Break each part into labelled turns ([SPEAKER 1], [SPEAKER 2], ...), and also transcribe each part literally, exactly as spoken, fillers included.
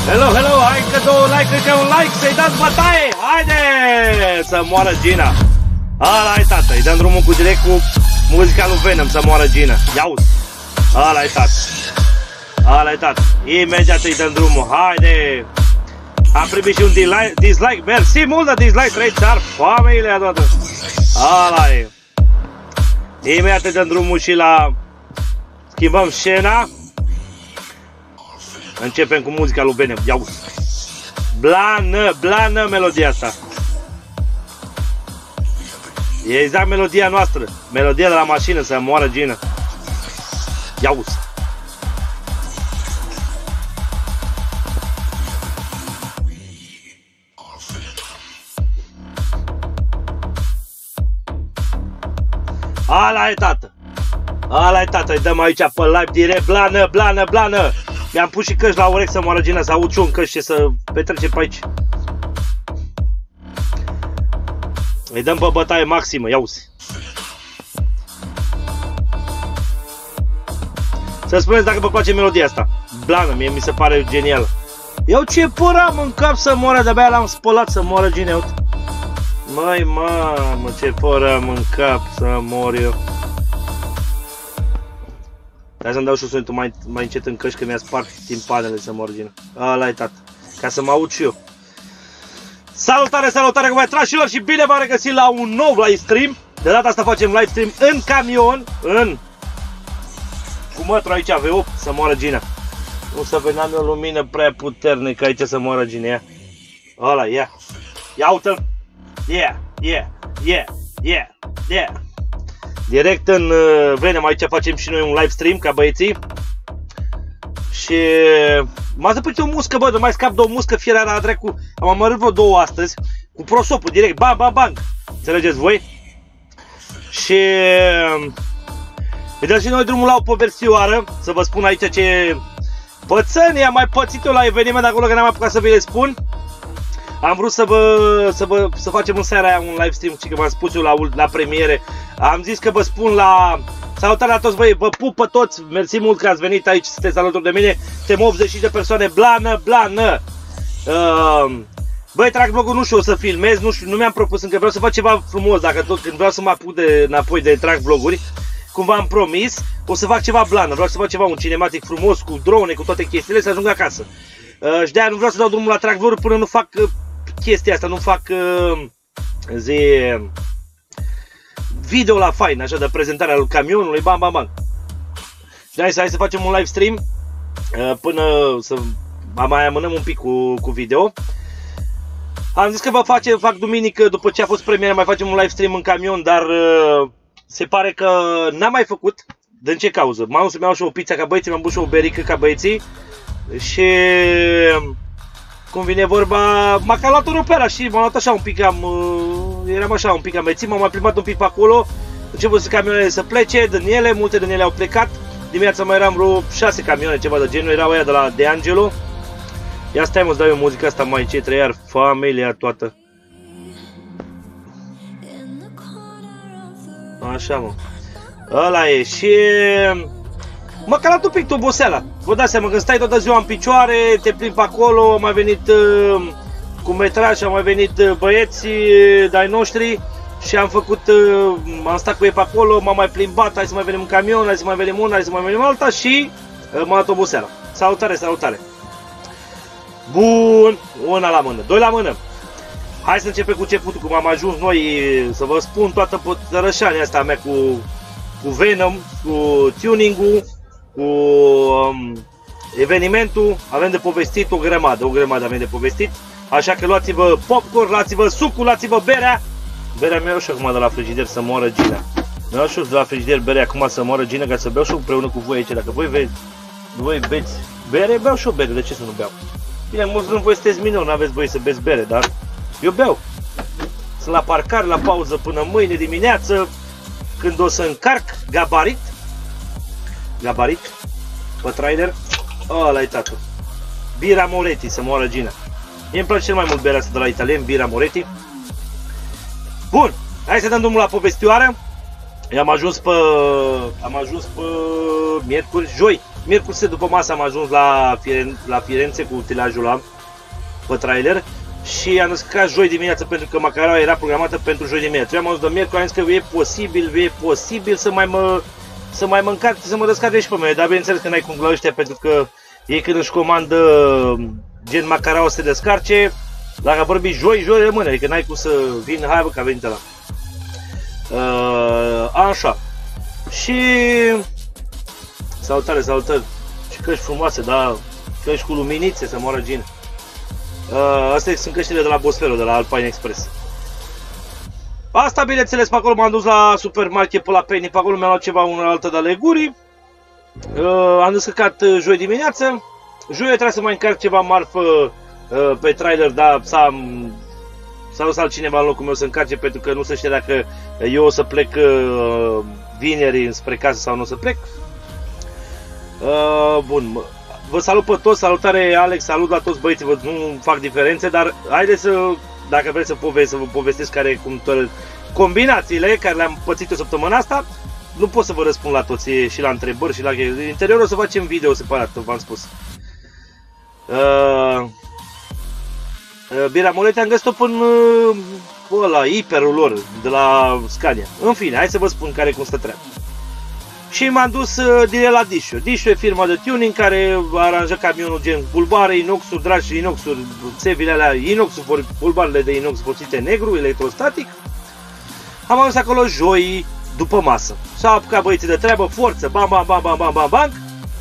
[SPEAKER 1] Hello, hello, hai că două like, încă un like, să-i dați bătaie! Haide! Să moară Gina! Ala-i tată, îi dăm drumul cu direct cu muzica lui Venom, să moară Gina. Ia-uzi! Ala-i tată! Ala-i tată! Imediat îi dăm drumul, haide! Am primit și un dislike, mersi mult de dislike, trei țar, familia toată! Ala-i! Imediat îi dăm drumul și la... Schimbăm scena. Începem cu muzica lui Venom, ia-uzi! Blană, blană melodia asta! E exact melodia noastră, melodia de la mașină, să moară Gina. Ia-uzi! Ala e tată! Ala e tată, îi dăm aici pe live direct, blană, blană, blană! Mi-am pus și căști la urechi să moară Gina, să aud și un căști și să petrece pe aici. Îi dăm pe bătaie maximă, ia-uzi! Să spuneți dacă vă place melodia asta. Blană, mie mi se pare genială. Eu ce păr am în cap să moară, de-abia l-am spălat să moară Gina, uite. Măi, mamă, ce păr am în cap să mor eu. Hai să-mi dau și sunetul mai, mai încet în căști, că mi-a spart timpanele să mor Gina. Ăla-i tată, ca să mă aud și eu. Salutare, salutare, cum fraților, și bine v-am regăsit la un nou live stream. De data asta facem live stream în camion, în... cu mătru aici, V opt, să moară Gina. Nu să vedeam o lumină prea puternică aici să moară Gina, ia. Ăla, ia. Ia uite-l. Yeah, yeah, yeah, yeah, yeah. Direct în uh, Venom, aici facem și noi un live stream ca băieții. Și m-a zăpât o muscă, bă, nu mai scap de o muscă, fierea la dracu. Am amărât vreo două astăzi, cu prosopul direct, bang, bang, bang. Înțelegeți voi? Și îi dăm și noi drumul la o povestioară, să vă spun aici ce pățănii am mai pățit eu la eveniment acolo, că n-am apucat să vi le spun. Am vrut să vă, să vă să facem în seara aia un live stream, și că v-am spus eu la, la premiere. Am zis că vă spun la... Salutare la toți băi, vă pup pe toți, mersi mult că ați venit aici, sunteți alături de mine. Suntem optzeci de persoane, blană, blană. Uh, băi, trag vlogul, nu știu, o să filmez, nu știu, nu mi-am propus încă, vreau să fac ceva frumos, dacă tot, când vreau să mă apuc de, înapoi de trag vloguri, cum v-am promis, o să fac ceva blană, vreau să fac ceva, un cinematic frumos, cu drone, cu toate chestiile, să ajung acasă. Uh, și de-aia nu vreau să dau drumul la trag vloguri până nu fac uh, chestia asta, nu fac uh, zi... video la fain, așa, de prezentarea lui camionului, bam, bam, bam. Și hai să, hai să facem un live stream până să mai amânăm un pic cu, cu video. Am zis că vă face, fac duminică, după ce a fost premiera, mai facem un live stream în camion, dar se pare că n-am mai făcut. Din ce cauză? M-am dus să-mi iau și o pizza ca băieții, mi-am băut și o berică ca băieții. Și... cum vine vorba, m-a cam luat opera și m-am luat așa un pic, am, uh, eram așa un pic amețit, m-am mai plimbat un pic pe acolo, început să camioanele să plece, din ele, multe din ele au plecat, dimineața mai eram vreo șase camioane, ceva de genul, erau aia de la De Angelo. Ia stai mă, să dau eu muzica asta mai ce trei, iar familia toată. Așa mă, ăla e și... mă calat un pic de oboseala. Vă dați seama, când stai toată ziua în picioare, te plimbi pe acolo, am mai venit uh, cu metraj, am mai venit uh, băieții uh, de-ai noștri și am făcut, uh, am stat cu ei pe acolo, m-am mai plimbat, hai să mai venim în camion, hai să mai venim una, hai să mai venim alta și uh, m-a dat oboseala. Salutare, salutare! Bun, una la mână, doi la mână. Hai să începem cu începutul, cum am ajuns noi, să vă spun toată pătărășania asta mea cu, cu Venom, cu tuning-ul, cu um, evenimentul. Avem de povestit o grămadă, o grămadă avem de povestit. Așa că luați-vă popcorn, luați-vă sucul, luați-vă berea. Berea mea și acum de la frigider să moară Gina. Mi-au și de la frigider berea acum să moară Gina, ca să beau și împreună cu voi aici. Dacă voi, ve voi beți bere, beau și o bere, de ce să nu beau? Bine, mulți nu voi sunteți minuni, nu aveți voie să beți bere, dar eu beau. Sunt la parcare, la pauză până mâine dimineață, când o să încarc gabarit. Gabarit, pe trailer, ăla-i tatu. Bira Moretti, să moară Gina. Mie îmi place cel mai mult berea asta de la italien, Bira Moretti. Bun, hai să dăm drumul la povestioară. Am ajuns pe, am ajuns pe miercuri, joi. Miercuri după masă am ajuns la, Firen la Firenze cu utilajul ăla pe trailer și am descărcat joi dimineață pentru că Macaraua era programată pentru joi dimineață. Eu am auzit de miercuri, am zis că e posibil, e posibil să mai mă, să mai mă încarc, să mă descarce și pe mine, dar bineînțeles că n-ai cum la ăștia pentru că ei când își comandă gen Macaraua să se descarce, dacă vorbi joi, joi rămâne, adică n-ai cum să vin, hai bă că a venit ăla. Uh, așa. Și... Salutare, salutare. Și căști frumoase, da, căști cu luminițe, să moară Gin. Uh, astea sunt căștile de la Bosfero, de la Alpine Express. Asta, bineînțeles, pe acolo m-am dus la supermarket pe la Penny, pe acolo mi-am luat ceva, una altă de leguri. Uh, am descărcat uh, joi dimineață. Joi trebuia să mai încarc ceva marfă uh, pe trailer, dar s-a dus altcineva în locul meu să încarce pentru că nu se știe dacă eu o să plec uh, vineri spre casă sau nu o să plec. Uh, bun, vă salut pe toți, salutare Alex, salut la toți băieții, vă, nu fac diferențe, dar haideți să, dacă vreți să, pove să vă povestesc care cum combinațiile care le-am pățit o săptămână asta, nu pot să vă răspund la toți și la întrebări și la în interior o să facem video separat, v-am spus. Uh, uh, Bira Molete am găsit-o până uh, la hiperul lor de la Scania. În fine, hai să vă spun care cum stă treaba. Și m-am dus uh, direct la Discio. Discio e firma de tuning care aranjă camionul gen bulbare, inoxuri, dragi inoxuri, țevile alea, inoxuri, bulbarele de inox folosite negru, electrostatic. Am ajuns acolo joi după masă. S-au apucat băieții de treabă, forță, bam, bam, bam, bam, bam, bam, bam.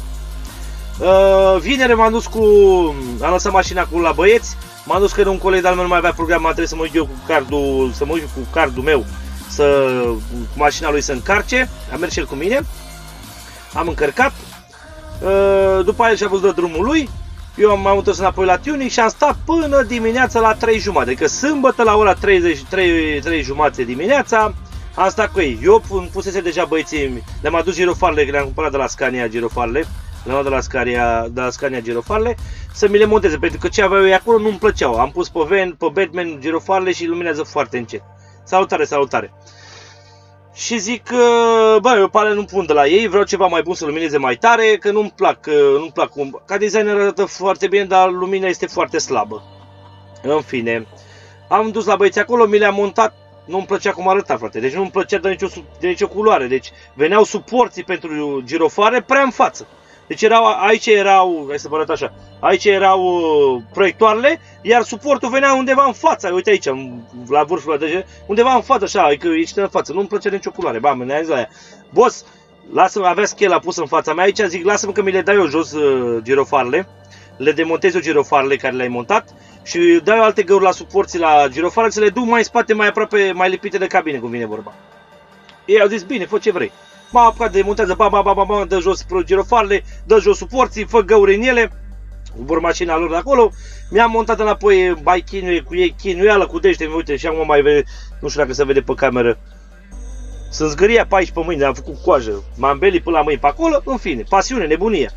[SPEAKER 1] Uh, vineri m-am dus cu... am lăsat mașina cu la băieți. M-am dus că un coleg de-al meu nu mai avea program, trebuie să mă uit eu cu cardul, să mă uit cu cardul meu, să, cu mașina lui să încarce. A mers și el cu mine. Am încărcat. Uh, după aia și-a văzut de drumul lui. Eu m-am întors înapoi la tuning și am stat până dimineața la trei jumate. Adică sâmbătă la ora treizeci și trei, trei jumate dimineața am stat cu ei. Eu îmi pusese deja băieții, le-am adus girofarele, că le-am cumpărat de la Scania girofarele. Le-am luat de la Scania, de la Scania girofarele să mi le monteze, pentru că ce aveau ei acolo nu-mi plăceau. Am pus pe Ven, pe Batman girofarele și luminează foarte încet. Salutare, salutare! Și zic că, bă, eu pale nu pun de la ei, vreau ceva mai bun să lumineze mai tare, că nu-mi plac, nu-mi plac cum... Ca designer arată foarte bine, dar lumina este foarte slabă. În fine, am dus la băieți acolo, mi le-am montat, nu-mi plăcea cum arăta, frate, deci nu-mi plăcea de nicio, de nicio culoare, deci veneau suporții pentru girofare prea în față. Deci erau, aici erau, hai să vă arăt așa, aici erau uh, proiectoarele, iar suportul venea undeva în față, uite aici, la vârful ăla, undeva în față, așa, adică ești în față, nu-mi plăcea nicio culoare, bam, ne-a zis la aia. Boss, lasă-mă, avea schela pusă în fața mea, aici zic, lasă-mă că mi le dai eu jos uh, girofarele, le demontez eu girofarele care le-ai montat și dai eu alte găuri la suporții la girofarele, să le duc mai în spate, mai aproape, mai lipite de cabine, cum vine vorba. Ei au zis, bine, fă ce vrei. M-a apucat de montează, ba, ba, ba, ba, ba, dă jos girofarele, dă jos suporții, fă găuri în ele, vor mașina lor de acolo. Mi-am montat înapoi, mai chinuie cu ei, chinuială cu dește, uite, și acum mai vede, nu știu dacă se vede pe cameră. Sunt zgâria pe aici pe mâini, am făcut coajă, m-am belit până la mâini pe acolo, în fine, pasiune, nebunie.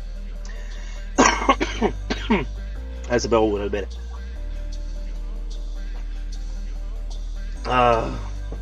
[SPEAKER 1] Hai să beau o ură bere. Ah.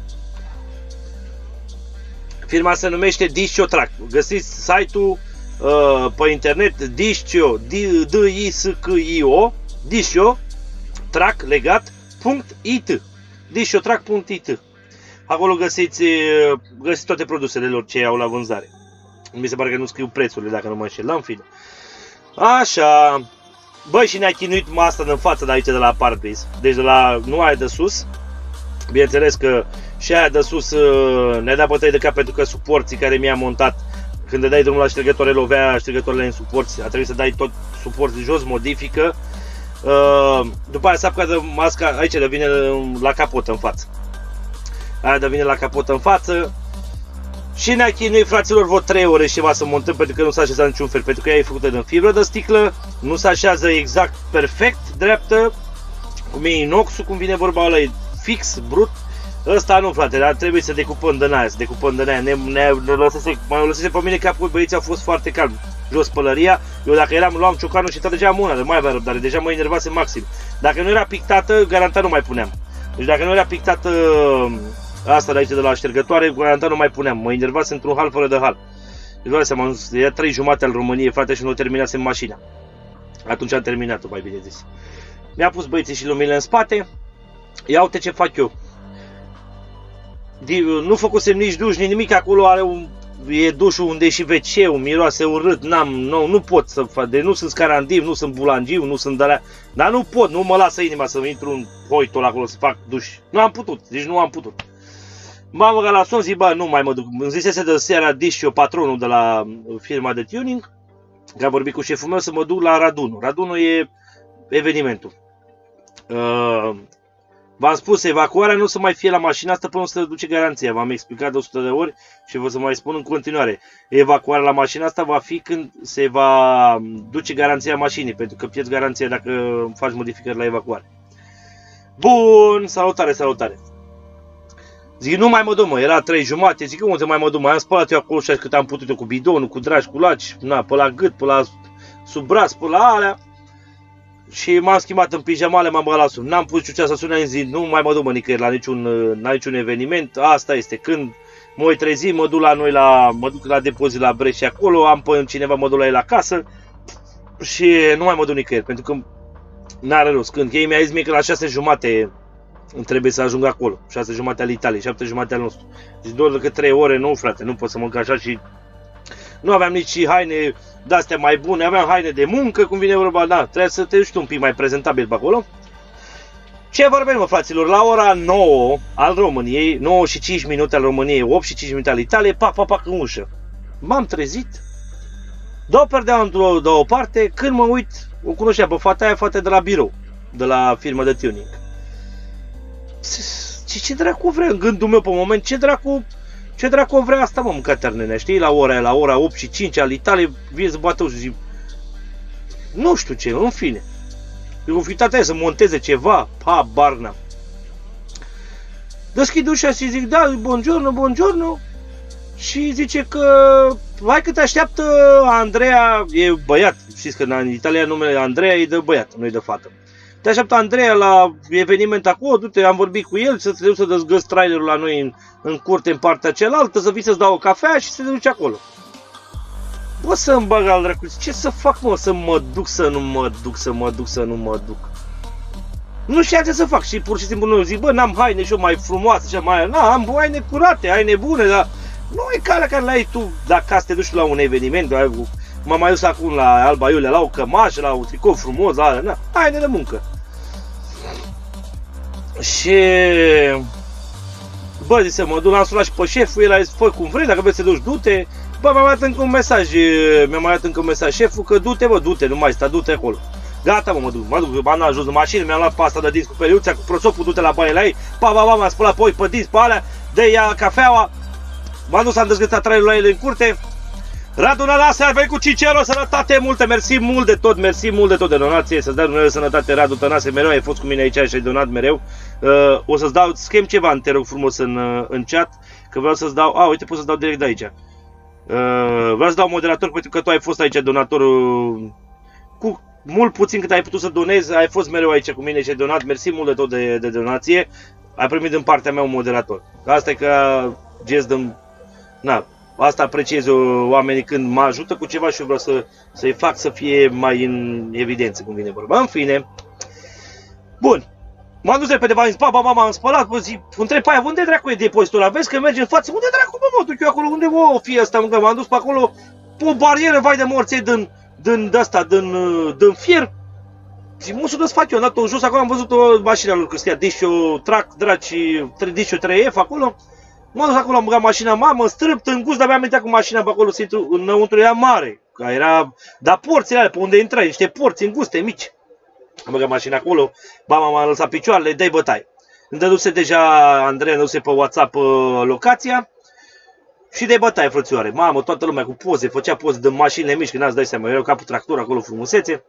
[SPEAKER 1] Firma se numește Discio Track. Găsiți site-ul uh, pe internet Discio, D I S C I O, Discio Track legat .it. discio track punct it. Acolo găsiți, găsiți toate produsele lor ce au la vânzare. Mi se pare că nu scriu prețurile, dacă nu mă înșel, în fine. Așa. Băi, și ne-a chinuit masa în față de aici, de la Parkbase. Deci de la, nu aia de sus. Bineînțeles că și aia de sus ne-a dat bătăi de cap pentru că suporții care mi-a montat, când dai drumul la ștergătoare, lovea ștergătoarele în suporți, a trebuit să dai tot suporții jos, modifică. După aia s-a apucat de masca, aici devine la capotă în față. Aia devine la capotă în față. Și ne-a chinuit, fraților, vreo trei ore și ceva să montăm pentru că nu s-a așezat niciun fel, pentru că ea e făcută din fibră de sticlă, nu se așează exact perfect, dreaptă, cum e inoxul, cum vine vorba, ăla e fix, brut. Ăsta nu, frate, dar trebuie să decupăm din aia, să decupăm din aia, ne, ne, ne lăsese, mă lăsese pe mine capul, băieții au fost foarte calmi, jos pălăria, eu dacă eram, luam ciocanul și trăgeam mâna, de mai avea răbdare, deja mă enervase maxim. Dacă nu era pictată, garantat nu mai puneam. Deci dacă nu era pictată asta de aici de la ștergătoare, garantat nu mai puneam, mă enervase într-un hal fără de hal. Îți dai seama, era trei jumate al României, frate, și nu terminasem mașina. Atunci am terminat-o, mai bine zis. Mi-a pus băieții și luminile în spate. Ia uite ce fac eu. Nu făcusem nici duș, nici nimic, acolo are un... E dușul unde e și ve ce-ul, miroase urât, n-am, nu, nu pot să fac, de nu sunt scarandiv, nu sunt bulangiu, nu sunt de-alea, dar nu pot, nu mă lasă inima să intru în hoitul acolo să fac duș. Nu am putut, deci nu am putut. M-am băgat la son, zic, bă, nu mai mă duc. Îmi zisese de seara Discio, patronul de la firma de tuning, că a vorbit cu șeful meu să mă duc la Radunul. Radunul e evenimentul. Uh, V-am spus, evacuarea nu o să mai fie la mașina asta până nu se duce garanția. V-am explicat de o sută de ori și vă să mai spun în continuare. Evacuarea la mașina asta va fi când se va duce garanția mașinii, pentru că pierzi garanția dacă faci modificări la evacuare. Bun, salutare, salutare. Zic, nu mai mă duc, mă, era trei jumate, zic, unde mai mă duc, mai am spălat eu acolo și cât am putut eu cu bidonul, cu dragi, cu laci, na, pe la gât, pe la sub braț, pe la alea. Și m-am schimbat în pijamale, m-am băgat la sun. N-am pus ciucea să sune în zi, nu mai mă duc, mă, nicăieri la niciun, la niciun eveniment. Asta este, când mă voi trezi, mă duc la noi, la, mă duc la depozit la Breș și acolo, am pe cineva, mă duc la el acasă și nu mai mă duc nicăieri, pentru că n-are rost. Când ei mi-a zis mie că la șase jumate trebuie să ajung acolo, șase jumate al Italiei, șapte jumate al nostru. Zic, doar decât trei ore, nu, frate, nu pot să mănânc așa și... Nu aveam nici haine de-astea mai bune, aveam haine de muncă, cum vine vorba, da, trebuie să te duci un pic mai prezentabil pe acolo. Ce vorbim, mă, fraților, la ora nouă al României, nouă și cinci minute al României, opt și cinci minute al Italiei, pac, pac, pac, în ușă. M-am trezit, două perdeam într-o de o parte, când mă uit, o cunoștea pe fata aia, fata de la birou, de la firma de tuning. Ce, ce dracu vrea în gândul meu pe moment, ce dracu... Ce dracu vrea asta, mă, mâncăternene, știi? La ora la ora opt și cinci al Italiei, vine să bată și zic, nu știu ce, în fine. Eu o fi tata să monteze ceva, pa, barna. Deschid ușa și zic, da, buongiorno, buongiorno. Și zice că, hai că te așteaptă Andreea, e băiat, știți că în Italia numele Andreea e de băiat, nu e de fată. Te așteaptă Andreea la eveniment acolo, du-te, am vorbit cu el, să te duci să dezgăți trailerul la noi în, în curte, în partea cealaltă, să vii să-ți dau o cafea și să te duci acolo. Bă, să-mi bag al dracu, ce să fac, mă, să mă duc, să nu mă duc, să mă duc, să nu mă duc. Nu știam ce să fac și pur și simplu nu zic, bă, n-am haine și eu mai frumoase, și mai, na, am haine curate, haine bune, dar nu e calea care le ai tu dacă să te duci la un eveniment, m-am mai dus acum la Alba Iulia, la o cămașă, la un tricou frumos, la alea, na, haine de muncă. Și... Bă, zice, mă duc, l-am sunat și pe șeful, el a zis, fă cum vrei, dacă vrei să te duci, du-te. Bă, mi-a mai dat încă un mesaj, mi-a mai dat încă un mesaj șeful, că du-te, bă, du-te, nu mai sta, du-te acolo. Gata, mă, mă duc, mă duc, m-am dat jos de mașină, mi-am luat pasta de dinți cu periuța, cu prosopul, du-te la baie la ei, pa, pa, pa, m-am spălat pe oi, pe dinți, pe alea, de ea cafeaua, m-am dus, am dezgățat traiul la ele în curte. Radu Nănase, ai venit cu cinci euro, sănătate multă, mersi mult de tot, mersi mult de tot de donație, să-ți dai Dumnezeu sănătate, Radu Nănase, mereu ai fost cu mine aici și ai donat mereu. Uh, o să-ți dau, schem ceva, te rog frumos în, uh, în chat, că vreau să-ți dau, a, uite, pot să-ți dau direct de aici. Uh, vreau să dau moderator pentru că tu ai fost aici donatorul cu mult puțin cât ai putut să donezi, ai fost mereu aici cu mine și ai donat, mersi mult de tot de, de donație, ai primit din partea mea un moderator. Asta e ca gest de, na, asta apreciez eu oamenii când mă ajută cu ceva și eu vreau să, să-i fac să fie mai în evidență cum vine vorba. În fine, bun, m-am dus repede, m-am zis, pa, pa, m-am spălat, bă, zic, întreb pe aia, unde dracu e depozitul ăla? Vezi că merge în față, unde dracu, bă, mă duc eu acolo, unde o fi ăsta, m-am dus pe acolo, pe o barieră, vai de morții, din, din, de-asta, din, din fier. Zic, mă, să desfac eu, am dat-o jos, acolo am văzut o mașină lor, că scria Discio Trac, Draci, Discio trei F acolo. M-am dus acolo, am băgat mașina, mamă, strâmt în gust, de-abia am intrat cu mașina pe acolo, să intru, înăuntru era mare, că era, dar porțile alea, pe unde intrai, niște porți înguste, mici. Am băgat mașina acolo, mama m-a lăsat picioarele, dai bătaie. Îmi dăduse deja, Andrei, îmi dăduse pe WhatsApp locația și dai bătaie, frățioare. Mamă, toată lumea cu poze, făcea poze de mașinile mici, că n-ați dai seama, erau capul tractor acolo, frumusețe.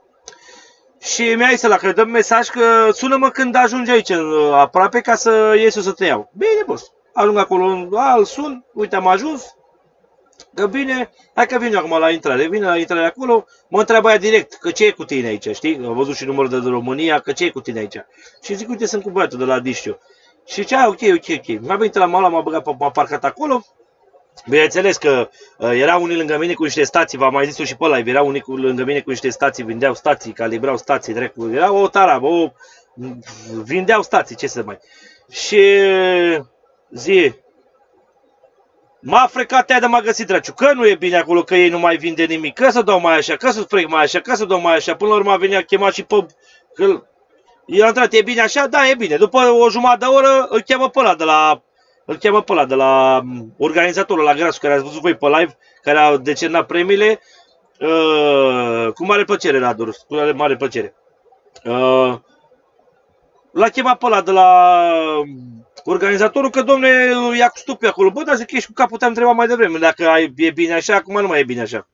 [SPEAKER 1] Și mi-a zis ăla că dăm mesaj că sună-mă când ajungi aici, aproape, ca să ies eu să te iau. Bine, boss. Ajung acolo, îl sun, uite, am ajuns, că bine, hai că vin eu acum la intrare, vine la intrare acolo, mă întreabă aia direct, că ce e cu tine aici, știi? Am văzut și numărul de România, că ce e cu tine aici? Și zic, uite, sunt cu băiatul de la Discio. Și ce, ok, ok, ok. Mi-a venit la mala, m-a băgat, m-a parcat acolo Bineînțeles că uh, erau unii lângă mine cu niște stații, v-am mai zis-o și pe live, erau unii cu, lângă mine cu niște stații, vindeau stații, calibrau stații, drept, era o tarabă, o, vindeau stații, ce să mai. Și zi, m-a frecat aia de m-a găsit draciu, că nu e bine acolo, că ei nu mai vinde nimic, că să dau mai așa, că să frec mai așa, că să dau mai așa, până la urmă a venit, a chemat și pe... Că i-a intrat, e bine așa? Da, e bine. După o jumătate de oră îl cheamă pe ăla de la... Îl cheamă pe ăla de la organizatorul, la Grasu, care ați văzut voi pe live, care a decernat premiile. Uh, cu mare plăcere, Radu, cu mare plăcere. Uh, L-a chemat pe ăla de la organizatorul, că domne, ia cu stupiu acolo. Bă, dar zic că ești cu capul, te-am întrebat mai devreme, dacă ai, e bine așa, acum nu mai e bine așa.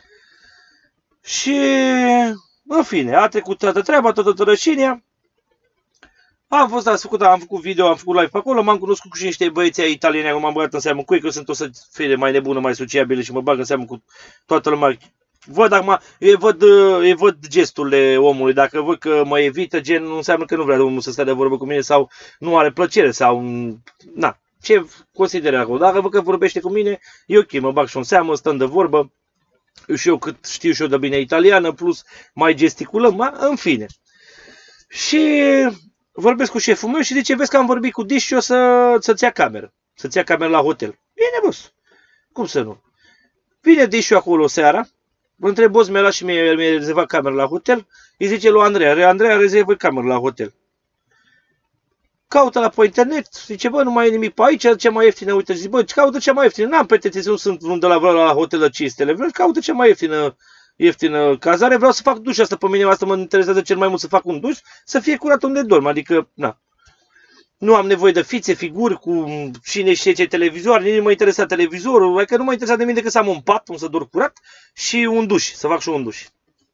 [SPEAKER 1] Și, în fine, a trecut toată treaba, toată tărășinia. Am fost, am făcut, am făcut video, am făcut live pe acolo, m-am cunoscut cu și niște băieți ai italieni, m-am băgat în seamă cu ei, că sunt o să fie mai nebună, mai sociabile și mă bag în seamă cu toată lumea. Văd acum, eu văd, eu văd gesturile omului, dacă văd că mă evită, gen, nu înseamnă că nu vrea omul să stea de vorbă cu mine sau nu are plăcere sau, na, ce consideră acolo. Dacă văd că vorbește cu mine, e ok, mă bag și în seamă, stăm de vorbă, și eu cât știu și eu de bine italiană, plus mai gesticulăm, în fine. Și vorbesc cu șeful meu și zice, vezi că am vorbit cu Diș și eu să, să-ți ia cameră, să-ți ia cameră la hotel. Bine, boss, cum să nu? Vine Diș acolo seara, mă întreb, boss, mi-a luat și mi-a rezervat cameră la hotel, îi zice lui Andreea, Andreea rezervă cameră la hotel. Caută la pe internet, zice, bă, nu mai e nimic pe aici, cea mai ieftină, uite, zice, bă, caută cea mai ieftină, n-am pretenții, nu sunt vreun de la, vreau la hotel de cinci stele, vreau, caută cea mai ieftină, ieftină cazare, vreau să fac duș, asta pe mine, asta mă interesează cel mai mult, să fac un duș, să fie curat unde dorm, adică, na. Nu am nevoie de fițe, figuri cu cine știe ce televizor, nici nu mă interesa televizorul, adică nu mă interesa de mine decât să am un pat, un să dorm curat și un duș, să fac și un duș.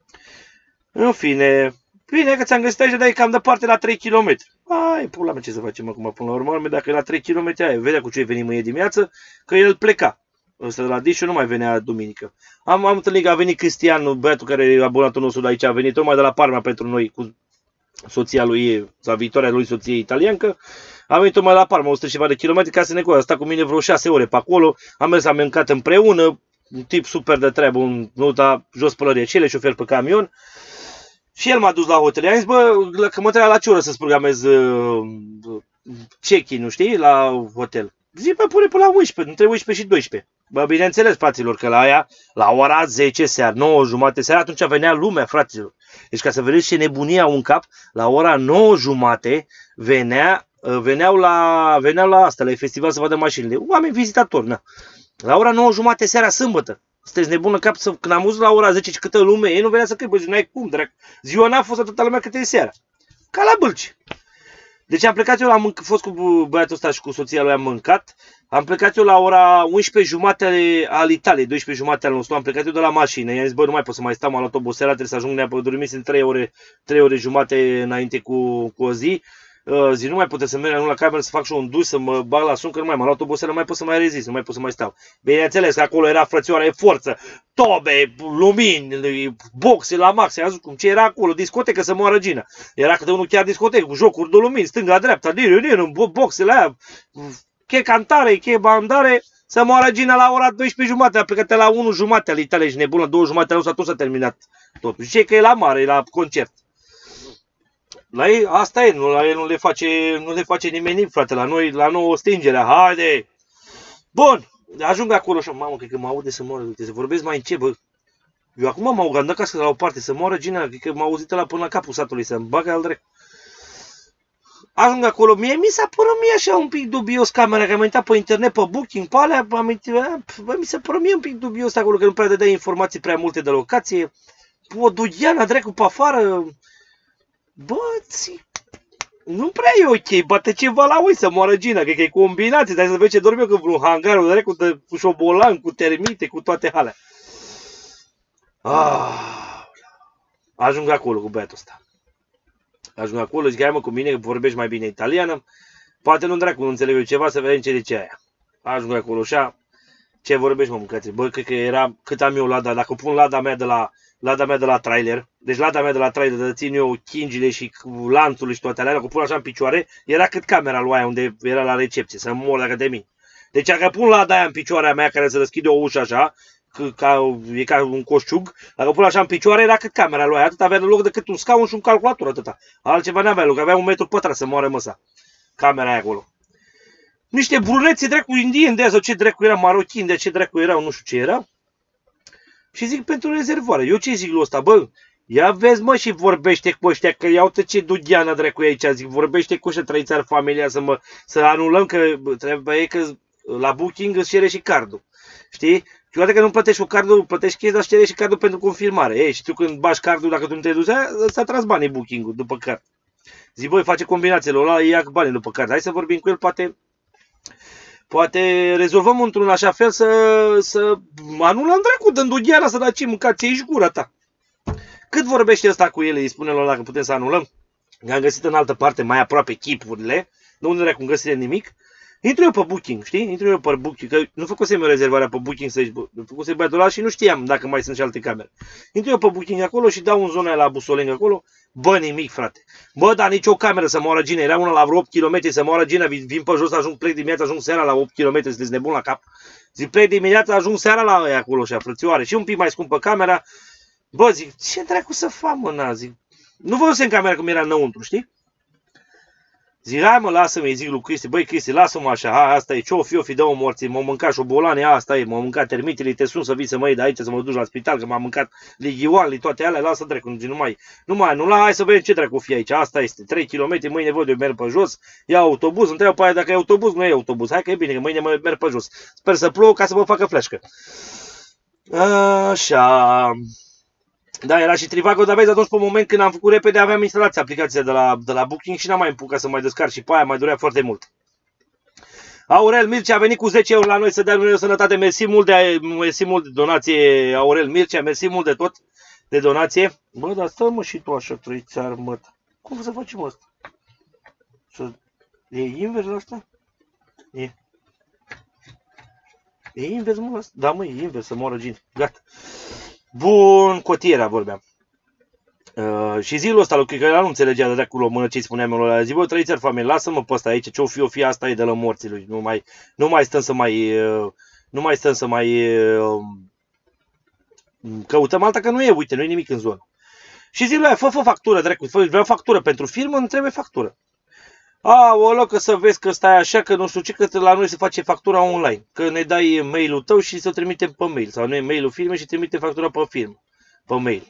[SPEAKER 1] În fine, bine că ți-am găsit aici, dar e cam departe la trei kilometri. Ai, pula mea, ce să facem acum până la urmă, dacă e la trei kilometri, aia, vedea cu ce veni mâine dimineață, că el pleca. Ăsta de la Dișu nu mai venea duminică. Am, am întâlnit că a venit Cristian, băiatul care e abonatul nostru de aici, a venit tocmai de la Parma pentru noi, cu soția lui, sau viitoarea lui soție italiancă. Am venit tocmai la Parma, o sută ceva de kilometri, ca să ne coadă. A stat cu mine vreo șase ore pe acolo, am mers, am mâncat împreună, un tip super de treabă, un nota jos pălărie, cele șofer pe camion. Și el m-a dus la hotel. I-am zis, bă, că mă trebuia la ce oră să-ți programez uh, check-in, nu știi, la hotel. Zic, bă, pune până la unsprezece, între unsprezece și doisprezece. Bă, bineînțeles, fraților, că la aia, la ora zece seara, nouă jumate seara, atunci venea lumea, fraților. Deci ca să vedeți ce nebunie au în cap, la ora nouă jumate venea, veneau, la, veneau la asta, la festival să vadă mașinile. Oameni vizitatori, na. La ora nouă jumate seara, sâmbătă. Sunteți nebun în cap, să, când am auzit la ora zece și câtă lume, ei nu venea să cred, bă, zi, n-ai cum, drag. Ziua n-a fost atâta lumea cât e seara. Ca la bâlci. Deci am plecat eu, am fost cu băiatul ăsta și cu soția lui, am mâncat. Am plecat eu la ora unsprezece jumate al Italiei, doisprezece jumate al nostru. Am plecat eu de la mașină. I-am zis, bă, nu mai pot să mai stau, m-am luat oboseala, trebuie să ajung neapărat, dormisem trei ore, trei ore jumate înainte cu, cu o zi. Uh, zi, nu mai pot să merg la cameră să fac și un duș, să mă bag la sun, că nu mai m-am luat oboseală, nu mai pot să mai rezist, nu mai pot să mai stau. Bineînțeles că acolo era frățioara, e forță, tobe, lumini, boxe la max, ai văzut cum ce era acolo, discotecă să moară Gina. Era câte unul chiar discotecă, cu jocuri de lumini, stânga, dreapta, niru, niru, boxe la aia, che cantare, che bandare, să moară Gina la ora doisprezece jumate, a plecat la unu jumate al Italiei și nebun, la două jumate, atunci s-a terminat tot. Zice că e la mare, e la concert. La ei, asta e, nu, la ei nu le face, nu le face nimeni nimic, frate, la noi, la nouă stingerea, haide! Bun, ajung acolo și mamă, cred că mă aude să moară, uite, să vorbesc mai încet, bă. Eu acum m-au gândat ca să la o parte, să moară Gina, cred că m-a auzit la până la capul satului, să-mi bagă al drept. Ajung acolo, mie mi s-a părut mie așa un pic dubios camera, că am intrat pe internet, pe Booking, pe alea, am intrat, bă, mi s-a părut mie un pic dubios acolo, că nu prea dădea informații prea multe de locație. O duiana dracu pe afară. Bă, nu prea e ok, bate ceva la oi să moară Gina, cred că e combinație, dar să vezi ce dorm eu, că vreun hangar, o dracu, cu șobolan, cu termite, cu toate alea. Ah, ajung acolo cu băiatul ăsta. Ajung acolo, zic, hai mă cu mine, că vorbești mai bine italiană. Poate nu dracu, nu înțeleg eu ceva, să vedem ce de ce aia. Ajung acolo așa, ce vorbești mă mâncați? Bă, cred că era, cât am eu lada, dacă pun lada mea de la, lada mea de la trailer, deci lada mea de la trailer, de țin eu chingile și lanțul și toate alea, dacă pun așa în picioare, era cât camera lui aia unde era la recepție, să mor dacă de mine. Deci dacă pun la aia în picioarea mea care se deschide o ușă așa, ca, e ca un coșciug, dacă pun așa în picioare era cât camera lui, atât avea de loc decât un scaun și un calculator, atâta. Altceva n-avea loc, avea un metru pătrat să moară măsa. Camera aia acolo. Niște bruneți dracu indieni de aia sau ce dracu era, marochini de ce dracu erau, nu știu ce erau. Și zic pentru rezervoare. Eu ce zic lui ăsta, bă? Ia vezi mă și vorbește cu ăștia, că iau ce dugheană dracu aici, zic, vorbește cu ăștia trăiți familia să mă, să anulăm, că trebuie că la booking îți cere și cardul. Știi? Și odată că nu plătești cu cardul, plătești chestia, îți cere și cardul pentru confirmare. Ei, și tu când bași cardul, dacă tu nu te duci, ți-a tras banii booking-ul după card. Zic, băi, face combinațiile, ăla ia banii după card. Hai să vorbim cu el, poate... Poate rezolvăm într-un așa fel să, să anulăm dracu, dându gheara să daci mâncați aici gura ta. Cât vorbește ăsta cu el, îi spune la ăla că putem să anulăm? Că am găsit în altă parte, mai aproape chipurile, de unde dracu găsit nimic. Intru eu pe booking, știi? Intru eu pe booking, că nu făcusem eu rezervarea pe booking, să făcusem băiatul ăla și nu știam dacă mai sunt și alte camere. Intru eu pe booking acolo și dau în zona aia la Busoleng acolo. Bă, nimic, frate. Bă, dar nici o cameră să moară Gina. Era una la vreo opt kilometri să moară Gina. Vin pe jos, ajung, plec dimineața, ajung seara la opt kilometri, sunteți nebun la cap. Zic, plec dimineața, ajung seara la aia acolo și a frățioare. Și un pic mai scumpă camera. Bă, zic, ce dracu să fac, mă, na, zic. Nu văzusem camera cum era înăuntru, știi? Zic, hai mă, lasă-mă, îi zic lui Cristi, băi Cristi, lasă-mă așa, hai, asta e, ce-o fi, o fi, dă-o morții, m-au mâncat șobolane, asta e, m-au mâncat termitele, te sun să vii să mă iei de aici, să mă duci la spital, că m-am mâncat lighioanele, toate alea, lasă dracu, nu mai, nu mai, nu la, hai să vedem ce dracu fi aici, asta este, trei kilometri, mâine văd eu merg pe jos, iau autobuz, întreabă pe aia dacă e autobuz, nu e autobuz, hai că e bine, că mâine mă merg pe jos, sper să plouă ca să mă facă fleșcă. Așa... Da, era și Trivago, dar vezi, atunci pe moment când am făcut repede aveam instalat aplicația de la, de la Booking și n-am mai împucat să mai descarc și pe aia mai durea foarte mult. Aurel Mircea a venit cu zece euro la noi să dea Dumnezeu sănătate, mersi mult de, mersi mult de donație, Aurel Mircea, mersi mult de tot, de donație. Bă, dar stă mă și tu așa, trăițar, mă, cum să facem asta? Să... E invers asta? E. E invers, mă, asta? Da, mă, e invers, să moară Gini, gata. Bun, cotiera vorbeam. Uh, și zilul ăsta, lui că el nu înțelegea de dracu mână ce-i spuneam eu la zi, bă, trăiți-ar familie, lasă-mă pe ăsta aici, ce-o fi, o fi, asta e de la morții lui, nu mai, nu mai stăm să mai, uh, nu mai stăm să mai uh, căutăm alta, că nu e, uite, nu e nimic în zonă. Și zilul aia, fă, fă factură, dracu, fă, vreau factură pentru firmă, îmi trebuie factură. A, o loc că să vezi că stai așa, că nu știu ce, că la noi se face factura online. Că ne dai mail-ul tău și să o trimitem pe mail. Sau nu e mail-ul firmei și trimite factura pe firmă. Pe mail.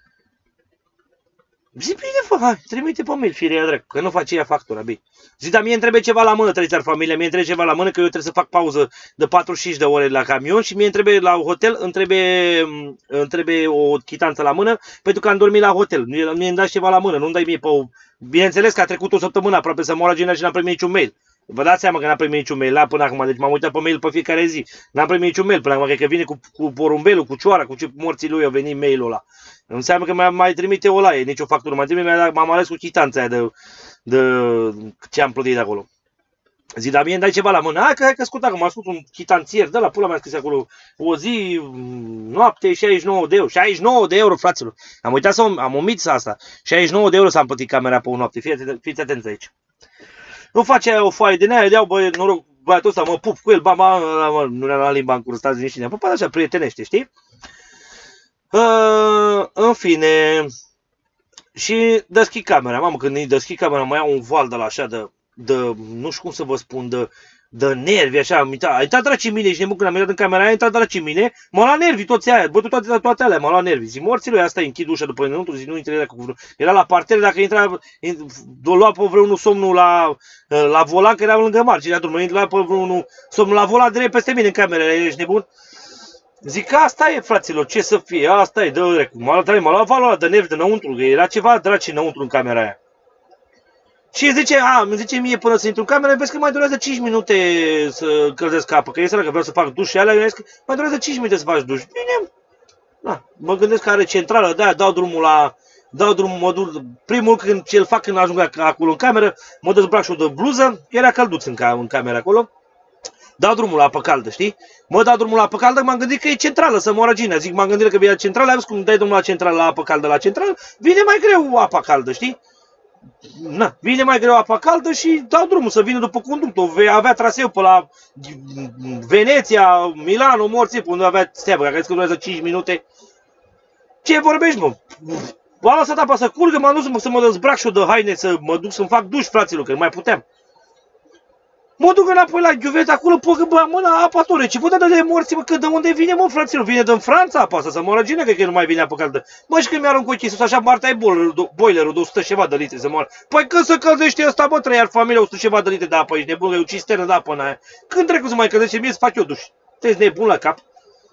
[SPEAKER 1] Zic, bine, fă, hai, trimite pe mail, firea dracu, că nu face ea factura, bine. Zic, dar mie îmi trebuie ceva la mână, trăiți-ar familia, mie îmi trebuie ceva la mână, că eu trebuie să fac pauză de patruzeci și cinci de ore la camion și mie îmi trebuie la hotel, îmi trebuie, îmi trebuie o chitanță la mână, pentru că am dormit la hotel. Mie îmi dați ceva la mână, nu-mi dai mie pe... Bineînțeles că a trecut o săptămână aproape să moară Gina și n-am primit niciun mail. Vă dați seama că n-am primit niciun mail la până acum, deci m-am uitat pe mail pe fiecare zi. N-am primit niciun mail până acum, cred că vine cu, cu porumbelul, cu cioara, cu ce morții lui a venit mail-ul ăla. Înseamnă că mai, mai trimite o laie, nicio factură, mai trimite, m-am ales cu chitanța aia de, de ce am plătit de acolo. Zic, dar mie îmi dai ceva la mână, hai că, hai că asculta, că m-a spus un chitanțier, de la pula mea scris acolo, o zi, noapte, șaizeci și nouă de euro, șaizeci și nouă de euro, fraților. Am uitat să am omit asta, șaizeci și nouă de euro s-am plătit camera pe o noapte, fiți, fiți atenți aici. Nu face o foaie din aia, deau, bă, noroc, băiatul ăsta, mă pup cu el, ba, ba, mă, nu era la limba în curs, stați liniștine, păi, așa, prietenește, știi? Uh, în fine, și deschid camera, mamă, când îi deschid camera, mai iau un val de la așa, de, de, nu știu cum să vă spun, de, de nervi, așa, am intrat, a intrat draci în mine, și nebun, când am intrat în camera aia, a intrat draci în mine, m-a luat nervi toți aia, bă, toate, toate alea, m-a luat nervi, zic, morților, asta închid ușa după înăuntru, zic, nu intre cu vreun, era la parter, dacă intra, lua pe vreunul somnul la, la volan, că era lângă margine, atunci mă intra pe vreunul somnul la volan, drept peste mine în cameră, ești nebun? Zic că asta e, fraților, ce să fie, asta e, dă drecu, m-a luat, m-a luat valul ăla de nervi de înăuntru, că era ceva draci înăuntru în camera aia. Și zice, a, îmi zice mie până să intru în cameră, vezi că mai durează cinci minute să încălzesc apă, că e seara că vreau să fac duș și alea, eu zic, mai durează cinci minute să faci duș. Bine, da, mă gândesc că are centrală, de-aia dau drumul la, dau drumul, mă duc, primul când ce-l fac când ajung acolo în cameră, mă dezbrac și o de bluză, era călduț în, în cameră acolo. Dau drumul la apă caldă, știi? Mă dau drumul la apă caldă, m-am gândit că e centrală, să moară Gina. Zic, m-am gândit că vine centrală, ai văzut cum dai drumul la centrală, la apă caldă la centrală, vine mai greu apa caldă, știi? na, vine mai greu apa caldă și dau drumul să vină după conductul. Vei avea traseu pe la Veneția, Milano, morții, unde avea steapă, că crezi că durează cinci minute. Ce vorbești, mă? M-am lăsat apa să curgă, m-am dus să mă dezbrac și-o de haine, să mă duc să-mi fac duș, fraților, că nu mai puteam. Mă duc înapoi la ghiuvet, acolo păcă bă, mâna apa tore. Ce vă dă de morți, mă, că de unde vine, mă, fraților? Vine din Franța apa asta, să moară gine, că nu mai vine apă caldă. Mă, și când mi-arunc ochii sus, așa, Marta, e boilerul de o sută ceva de litri să moară. Păi când se călzește ăsta, bă, trei, iar familia o sută ceva de litri de apă, ești nebun, e o cisternă de apă în aia. Când trecut să mai călzește, mie să fac eu duș. Te-ești nebun la cap.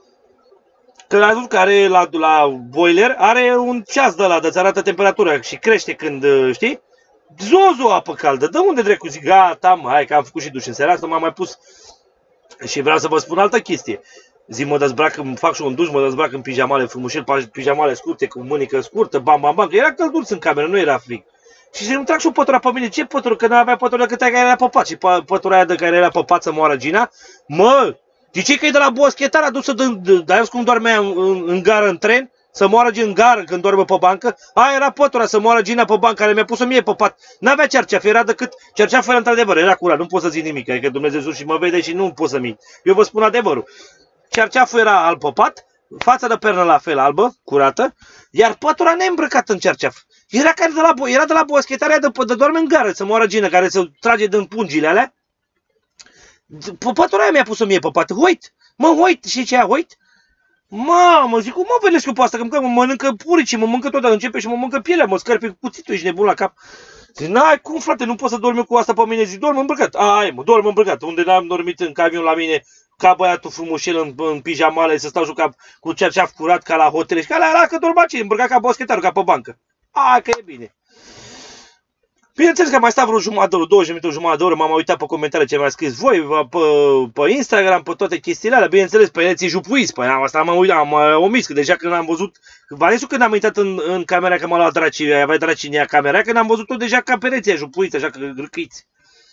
[SPEAKER 1] Că am văzut că are la, la boiler, are un ceas de ăla, de-ți arată temperatura și crește când, știi? Zozo apă caldă, de unde dracu? Zic, gata, mă, hai că am făcut și duș în seara asta, m-am mai pus. Și vreau să vă spun altă chestie. Zi, mă dezbrac, îmi fac și un duș, mă dezbrac în pijamale frumușel, pijamale scurte, cu mânică scurtă, bam, bam, bam, că era călduț în cameră, nu era frig. Și să-mi trag și o pătura pe mine, ce pătură? Că nu avea pătură decât aia care era păpat. Și pătura aia de care era păpat să moară Gina, mă, ziceai că e de la boschetar adusă de, de, de aia cum doarmea în, în, în gară în tren? Să moară în gară când doarmă pe bancă. Aia era pătura, să moară Gina pe bancă, care mi-a pus-o mie pe pat. N-avea cerceaf, era decât... Cerceaf era într-adevăr, era curat, nu pot să zic nimic. Adică Dumnezeu și mă vede și nu pot să mint. Eu vă spun adevărul. Cerceaful era alb pe pat, fața de pernă la fel albă, curată, iar pătura neîmbrăcată în cerceaf. Era, care de la, era de la boschetarea de, de doarme în gară, să moară Gina, care să trage din pungile alea. Pătura aia mi-a pus-o mie pe pat. Hoit! Mă, hoit! Și ce aia, hoit? Mamă, zic, cum mă vedeți cu asta? Că mă mănâncă puricii, mă mănâncă tot, începe și mă mănâncă pielea, mă scărpe cu cuțitul, ești nebun la cap. Zic, n-ai cum, frate, nu pot să dormi cu asta pe mine. Zic, dorm îmbrăcat. Ai, mă, dorm îmbrăcat. Unde n-am dormit în camion la mine, ca băiatul frumoșel în, în pijamale, să stau jucat cu cerceaf curat ca la hotel. Și ca la ala că dorm aici, îmbrăcat ca boschetarul, ca pe bancă. Ai, că e bine. Bineînțeles că mai stat vreo jumătate de oră, douăzeci de minute, o jumătate de oră, m-am uitat pe comentarii ce mi-a scris voi, pe, pe Instagram, pe toate chestiile alea, bineînțeles, pe ele ți jupuiți, pe asta m-am uitat, am omis, că deja când am văzut, Valențiu când am intrat în, în camera, că m-a luat dracii, avea dracii în ea camera, când am văzut-o deja ca pereții jupuiți, așa că râcâiți.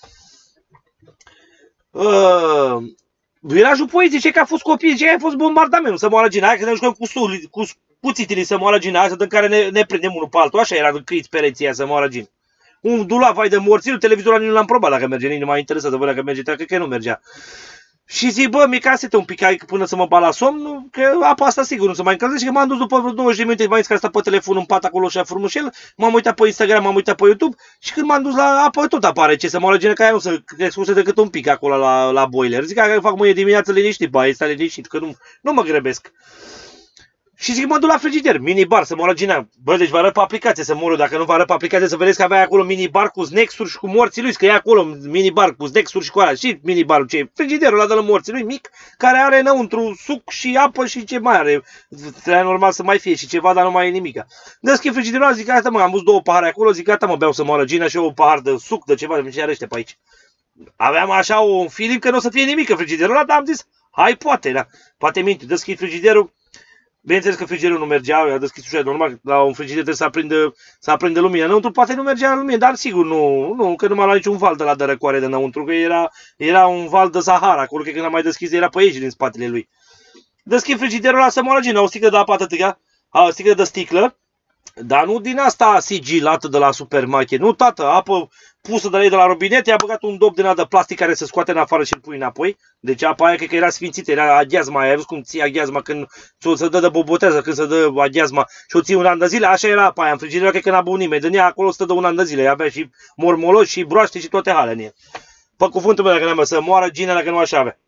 [SPEAKER 1] Uh, era jupuiți, zice că a fost copii, zice că a fost bombardament, să moară Gina, hai că ne jucăm cu, suli, cu cuțitele să moară Gina, asta în care ne, ne prindem unul pe altul, așa era râcâiți pereții aia să moară Gina. Un dulap, vai de morțil, televizorul nu l-am probat dacă merge, nici nu m-a interesat să văd dacă merge, cred că nu mergea. Și zic, bă, mica sete un pic până să mă bat la somn, că apa asta sigur nu se mai încălzește, că m-am dus după vreo douăzeci de minute, m-am zis că asta pe telefon în pat acolo și frumușel, m-am uitat pe Instagram, m-am uitat pe YouTube și când m-am dus la apă tot apare ce să mă alăgene ca aia nu să excuse decât un pic acolo la, la boiler. Zic că fac mâine dimineață liniștit, bă, este liniștit, că nu, nu mă grăbesc. Și zic, mă duc la frigider, minibar, să mă arăt Gina. Bă, deci vă arăt pe aplicație să mă dacă nu vă arăt pe aplicație să vedeți că avea acolo minibar cu snacks-uri și cu morții lui, că e acolo minibar cu snacks-uri și cu alea. Și minibarul, ce frigiderul ăla de la morții lui mic, care are înăuntru suc și apă și ce mai are. Trebuie normal să mai fie și ceva, dar nu mai e nimica. Deschid frigiderul ăla, zic, gata mă, am pus două pahare acolo, zic, gata mă, beau să mă arăt Gina și eu un pahar de suc, de ceva, de ce are pe aici. Aveam așa un feeling că nu o să fie nimic în frigiderul ăla, dar am zis, hai poate, da. Poate minti, deschid frigiderul. Bineînțeles că frigiderul nu mergea, i-a deschis ușa, normal, la un frigider trebuie să aprinde, să aprinde lumina. Înăuntru poate nu mergea lumină, dar sigur nu, nu, că nu m-a luat niciun val de la de răcoare de înăuntru, că era, era un val de Sahara, acolo că când am mai deschis era pe aici din spatele lui. Deschid frigiderul ăla să mă Gina, o sticlă de apă atâtica, o sticlă de sticlă, dar nu din asta sigilată de la supermarket, nu tată, apă pusă de la ei de la robinet, i-a băgat un dop din ăla de plastic care se scoate în afară și îl pui înapoi. Deci apa aia cred că era sfințită, era aghiazma aia, ai văzut cum ții aghiazma când se dă de bobotează, când se dă aghiazma și o ții un an de zile, așa era apa aia, în frigider cred că n-a băut nimeni, din ea acolo stă de un an de zile, avea și mormoloși și broaște și toate hale în ea. Pe cuvântul meu, dacă n-am să moară Gina dacă nu așa avea.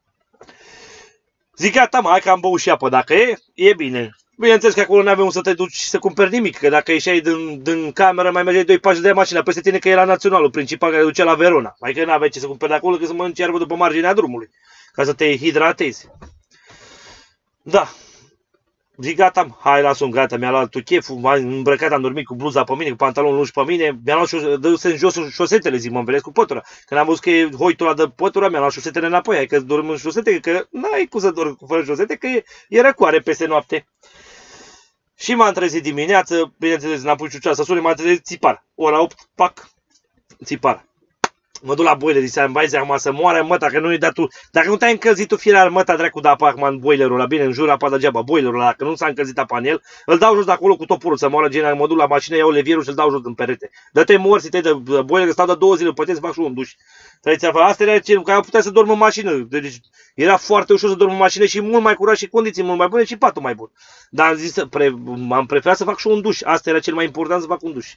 [SPEAKER 1] Zic, gata mă, hai că am băut și apă, dacă e, e bine. Bineînțeles că acolo nu aveam să te duci să cumperi nimic, că dacă ieșeai din, din cameră mai mergeai doi pași de mașină peste tine că era naționalul principal care ducea la Verona. Mai că n-aveai ce să cumperi de acolo, că să mănânci iarbă după marginea drumului, ca să te hidratezi. Da. Zic, gata, hai las-o, gata, mi-a luat tu cheful, m-am îmbrăcat, am dormit cu bluza pe mine, cu pantalonul lungi pe mine, mi-a luat șos, dă-se în jos șosetele, zic, mă învelesc cu pătura. Când am văzut că e hoitul ăla de pătura, mi-a luat șosetele înapoi, hai că dorm în șosete, că n-ai cum să dormi fără șosete, că e, e răcoare peste noapte. Și m-am trezit dimineață, bineînțeles, n-am pus ciucea să sune, m-am trezit țipar. Ora opt, pac, țipar. Mă duc la boiler, zice, îmi băi acum să moară măta, că nu-i dat tu. Dacă nu te-ai încălzit tu firea măta dracu de apă acum în boilerul ăla, bine, în jur apa degeaba, boilerul ăla, dacă nu s-a încălzit apa în el, îl dau jos de acolo cu toporul să moară Gina, mă duc la mașină, iau levierul și îl dau jos în perete. Dă-te morți, te de boiler, că stau de două zile, puteți să fac și un duș. Asta era ce, că putea să dorm în mașină. Deci era foarte ușor să dorm în mașină și mult mai curat și condiții mult mai bune și patul mai bun. Dar am zis, pre, am preferat să fac și un duș. Asta era cel mai important, să fac un duș.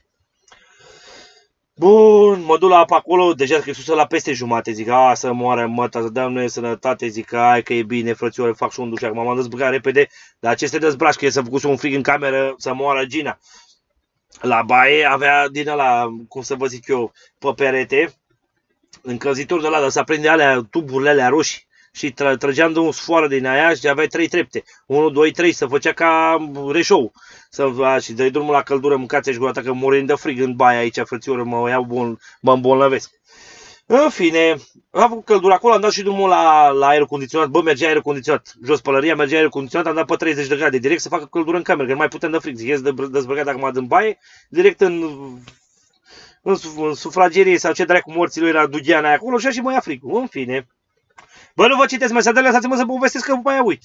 [SPEAKER 1] Bun, mă duc la apă acolo, deja că sus la peste jumate, zic, a, să moară măta, să dăm noi sănătate, zic, hai că e bine, frățioare, fac și un duș, acum m-am dezbrăcat repede, dar ce se dezbraci, că e să făcut un frig în cameră, să moară Gina. La baie avea din ăla, cum să vă zic eu, pe perete, încălzitor de ăla, dar să aprinde alea, tuburile alea roșii. Și tră, trăgeam de un sfoară din aia și aveai trei trepte. unu, doi, trei, să făcea ca reșou. Să, a, și dai drumul la căldură, mâncați-și gura ta, că morim de frig în baia aici, frățioră, mă iau bun, mă îmbolnăvesc. În fine, am făcut căldură acolo, am dat și drumul la, la aer condiționat. Bă, mergea aer condiționat. Jos pălăria, mergea aer condiționat, am dat pe treizeci de grade, direct să facă căldură în cameră, că nu mai putem de frig. Zic, ies de, dezbrăcat acum din baie, direct în, în, în sufragerie sau ce dracu morții lui era Dugheana acolo și așa și mă ia frigul. În fine. Bă, nu vă citesc mesajele, lăsați-mă să povestesc că după aia uit.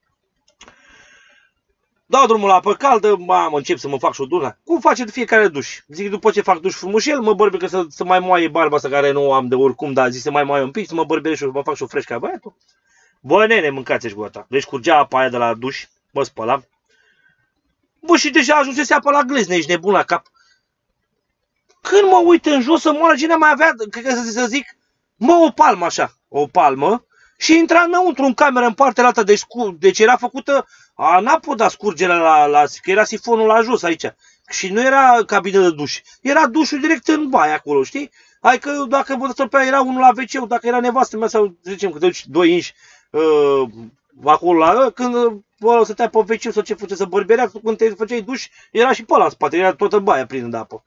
[SPEAKER 1] Dau drumul la apă caldă, mamă, încep să mă fac și o dună. Cum face de fiecare duș? Zic, după ce fac duș frumușel, mă bărbi că să, să mai moaie barba asta care nu am de oricum, dar zic să mai moaie un pic, să mă bărbere și mă fac și o fresh ca băiatul. Bă, nene, mâncați-și gura ta. Deci curgea apa aia de la duș, mă spălam. Bă, și deja ajunsese apa la glezne, ești nebun la cap. Când mă uit în jos să moară, cine mai avea, cred că să zic, mă, o palmă așa, o palmă. Și intra înăuntru în cameră în partea alta, deci, deci era făcută, a, n-a putut da scurgerea la, la, că era sifonul la jos aici. Și nu era cabină de duș, era dușul direct în baie acolo, știi? Hai că dacă vă stăpea era unul la ve ce, dacă era nevastă mea sau zicem că te duci doi inși uh, acolo la, când bă, stătea pe ve ce sau ce făcea să bărberea, când te făceai duș, era și pe ăla în spate, era toată baia plină de apă.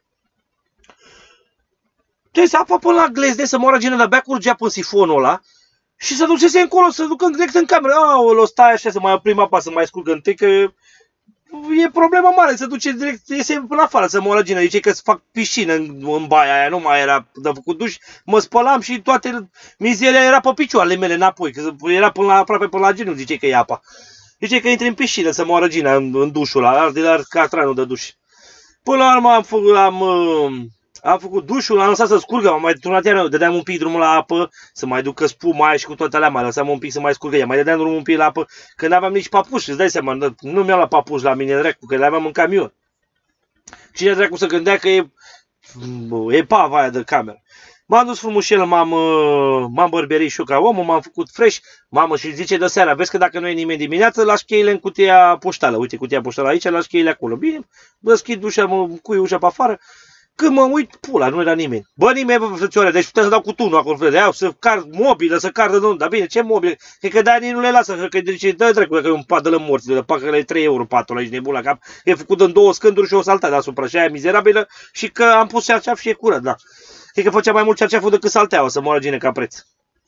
[SPEAKER 1] Deci apa până la glezne să moară Gina, de-abia curgea pe sifonul ăla. Și să ducese încolo, să ducă direct în cameră. Aoleu, stai așa să mai oprim apa, să mai scurgă întâi, că e problema mare, să duce direct, iese până afară, să moară Gina. Zice că să fac piscină în, în baia aia, nu mai era de făcut duș. Mă spălam și toate mizerile era pe picioarele mele înapoi, că era până la, aproape până la genunchi, zice că e apa. Zice că intri în piscină să moară Gina în, în dușul ăla, de la catranul de duș. Până la urmă am făcut, am... Am făcut dușul, am lăsat să scurgă, am mai turnat iar, dădeam un pic drumul la apă, să mai ducă spuma aia și cu toate alea, mai lăsam un pic să mai scurgă ea, mai dădeam drumul un pic la apă, că n-aveam nici papuși, îți dai seama, nu mi-au la papuși la mine, dracu, că le aveam în camion. Cine dracu să gândea că e, e pava aia de cameră. M-am dus frumușel, m-am bărberit și eu ca omul, m-am făcut fresh, mamă, și zice de seara, vezi că dacă nu e nimeni dimineață, lași cheile în cutia poștală, uite, cutia poștală aici, lași cheile acolo, bine, deschid ușa, mă cui ușa pe afară. Când mă uit, pula, nu era nimeni. Bă, nimeni, bă, frățioare, deci putea să dau cu tunul acolo, frate, iau să car mobilă, să car de nu, dar bine, ce mobilă? Cred că de-aia nu le lasă, că zice, dă dracu, că e un pat de la morți, de pacă le trei euro patul aici, nebun la cap, e făcut în două scânduri și o saltea deasupra, și aia mizerabilă, și că am pus cerceaf și e curat, da. Cred că făcea mai mult cerceaful decât salteaua, să moară Gine ca preț.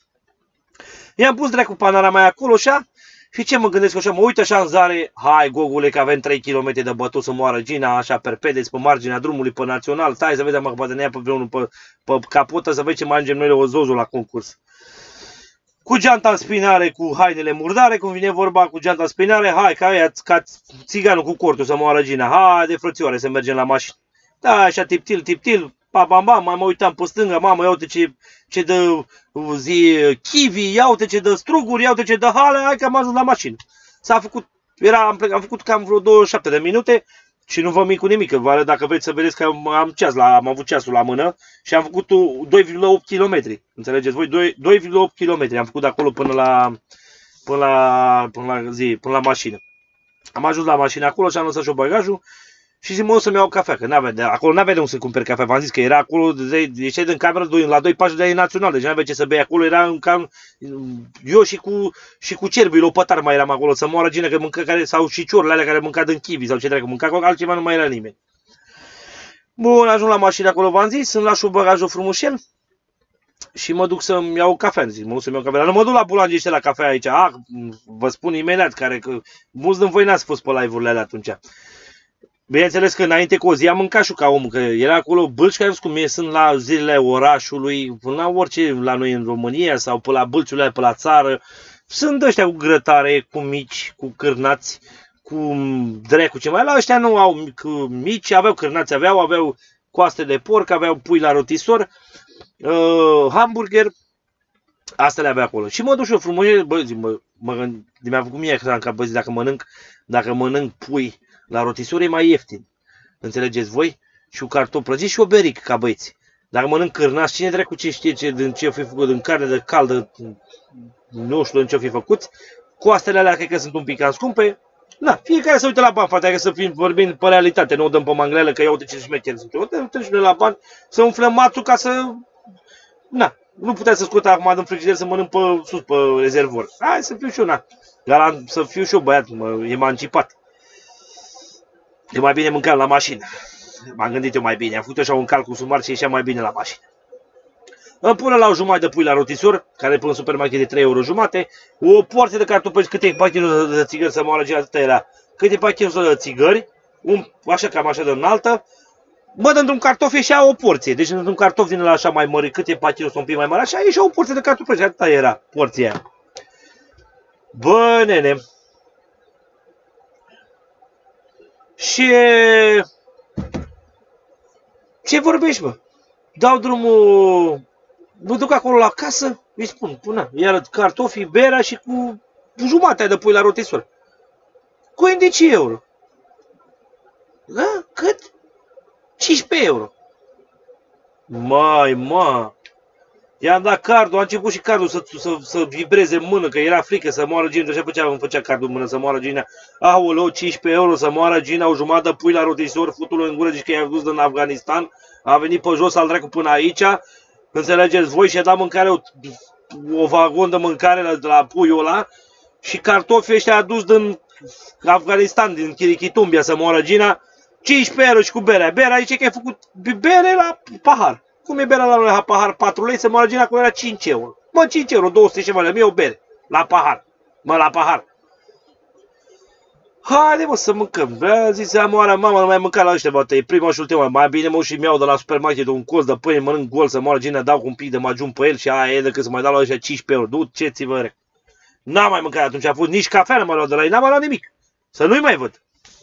[SPEAKER 1] I-am pus dracu panorama aia acolo, așa. Și ce mă gândesc așa, mă uit așa în zare, hai gogule că avem trei kilometri de bătut să moară Gina, așa perpedeți pe marginea drumului, pe național, stai să vedem, mă, poate ne ia pe vreunul pe, pe capotă să vedem ce mai ajungem noi la Ozozul la concurs. Cu geanta în spinare, cu hainele murdare, cum vine vorba, cu geanta în spinare, hai ca aia, ca țiganul cu cortul să moară Gina, hai de frățioare să mergem la mașină. Da, așa tiptil, tiptil, pa, bam, bam, mai mă uitam pe stânga, mamă, ia uite ce, ce dă zi kiwi, ia uite ce dă struguri, ia uite ce dă hale, hai că am ajuns la mașină. S-a făcut, era, am, am făcut cam vreo douăzeci și șapte de minute și nu vă mic cu nimic, că dacă vreți să vedeți că am, am, ceas la, am avut ceasul la mână și am făcut doi virgulă opt kilometri, înțelegeți voi, doi virgulă opt kilometri am făcut de acolo până la, până la, până la zi, până la mașină. Am ajuns la mașină acolo și am lăsat și-o bagajul. Și zic, mă, să-mi iau cafea, că n-avea de, acolo n-avea de unde să cumperi cafea, v-am zis că era acolo, ieșeai din cameră la doi pași de național, deci n-avea ce să bei acolo, era în cam, eu și cu, și cu cerbii, lopătar mai eram acolo, să moară Gina, că mânca, care, sau și ciorile alea care mânca din kiwi, sau ce dracu, mânca acolo, altceva nu mai era nimeni. Bun, ajung la mașină acolo, v-am zis, îmi las și bagajul frumușel și mă duc să-mi iau cafea, zic, mă duc să-mi iau cafea, dar nu mă duc la bulange și la cafea aici, ah, vă spun imediat, care, că mulți din voi n-ați fost pe live-urile alea atunci. Bineînțeles că înainte cu o zi am mâncat și ca omul, că era acolo bâlci care cum e, sunt la zilele orașului, până la orice, la noi în România sau pe la bâlciurile pe la țară. Sunt ăștia cu grătare, cu mici, cu cârnați, cu drecu ce mai. La ăștia nu au mici, aveau cârnați, aveau, aveau coaste de porc, aveau pui la rotisor, uh, hamburger, asta le avea acolo. Și mă duc și eu frumos, bă, zi, mă, mă, mi-a făcut mie că bă, zi, dacă mănânc, dacă mănânc pui la rotisor e mai ieftin. Înțelegeți voi? Și cu cartofi prăjiți și o beric ca băieți. Dacă mănânc cârnați, cine dracu ce știe ce, din ce fi făcut, din carne de caldă, nu știu în ce fi făcut. Coastele alea cred că sunt un pic cam scumpe. Na, fiecare să uite la bani, frate, că să fim vorbind pe realitate, nu o dăm pe manglelă, că eu uite ce șmecheri sunt. Uite și noi la bani, să umflăm mațul ca să... Na, nu putea să scot acum din frigider să mănânc pe sus, pe rezervor. Hai să fiu și eu, na. Garan, să fiu și eu băiat, mă, emancipat. E mai bine mâncam la mașină. M-am gândit eu mai bine, am făcut așa un calcul sumar și ieșea mai bine la mașină. Îmi pune la o jumătate de pui la rotisor, care pun în supermarket de trei euro jumate, o porție de cartofi, câte pachete de țigări să moară, atâta era, câte pachete de țigări, un, așa cam așa de înaltă, bă, într-un cartof ieșea o porție, deci într-un cartof din ăla așa mai mări, câte pachete sunt un pic mai mari, așa ieșea o porție de cartofi, atâta era porția aia. Bă, nene. Și... Ce vorbești, mă? Dau drumul... Mă duc acolo la casă, îi spun, până, iar cartofii, berea și cu jumătatea de pui la rotisor. Cu cincisprezece euro. Da? Cât? cincisprezece euro. Mai, mă. I-am dat cardul, a început și cardul să, să, să vibreze în mână, că era frică să moară Gina, așa făcea, îmi făcea cardul în mână să moară Gina. Aoleu, cincisprezece euro să moară Gina, o jumătate de pui la rotisor, futul în gură, zici că i-a dus din Afganistan, a venit pe jos, al dracu până aici, înțelegeți voi, și a dat mâncare, o, o vagon de mâncare la, la puiul ăla și cartofii ăștia adus din Afganistan, din Chirichitumbia să moară Gina, cincisprezece euro și cu berea. Berea aici că ai făcut bere la pahar. Cum e berea la noi la pahar patru lei, să moară Gina acolo era cinci euro. Mă, cinci euro, două sute și ceva, mie o bere. La pahar. Mă, la pahar. Haide, mă, să mâncăm. Bă, zise, moară mama, nu mai mânca la ăștia, bă, e prima și ultima. Mai bine mă și mi-au de la supermarket un colț de pâine, mănânc gol, să moară Gina, dau cu un pic de majun pe el și aia e decât să mai dau la ăștia cincisprezece euro. Du-ți-vă, rec. N-am mai mâncat atunci, a fost nici cafea, nu m-a luat de la ei, n-am mai luat nimic. Să nu-i mai văd.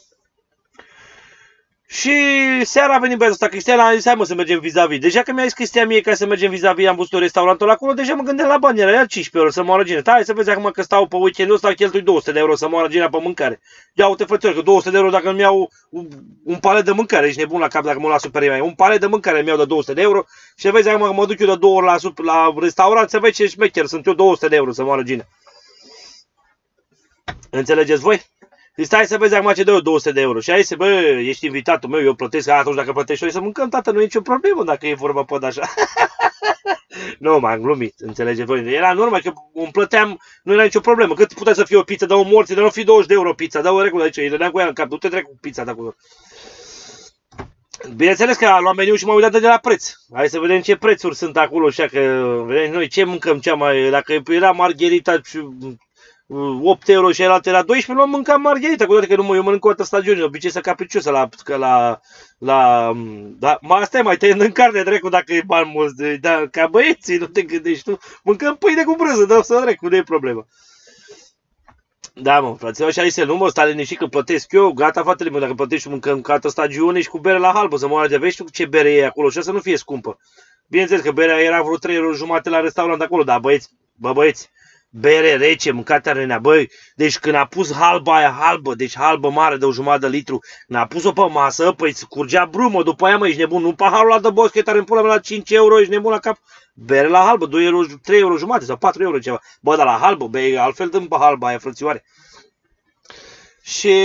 [SPEAKER 1] Și seara a venit băiatul ăsta, Cristian, a zis, hai mă să mergem vis-a-vis. Deja că mi-a zis Cristian mie ca să mergem vis-a-vis, am văzut un restaurantul acolo, deja mă gândeam la bani, era iar cincisprezece euro să moară Gina. Hai să vezi acum că stau pe weekendul ăsta, cheltui două sute de euro să moară Gina pe mâncare. Ia uite frățioare, că două sute de euro dacă îmi iau un, un palet de mâncare, ești nebun la cap dacă mă las super mai. Un palet de mâncare îmi iau de două sute de euro și vezi acum că mă duc eu de două ori la, la restaurant să vezi ce șmecher, sunt eu două sute de euro să moară Gina. Înțelegeți voi? Deci stai să vezi acum ce dă eu două sute de euro. Și ai să, bă, ești invitatul meu, eu plătesc, atunci dacă plătești noi să mâncăm, tată, nu e nicio problemă dacă e vorba pe așa. Nu, m-am glumit, înțelegeți voi. Era normal că îmi plăteam, nu era nicio problemă. Cât putea să fie o pizza, dă o morție, de nu fi douăzeci de euro pizza, dă o regulă aici, îi dădeam cu ea în cap, nu te trec cu pizza de acolo. Bineînțeles că am luat meniu și m-am uitat de la preț. Hai să vedem ce prețuri sunt acolo, așa că vedem noi ce mâncăm cea mai, dacă era margherita și opt euro și era la doisprezece, luam mâncam margherita, cu toate că nu, eu mănânc o dată stagiune, obicei să capriciosă la, la, la, da, asta e mai tăiând în carne, dracu, dacă e bani mulți, da, ca băieții, nu te gândești tu, mâncăm pâine cu brânză, dă să dracu, nu e problemă. Da, mă, fraților, așa este, nu mă, stai liniștit că plătesc eu, gata, fratele meu, dacă plătești mâncăm ca altă stagiune și cu bere la halbă, să moară de vezi tu ce bere e acolo și să nu fie scumpă. Bineînțeles că berea era vreo trei euro jumate la restaurant acolo, dar băieți, bă băieți, bere rece, mâncate arenea, băi, deci când a pus halba aia halbă, deci halbă mare de o jumătate de litru, când a pus-o pe masă, păi curgea brumă, după aia, mă, ești nebun, nu paharul ăla de boschet, are în pula mea la cinci euro, ești nebun la cap, bere la halbă, doi euro, trei euro jumate sau patru euro ceva, bă, dar la halbă, băi, altfel dăm pe halba aia, frățioare. Și...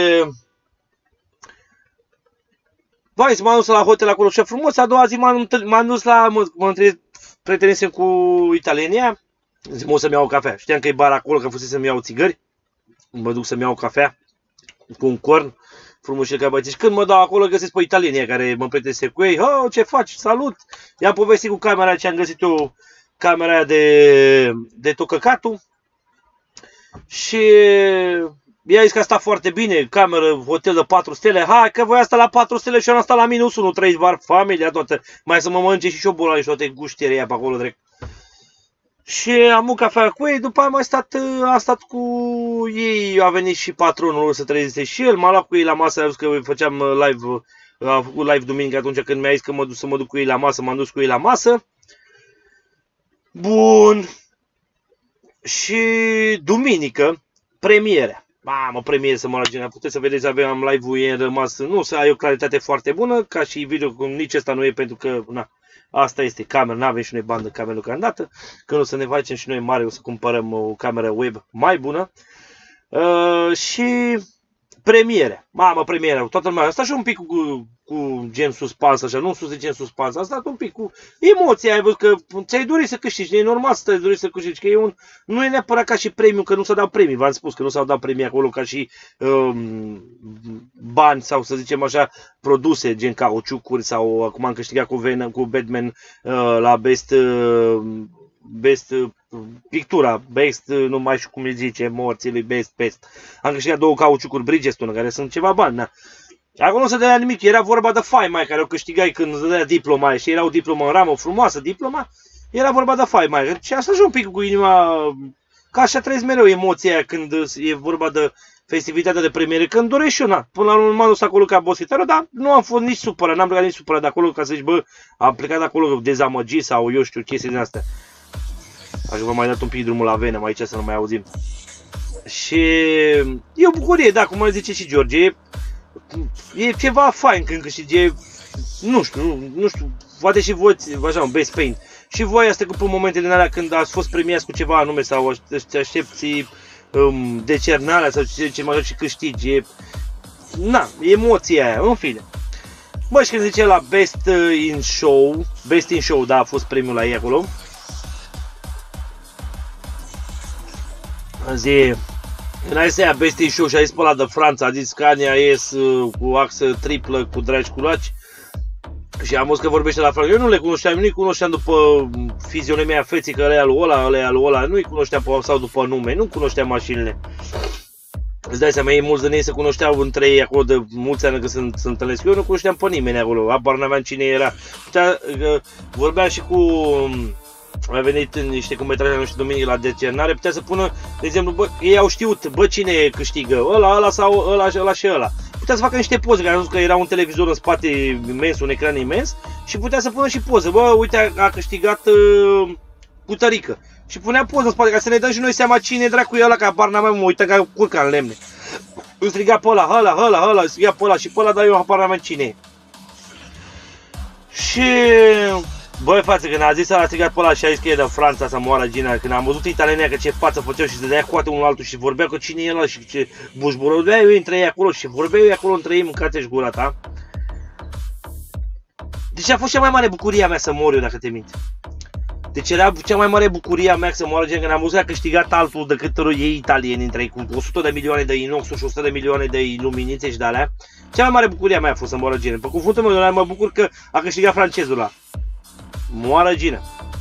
[SPEAKER 1] Băi, m-am dus la hotel acolo și frumos, a doua zi m-am dus la, mă prietenisem cu italienia. Zic, mă, să-mi iau o cafea. Știam că e bar acolo, că fusese să-mi iau țigări. Mă duc să-mi iau o cafea cu un corn frumos și ca băieți. Și când mă dau acolo, găsesc pe italienia care mă prietenise cu ei. Oh, ce faci? Salut! I-am povestit cu camera ce am găsit eu, camera aia de, de tocăcatul. Și i-a zis că a stat foarte bine, cameră, hotel de patru stele, hai că voi asta la patru stele și eu am stat la minus unu, trei bar, familia toată, mai să mă mănânce și șobolani și toate guștiere aia pe acolo drept. Și am avut cafea cu ei, după aia am stat, am stat cu ei, a venit și patronul lor să trezise și el, m-a luat cu ei la masă, a zis că făceam live, a făcut live duminică atunci când mi-a zis că mă duc să mă duc cu ei la masă, m-am dus cu ei la masă. Bun. Și duminică, premiere. Mamă, premiere să mă la puteți să vedeți, aveam live-ul ei rămas, nu să ai o claritate foarte bună, ca și video, cum nici ăsta nu e pentru că, na, asta este camera, n-avem și noi bani de cameră deocamdată, când o să ne facem și noi mari, o să cumpărăm o cameră web mai bună. Uh, și premiere, mamă, premiere, toată lumea, asta și un pic cu, cu gen suspans, așa, nu sus de gen suspans, asta un pic cu emoția, ai văzut că ți-ai dorit să câștigi, e normal să te dorit să câștigi, că e un, nu e neapărat ca și premiu, că nu s-au dat premii, v-am spus că nu s-au dat premii acolo ca și um, bani sau să zicem așa, produse, gen cauciucuri sau acum am câștigat cu, Venom, cu Batman uh, la Best... Uh, Best uh, pictura, Best, uh, nu mai știu cum îi zice, morții lui Best, Best. Am câștigat două cauciucuri Bridgestone, care sunt ceva bani, na. Acolo nu se dădea nimic, era vorba de faima care o câștigai când se dădea diploma aia, și era o diplomă în ramă, frumoasă diploma, era vorba de faima aia. Și asta ajung un pic cu inima, ca așa trăiesc mereu emoția aia când e vorba de festivitatea de premiere, când dorești eu, na. Până la urmă m-am dus acolo ca bositară, dar nu am fost nici supărat, n-am plecat nici supărat de acolo ca să zici, bă, am plecat de acolo dezamăgit sau eu știu, chestii din astea. Așa că vă mai dat un pic drumul la Venom aici să nu mai auzim. Și e o bucurie, da, cum mai zice și George, e, e ceva fain când câștige, nu știu, nu, nu știu, poate și voi, așa, un best paint. Și voi ați trecut pe momente din alea când ați fost premiați cu ceva anume sau te aștepți um, decernarea sau ce, ce mai și câștigi, e, na, emoția aia, în fine. Bă, și când zice la Best in Show, Best in Show, da, a fost premiul la ei acolo. Zi, înainte să ia Best in Show și a zis pe ăla de Franța, a zis Scania S uh, cu axă triplă cu dragi culaci. Și am văzut că vorbește la Franța. Eu nu le cunoșteam, nu-i cunoșteam după fizionomia feții, că ăla lui ăla, ăla lui ăla, nu-i cunoșteam sau după nume, nu cunoșteam mașinile. Îți dai seama, ei mulți din ei se cunoșteau între ei acolo de mulți ani că se întâlnesc. Eu nu cunoșteam pe nimeni acolo, abar n-aveam cine era. Putea, vorbeam și cu... a venit în niște curmetraje, nu știu, duminică la decernare, putea să pună, de exemplu, bă, ei au știut, bă, cine câștigă, ăla, ăla sau ăla, ăla și ăla. Putea să facă niște poze, că am văzut că era un televizor în spate imens, un ecran imens, și putea să pună și poze, bă, uite, a câștigat uh, Cutărică. Și punea poză în spate, ca să ne dăm și noi seama cine dracu e ăla, că apar n-am mai mă uităm ca curca în lemne. Îmi striga pe ăla, ăla, ăla, ăla, striga pe ăla și pe ăla, dar eu apar n-am cine e. Și... băi, față, când a zis ăla, a strigat pe ăla și a zis că e de Franța să moară Gina, când am văzut italienii că ce față făceau și se dădea coate unul altul și vorbea că cine e ăla și ce bușbură, dădea eu între ei acolo și vorbeau eu acolo între ei, mâncați-și gura ta. Deci a fost cea mai mare bucuria mea să mor eu, dacă te mint. Deci era cea mai mare bucuria mea să moară Gina, când am văzut că a câștigat altul decât ei italieni între ei, cu o sută de milioane de inoxuri și o sută de milioane de iluminițe și de-alea. Cea mai mare bucuria mea a fost să moară Gina. Pe cuvântul meu, mă bucur că a câștigat francezul ăla. Moară Gina.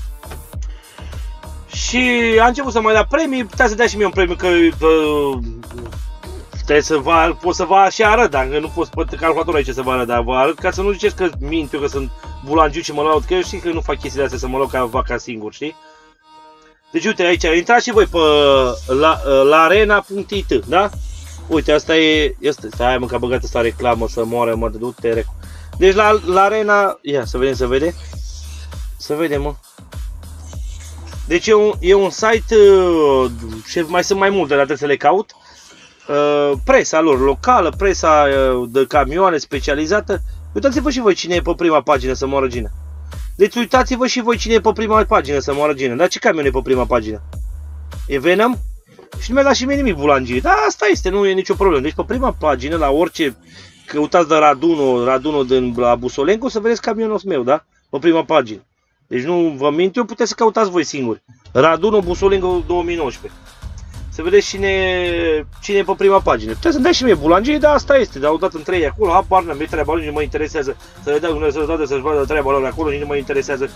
[SPEAKER 1] Și a început să mai dea premii, putea să dea și mie un premiu, că uh, trebuie să vă, pot să vă și arăt, dacă nu pot pe calculator aici să vă arăt, dar vă arăt ca să nu ziceți că mint eu, că sunt bulangiu și mă laud, că eu știu că nu fac chestiile astea să mă laud ca vaca singur, știi? Deci uite aici, intrați și voi pe la, la arena punct it, da? Uite, asta e, este, stai mă că a băgat asta reclamă să moară, mă, du-te recu. Deci la, la arena, ia să vedem, să vede. Să vedem, mă. Deci e un, e un site uh, și mai sunt mai multe, dar trebuie să le caut. Uh, presa lor locală, presa uh, de camioane specializată. Uitați-vă și voi cine e pe prima pagină să moară Gina. Deci uitați-vă și voi cine e pe prima pagină să moară Gina. Dar ce camion e pe prima pagină? E Venom? Și nu mi-a dat și mie nimic bulangii. Da, asta este, nu e nicio problemă. Deci pe prima pagină, la orice, căutați de Raduno, Raduno din la Busolencu, să vedeți camionul meu, da? Pe prima pagină. Deci nu vă mint eu, puteți să căutați voi singuri. Raduno Busolencu două mii nouăsprezece. Să vedeți cine, cine e pe prima pagină. Puteți să-mi dai și mie bulangii, dar asta este. Dar au dat în trei acolo, habar n-am, e treaba lor, nu mă interesează. Să le dau Dumnezeu toate să-și vadă treaba lor acolo, nici nu mă interesează.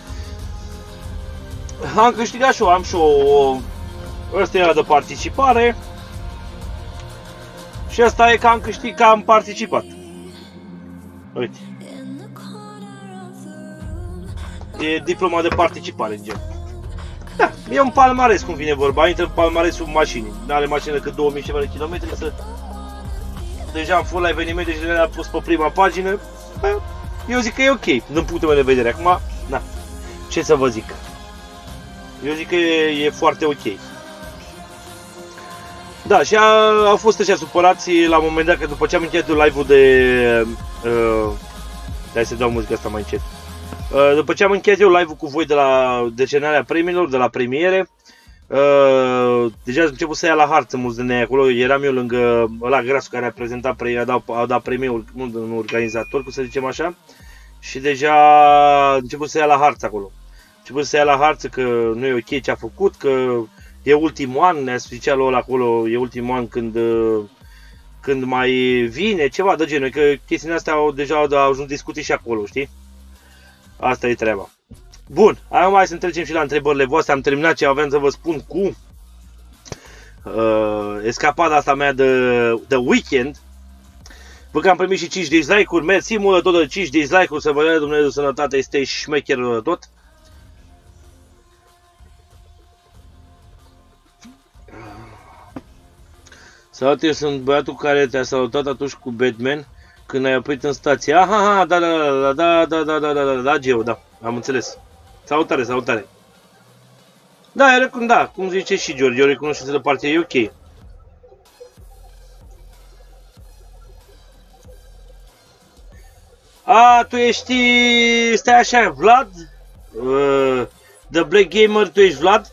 [SPEAKER 1] Am câștigat și eu, am și o... Ăsta era de participare. Și asta e că am câștigat, că am participat. Uite. E diploma de participare, în gen. Da, e un palmares, cum vine vorba, intră în palmaresul mașinii. N-are mașină decât două mii de kilometri, să... Deja am fost la eveniment, deja le-am pus pe prima pagină. Bă, eu zic că e ok, din punctul meu de vedere. Acum, na, ce să vă zic. Eu zic că e, e foarte ok. Da, și a, au fost ăștia supărați la un moment dat, că după ce am încheiat live-ul de... Uh, hai să dau muzica asta mai încet. Uh, după ce am încheiat eu live-ul cu voi de la decernarea premiilor, de la premiere, uh, deja am început să ia la harță mulți din ei acolo, eram eu lângă ăla grasul care a prezentat, pre, a dat, a dat premiul, un organizator, cum să zicem așa, și deja a început să ia la harță acolo. A început să ia la harță că nu e ok ce a făcut, că e ultimul an, ne-a zicea lui ăla acolo, e ultimul an când, când mai vine, ceva de genul, că chestiile astea au, deja au ajuns discuții și acolo, știi? Asta e treaba. Bun, acum hai să trecem și la întrebările voastre. Am terminat ce aveam să vă spun cu uh, escapada asta mea de, de weekend. Văd că am primit și cinci dislike-uri. Mersi mult tot de cinci dislike-uri. Să vă dea Dumnezeu sănătate, este șmecher de tot. Salut, eu sunt băiatul care te-a salutat atunci cu Batman când ai oprit în stație. Aha, da, da, da, da, da, da, da, da, da, da, Geo, da, am înțeles. Salutare, salutare. Da, eu recunosc, da, cum zice și George, eu recunosc și de partea, e ok. A, tu ești, stai așa, Vlad? Uh, The Black Gamer, tu ești Vlad?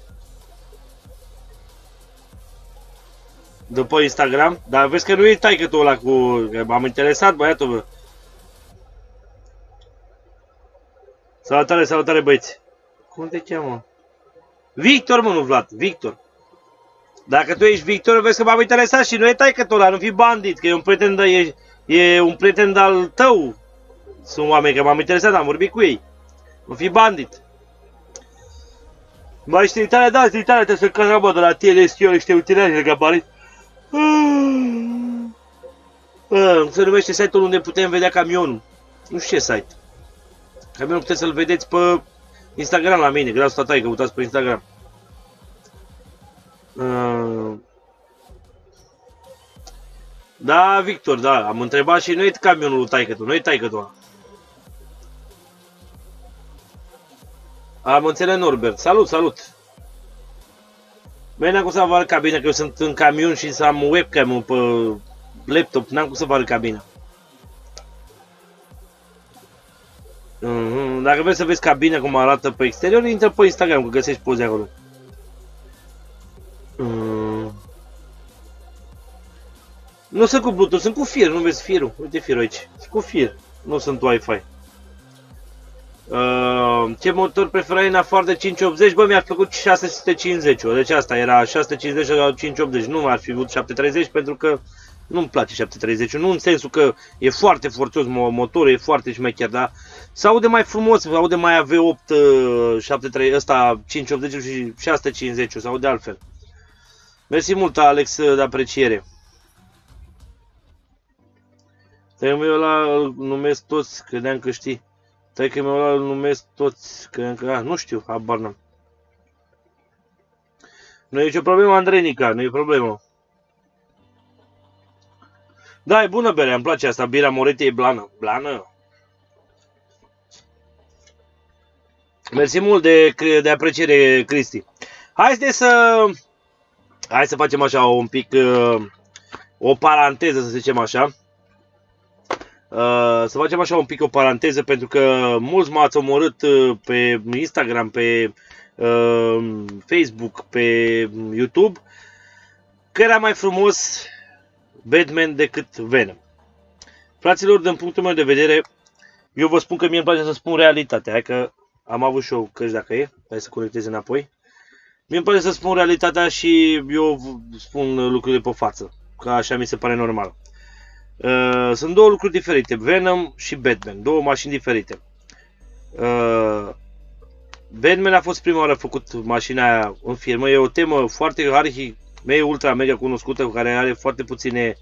[SPEAKER 1] După Instagram, dar vezi că nu e taică-tu ăla cu... M-am interesat, băiatul, bă. Salutare, salutare, băieți. Cum te cheamă? Victor, mă, nu Vlad, Victor. Dacă tu ești Victor, vezi că m-am interesat și nu e taică-tu ăla, nu fi bandit, că e un prieten, de, e, e un prieten al tău. Sunt oameni că m-am interesat, am vorbit cu ei. Nu fi bandit. Mai știi tale, da, știi tale, trebuie să căra, bă, de la T L S, eu niște utilaje de gabarit. Uh, se numește site-ul unde putem vedea camionul. Nu știu ce site. Camionul puteți să-l vedeți pe Instagram la mine, Grasul Tatai, căutați pe Instagram. Uh, da, Victor, da, am întrebat și nu e camionul lui taică-tu, nu e taică-tu. Am înțeles, Norbert. Salut, salut. Băi, n-am cum să vă arăt cabina, că eu sunt în camion și să am webcam-ul pe laptop, n-am cum să vă arăt cabina. Uh-huh. Dacă vreți să vezi cabina cum arată pe exterior, intră pe Instagram, că găsești poze acolo. Uh. Nu sunt cu Bluetooth, sunt cu fir, nu vezi firul? Uite firul aici, sunt cu fir, nu sunt Wi-Fi. Uh, ce motor preferai în afară de cinci optzeci? Bă, mi-a plăcut șase sute cincizeci, deci asta era șase sute cincizeci sau cinci optzeci, nu m-ar fi vrut șapte treizeci pentru că nu-mi place șapte treizeci, nu în sensul că e foarte forțos motorul, e foarte șmecher, dar se aude mai frumos, se aude mai A V opt, șapte treizeci, ăsta cinci optzeci și șase sute cincizeci, se aude altfel. Mersi mult, Alex, de apreciere. Tăi meu ăla îl numesc toți, credeam că știi. Tăi că meu ăla îl numesc toți, credeam că... A, nu știu, habar n-am. Nu e nicio problemă, Andrenica, nu e problemă. Da, e bună bere, îmi place asta, bira Moretti e blană. Blană. Mersi mult de, de apreciere, Cristi. Hai să... Hai să facem așa un pic... O paranteză, să zicem așa. Uh, să facem așa un pic o paranteză, pentru că mulți m-ați omorât pe Instagram, pe uh, Facebook, pe YouTube, că era mai frumos Batman decât Venom. Fraților, din punctul meu de vedere, eu vă spun că mie îmi place să spun realitatea. Hai că am avut și eu căci dacă e, hai să conectez înapoi. Mie îmi place să spun realitatea și eu spun lucrurile pe față, că așa mi se pare normal. Uh, sunt două lucruri diferite, Venom și Batman, două mașini diferite. Uh, Batman a fost prima oară făcut mașina aia în firmă, e o temă foarte arhi, ultra mega cunoscută, care are foarte puține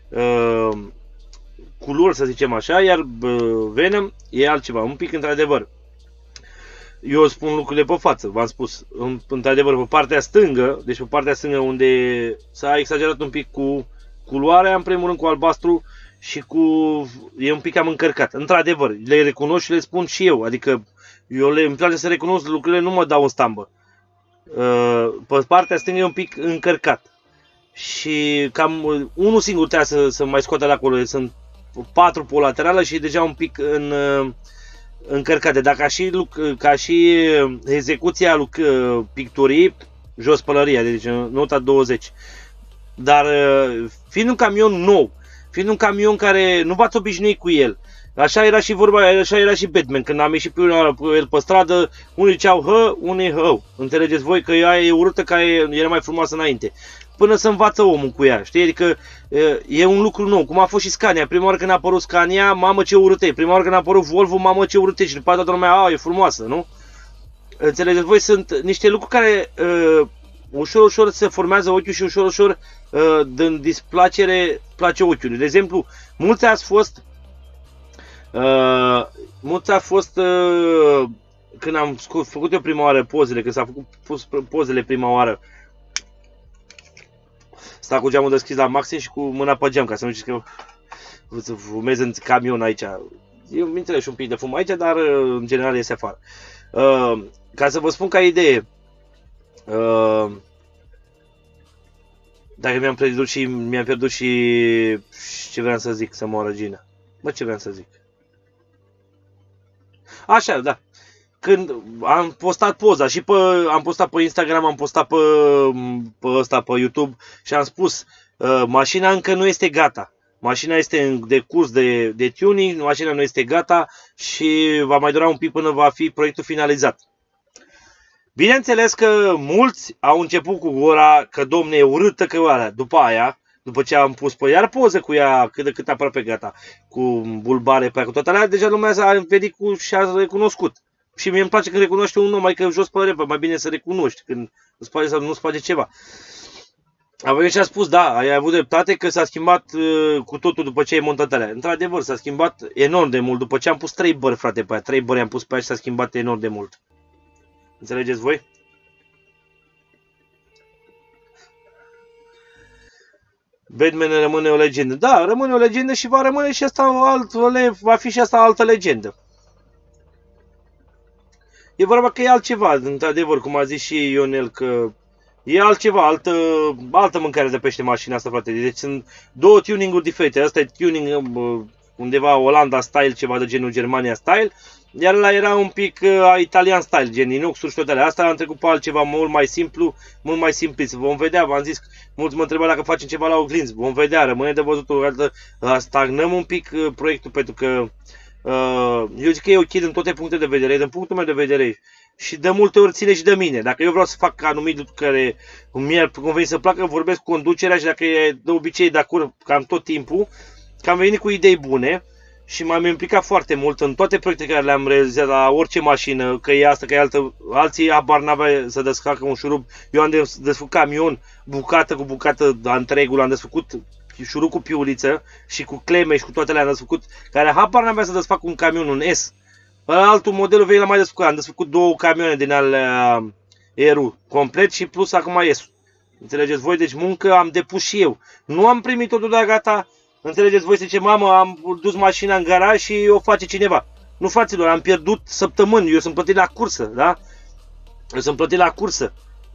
[SPEAKER 1] uh, culori, să zicem așa, iar uh, Venom e altceva, un pic într-adevăr. Eu spun lucrurile pe față, v-am spus, într-adevăr pe partea stângă, deci pe partea stângă unde s-a exagerat un pic cu culoarea, în primul rând cu albastru și cu... e un pic cam încărcat. Într-adevăr, le recunosc și le spun și eu, adică eu le, îmi place să recunosc lucrurile, nu mă dau în stambă. Pe partea stângă e un pic încărcat. Și cam unul singur trebuie să, să mai scoate de acolo, sunt patru pe laterală și deja un pic în... încărcate, dar ca și, ca și execuția lui picturii, jos pălăria, deci nota douăzeci. Dar fiind un camion nou, fiind un camion care nu v-ați obișnuit cu el, așa era și vorba, așa era și Batman, când am ieșit pe el pe stradă, unii ziceau hă, unii hău. Înțelegeți voi că ea e urâtă, ca era mai frumoasă înainte. Până să învață omul cu ea, știi? Adică e un lucru nou, cum a fost și Scania. Prima oară când a apărut Scania, mamă ce urâtă e. Prima oară când a apărut Volvo, mamă ce urâtă e. Și după toată lumea, a, e frumoasă, nu? Înțelegeți voi? Sunt niște lucruri care uh, ușor, ușor se formează ochiul și ușor, ușor uh, din displacere place ochiului. De exemplu, mulți ați fost, uh, mulți a fost, uh, când am făcut eu prima oară pozele, când s-a făcut pozele prima oară, sta cu geamul deschis la maxim și cu mâna pe geam, ca să nu știți că să fumez în camion aici. Eu îmi înțeleg și un pic de fum aici, dar în general iese afară. Uh, ca să vă spun ca idee, uh, dacă mi-am pierdut și mi-am pierdut și ce vreau să zic, să mă Gina. Bă, ce vreau să zic? Așa, da. Când am postat poza și pe, am postat pe Instagram, am postat pe, pe ăsta, pe YouTube și am spus uh, mașina încă nu este gata. Mașina este în de curs de, de tuning, mașina nu este gata și va mai dura un pic până va fi proiectul finalizat. Bineînțeles că mulți au început cu gura că domne e urâtă că alea. După aia, după ce am pus pe iar poză cu ea cât de cât aproape gata, cu bulbare pe aia, cu toate alea, deja lumea s-a venit cu și a recunoscut. Și mie îmi place când recunoște un om, mai că jos părere, mai bine să recunoști când îți place sau nu îți place ceva. A venit și a spus, da, ai avut dreptate că s-a schimbat uh, cu totul după ce ai montat alea. Într-adevăr, s-a schimbat enorm de mult, după ce am pus trei bări, frate, pe aia. Trei bări am pus pe aia și s-a schimbat enorm de mult. Înțelegeți voi? Batman rămâne o legendă. Da, rămâne o legendă și va rămâne și asta alt, va fi și asta altă legendă. E vorba că e altceva, într-adevăr, cum a zis și Ionel, că e altceva, altă, altă mâncare de pește mașina asta, frate. Deci sunt două tuning-uri diferite. Asta e tuning undeva Olanda style, ceva de genul Germania style, iar ăla era un pic uh, italian style, gen inoxuri și toate alea. Asta am trecut pe altceva mult mai simplu, mult mai simplist. Vom vedea, v-am zis, mulți mă întreabă dacă facem ceva la oglinzi. Vom vedea, rămâne de văzut o dată. Stagnăm un pic uh, proiectul pentru că Uh, eu zic că e ok din toate punctele de vedere, din punctul meu de vedere și de multe ori ține și de mine. Dacă eu vreau să fac anumit lucru care mi-ar conveni să placă, vorbesc cu conducerea și dacă e de obicei de acord cam tot timpul, că am venit cu idei bune și m-am implicat foarte mult în toate proiectele care le-am realizat la orice mașină, că e asta, că e altă, alții abar n-avea să desfacă un șurub. Eu am desfăcut camion, bucată cu bucată, întregul, am desfăcut șurub cu piuliță și cu cleme și cu toate alea am desfăcut, care habar n-avea să desfac un camion, un S. Altul modelul vechi l-am mai desfăcut, am desfăcut două camioane din alea Eru complet și plus acum S. Înțelegeți voi? Deci muncă am depus și eu. Nu am primit totul de gata. Înțelegeți voi? Se zice, mamă, am dus mașina în garaj și o face cineva. Nu, fraților, am pierdut săptămâni. Eu sunt plătit la cursă, da? Eu sunt plătit la cursă.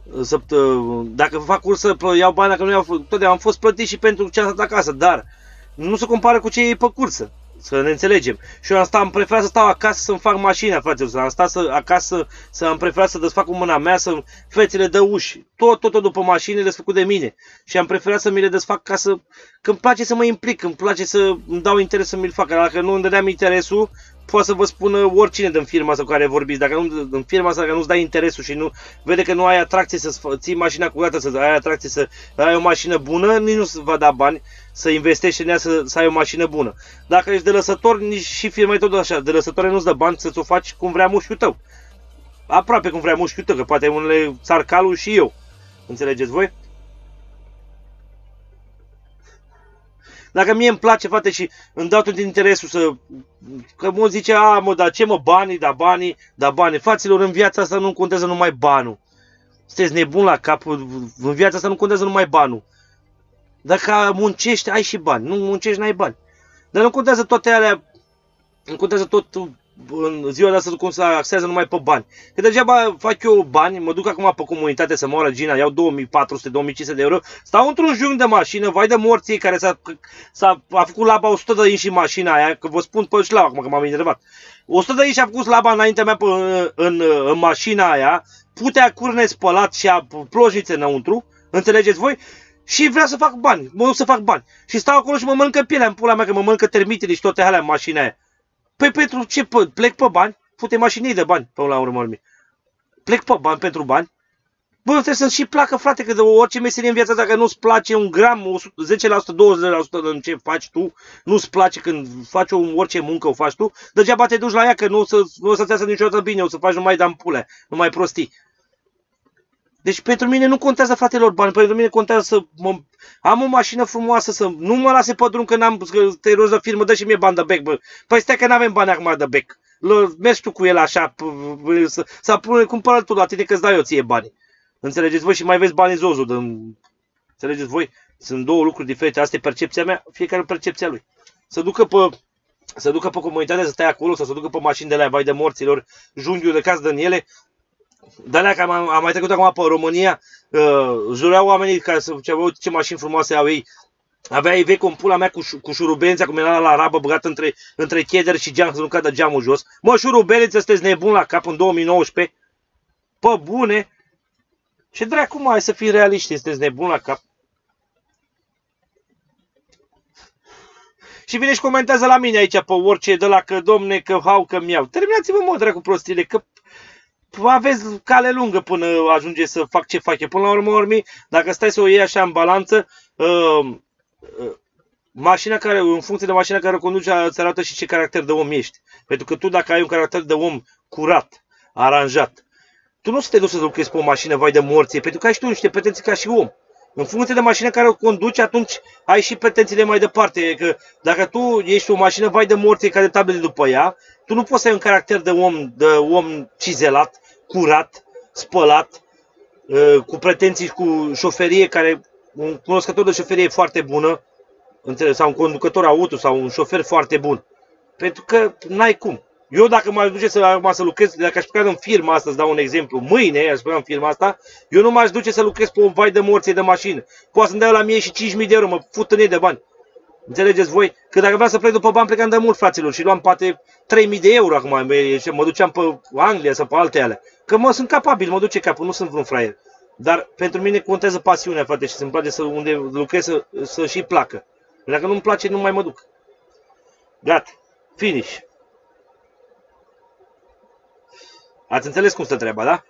[SPEAKER 1] Dacă fac cursă, iau bani, dacă nu iau, totdeauna am fost plătit și pentru ce am stat acasă, dar nu se compară cu ce e pe cursă, să ne înțelegem. Și eu am, stat, am preferat să stau acasă să-mi fac mașina, frate, să am stat să, acasă, să am preferat să desfac cu mâna mea, să fețele de uși, tot, tot, tot după mașini desfăcut de mine. Și am preferat să mi le desfac ca să, că îmi place să mă implic, îmi place să îmi dau interes să mi-l fac. Dacă nu îmi dădeam interesul, poate să vă spună oricine din firma asta cu care vorbiți. Dacă nu, în firma asta, dacă nu-ți dai interesul și nu vede că nu ai atracție să ții mașina curată, să ai atracție să ai o mașină bună, nici nu va da bani să investești în ea să, să ai o mașină bună. Dacă ești de lăsător, nici și firma e tot așa. De lăsător nu-ți dă bani să-ți o faci cum vrea mușchiul tău. Aproape cum vrea mușchiul tău, că poate unele țar calul și eu. Înțelegeți voi? Dacă mie îmi place, frate, și îmi dau tot interesul să... Că mă zice, a, mă, dar ce mă, banii, da banii, da banii. Fraților, în viața asta nu contează numai banul. Sunteți nebun la cap, în viața asta nu contează numai banul. Dacă muncești, ai și bani. Nu muncești, n-ai bani. Dar nu contează toate alea, nu contează tot în ziua de astăzi cum se axează numai pe bani. Că degeaba fac eu bani, mă duc acum pe comunitate să mă oară Gina, iau două mii patru sute, două mii cinci sute de euro, stau într-un jung de mașină, vai de morții care s-a, s-a a făcut laba o sută de inși în mașina aia, că vă spun pe șlau acum că m-am enervat. o sută de inși a făcut laba înaintea mea pe, în, în, în mașina aia, putea curne spălat și a plojnițe înăuntru, înțelegeți voi? Și vreau să fac bani, mă duc să fac bani. Și stau acolo și mă mănâncă pielea în pula mea, că mă mănâncă termitele și toate alea în mașina aia. Păi pentru ce? Plec pe bani? Fute mașinii de bani, până la urmă. Plec pe bani pentru bani? Bă, trebuie să-mi și placă, frate, că de orice meserie în viața, dacă nu-ți place un gram, zece la sută, douăzeci la sută în ce faci tu, nu-ți place când faci o, orice muncă o faci tu, degeaba te duci la ea, că nu o, să, nu o să-ți iasă niciodată bine, o să faci numai de-ampule, numai prostii. Deci pentru mine nu contează, fratelor, bani, pentru mine contează să mă, am o mașină frumoasă, să nu mă lase pe drum că n-am, că te rogi de firmă, dă și mie bani de bec, bă. Păi stai că n-avem bani acum de bec. Mergi tu cu el așa, să, să pune, cumpără tu la tine că îți dau eu ție bani. Înțelegeți voi? Și mai vezi banii Zozu. De, înțelegeți voi? Sunt două lucruri diferite. Asta e percepția mea, fiecare percepția lui. Să ducă pe, să ducă pe comunitate, să stai acolo, sau să ducă pe mașini de la vai de morților, junghiul de caz din ele. Dar că am, am mai trecut acum pe România, uh, jureau oamenii ca să ziceau, ce mașini frumoase au ei. Avea ei vechi în pula mea cu, cu șurubelința, cum era la rabă, băgat între, între cheder și geam, să nu cadă geamul jos. Mă, șurubelință, sunteți nebun la cap în două mii nouăsprezece? Pă bune! Ce dracu, mai să fii realiști, sunteți nebun la cap? Și vine și comentează la mine aici pe orice, de la că domne, că hau, că mi-au. Terminați-vă, mă, dracu, prostile, că aveți cale lungă până ajunge să fac ce fac eu. Până la urmă, urmi, dacă stai să o iei așa în balanță, uh, uh, mașina care, în funcție de mașina care o conduci, îți arată și ce caracter de om ești. Pentru că tu, dacă ai un caracter de om curat, aranjat, tu nu o să te duci să lucrezi pe o mașină, vai de morție, pentru că ai și tu niște pretenții ca și om. În funcție de mașina care o conduci, atunci ai și pretențiile mai departe. Că dacă tu ești o mașină, vai de morție, ca de tablele după ea, tu nu poți să ai un caracter de om, de om cizelat, curat, spălat, cu pretenții, cu șoferie, care un cunoscător de șoferie e foarte bună, sau un conducător auto, sau un șofer foarte bun. Pentru că n-ai cum. Eu dacă m-aș duce să, să lucrez, dacă aș pleca în firma asta, îți dau un exemplu, mâine aș pleca în firma asta, eu nu m-aș duce să lucrez pe un vai de morție de mașină. Poate să-mi dea la mie și cinci mii de euro, mă fut în ei de bani. Înțelegeți voi? Că dacă vreau să plec după bani, plecam de mult, fraților, și luam poate trei mii de euro acum, mă duceam pe Anglia sau pe alte alea. Că mă sunt capabil, mă duce capul, nu sunt vreun fraier. Dar pentru mine contează pasiunea, frate, și să-mi place să unde lucrez să, să și placă. Dacă nu-mi place, nu mai mă duc. Gata. Finish. Ați înțeles cum stă treaba, da?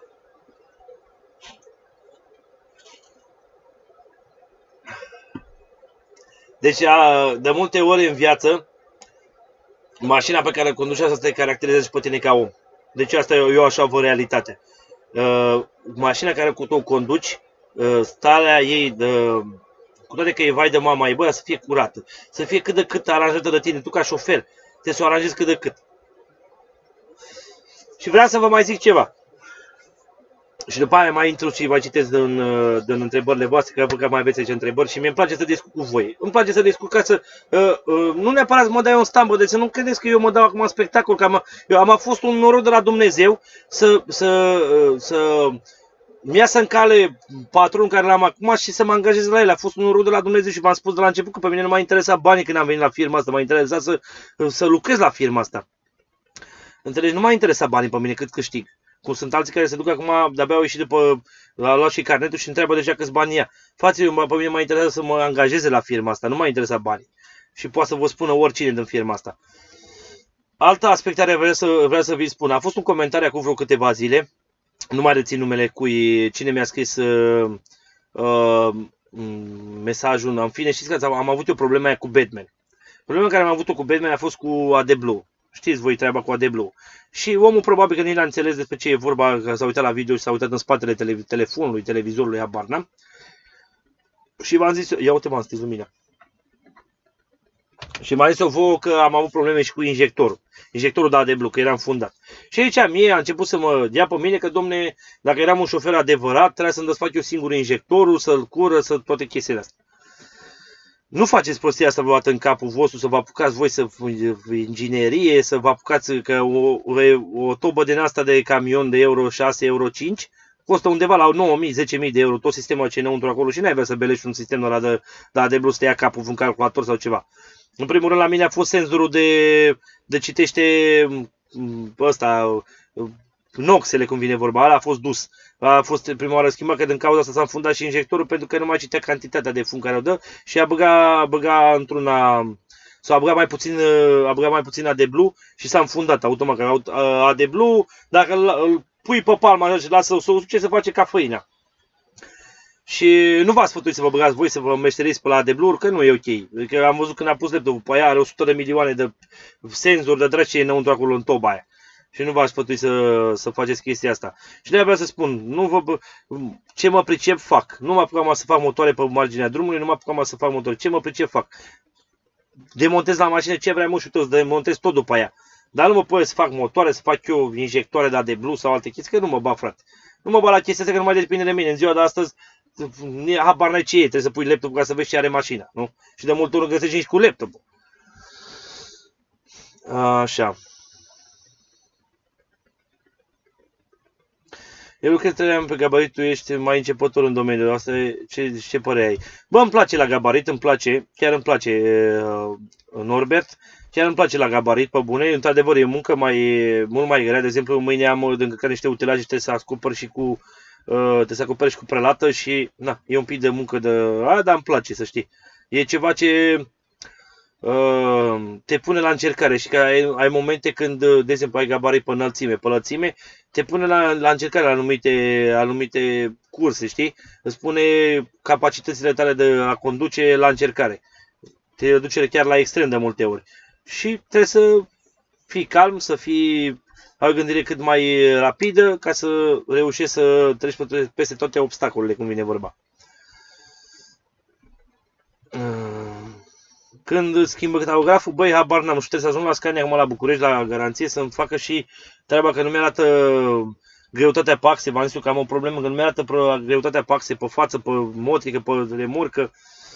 [SPEAKER 1] Deci, de multe ori în viață, mașina pe care o conduci asta te caracterizează pe tine ca om. Deci asta eu, eu așa văd realitatea. Uh, mașina care cu tu o conduci, uh, starea ei, de, cu toate că e vai de mama ei, bă, să fie curată, să fie cât de cât aranjată de tine, tu ca șofer, trebuie să o aranjezi cât de cât. Și vreau să vă mai zic ceva. Și după aia mai intru și vă citesc din, din întrebările voastre, că văd că mai aveți aici întrebări și mi-e place să discut cu voi. Îmi place să discut ca să, uh, uh, nu neapărat să mă dau eu în stambă, deci să nu credeți că eu mă dau acum în spectacol, că am, eu am fost un noroc de la Dumnezeu să, să, uh, să mi iasă în cale patronul care l-am acum și să mă angajez la el. A fost un noroc de la Dumnezeu și v-am spus de la început că pe mine nu m-a interesat banii când am venit la firma asta, m-a interesat să, să lucrez la firma asta. Înțelegi? Nu m-a interesat banii pe mine cât câștig. Cum sunt alții care se duc acum, de-abia au ieșit după, a luat și carnetul și întreabă deja câți bani ia. Fraților, pe mine m-a interesat să mă angajeze la firma asta, nu m-a interesat banii. Și poate să vă spună oricine din firma asta. Altă aspect care vreau să, vreau să vi spun, a fost un comentariu acum vreo câteva zile, nu mai rețin numele cui, cine mi-a scris uh, uh, mesajul, în fine, știți că am, am avut o problemă aia cu Batman. Problema care am avut-o cu Batman a fost cu AdBlue. Știți voi treaba cu AdBlue. Și omul probabil că nu l-a înțeles despre ce e vorba, că s-a uitat la video și s-a uitat în spatele tele telefonului, televizorului, habar n-am. Și v-am zis, ia uite, m-am stins lumina. Și m-a zis-o vouă că am avut probleme și cu injectorul. Injectorul de AdBlue, că era înfundat. Și aici mie a început să mă dea pe mine că, domne, dacă eram un șofer adevărat, trebuia să-mi desfac eu singur injectorul, să-l cură, să toate chestiile astea. Nu faceți prostia asta vreodată în capul vostru, să vă apucați voi să inginerie, să vă apucați că o, o, o tobă din asta de camion de euro șase, euro cinci, costă undeva la nouă mii, zece mii de euro, tot sistemul ce înăuntru acolo și n-ai vrea să belești un sistem ăla de, de AdBlue să te ia capul un calculator sau ceva. În primul rând la mine a fost senzorul de, de citește ăsta, noxele cum vine vorba, ăla a fost dus. A fost prima oară schimbat, că din cauza asta s-a înfundat și injectorul pentru că nu mai citea cantitatea de fum care o dă și a băgat, băga într-una, sau a băgat mai puțin, a băgat mai puțin AdBlue și s-a înfundat automat. Că AdBlue, dacă îl pui pe palma și lasă să o suce, se face ca făina. Și nu v-ați sfătuit să vă băgați voi să vă meșteriți pe la AdBlue, că nu e ok. Că am văzut când a pus laptopul pe aia, are o sută de milioane de senzori de draci înăuntru acolo în toba aia. Și nu v-aș sfătui să, să faceți chestia asta. Și de-aia vreau să spun, nu vă, ce mă pricep fac. Nu mă apucam să fac motoare pe marginea drumului, nu mă apucam să fac motoare. Ce mă pricep fac. Demontez la mașină ce vreau și tot, demontez tot după aia. Dar nu mă pot să fac motoare, să fac eu injectoare de AdBlue sau alte chestii, că nu mă bat, frate. Nu mă bat la chestia asta, că nu mai depinde de mine. În ziua de astăzi, habar n-ai ce e, trebuie să pui laptopul ca să vezi ce are mașina, nu? Și de multe ori găsești nici cu laptopul. Așa. Eu cred că trăiam pe gabarit, tu ești mai începător în domeniul ăsta, ce, ce părere ai? Bă, îmi place la gabarit, îmi place, chiar îmi place uh, Norbert, chiar îmi place la gabarit, pe bune, într-adevăr e muncă mai, mult mai grea, de exemplu mâine am de încărcat niște utilaje și trebuie să acopăr și cu, uh, trebuie să acopăr și cu prelată și, na, e un pic de muncă de, a, dar îmi place să știi, e ceva ce te pune la încercare și că ai, ai momente când, de exemplu, ai gabarit pe înălțime, pe lățime, te pune la, la încercare la anumite, anumite curse, știi? Îți pune capacitățile tale de a conduce la încercare. Te duce chiar la extrem de multe ori. Și trebuie să fii calm, să fii, ai o gândire cât mai rapidă ca să reușești să treci peste toate obstacolele, cum vine vorba. Când schimbă tachograful, băi, habar n-am, și trebuie să ajung la Scania acum la București, la garanție, să-mi facă și treaba că nu mi-arată greutatea pe axe. V-am zis că am o problemă, că nu mi-arată greutatea pe axe, pe față, pe motrică, pe remorcă.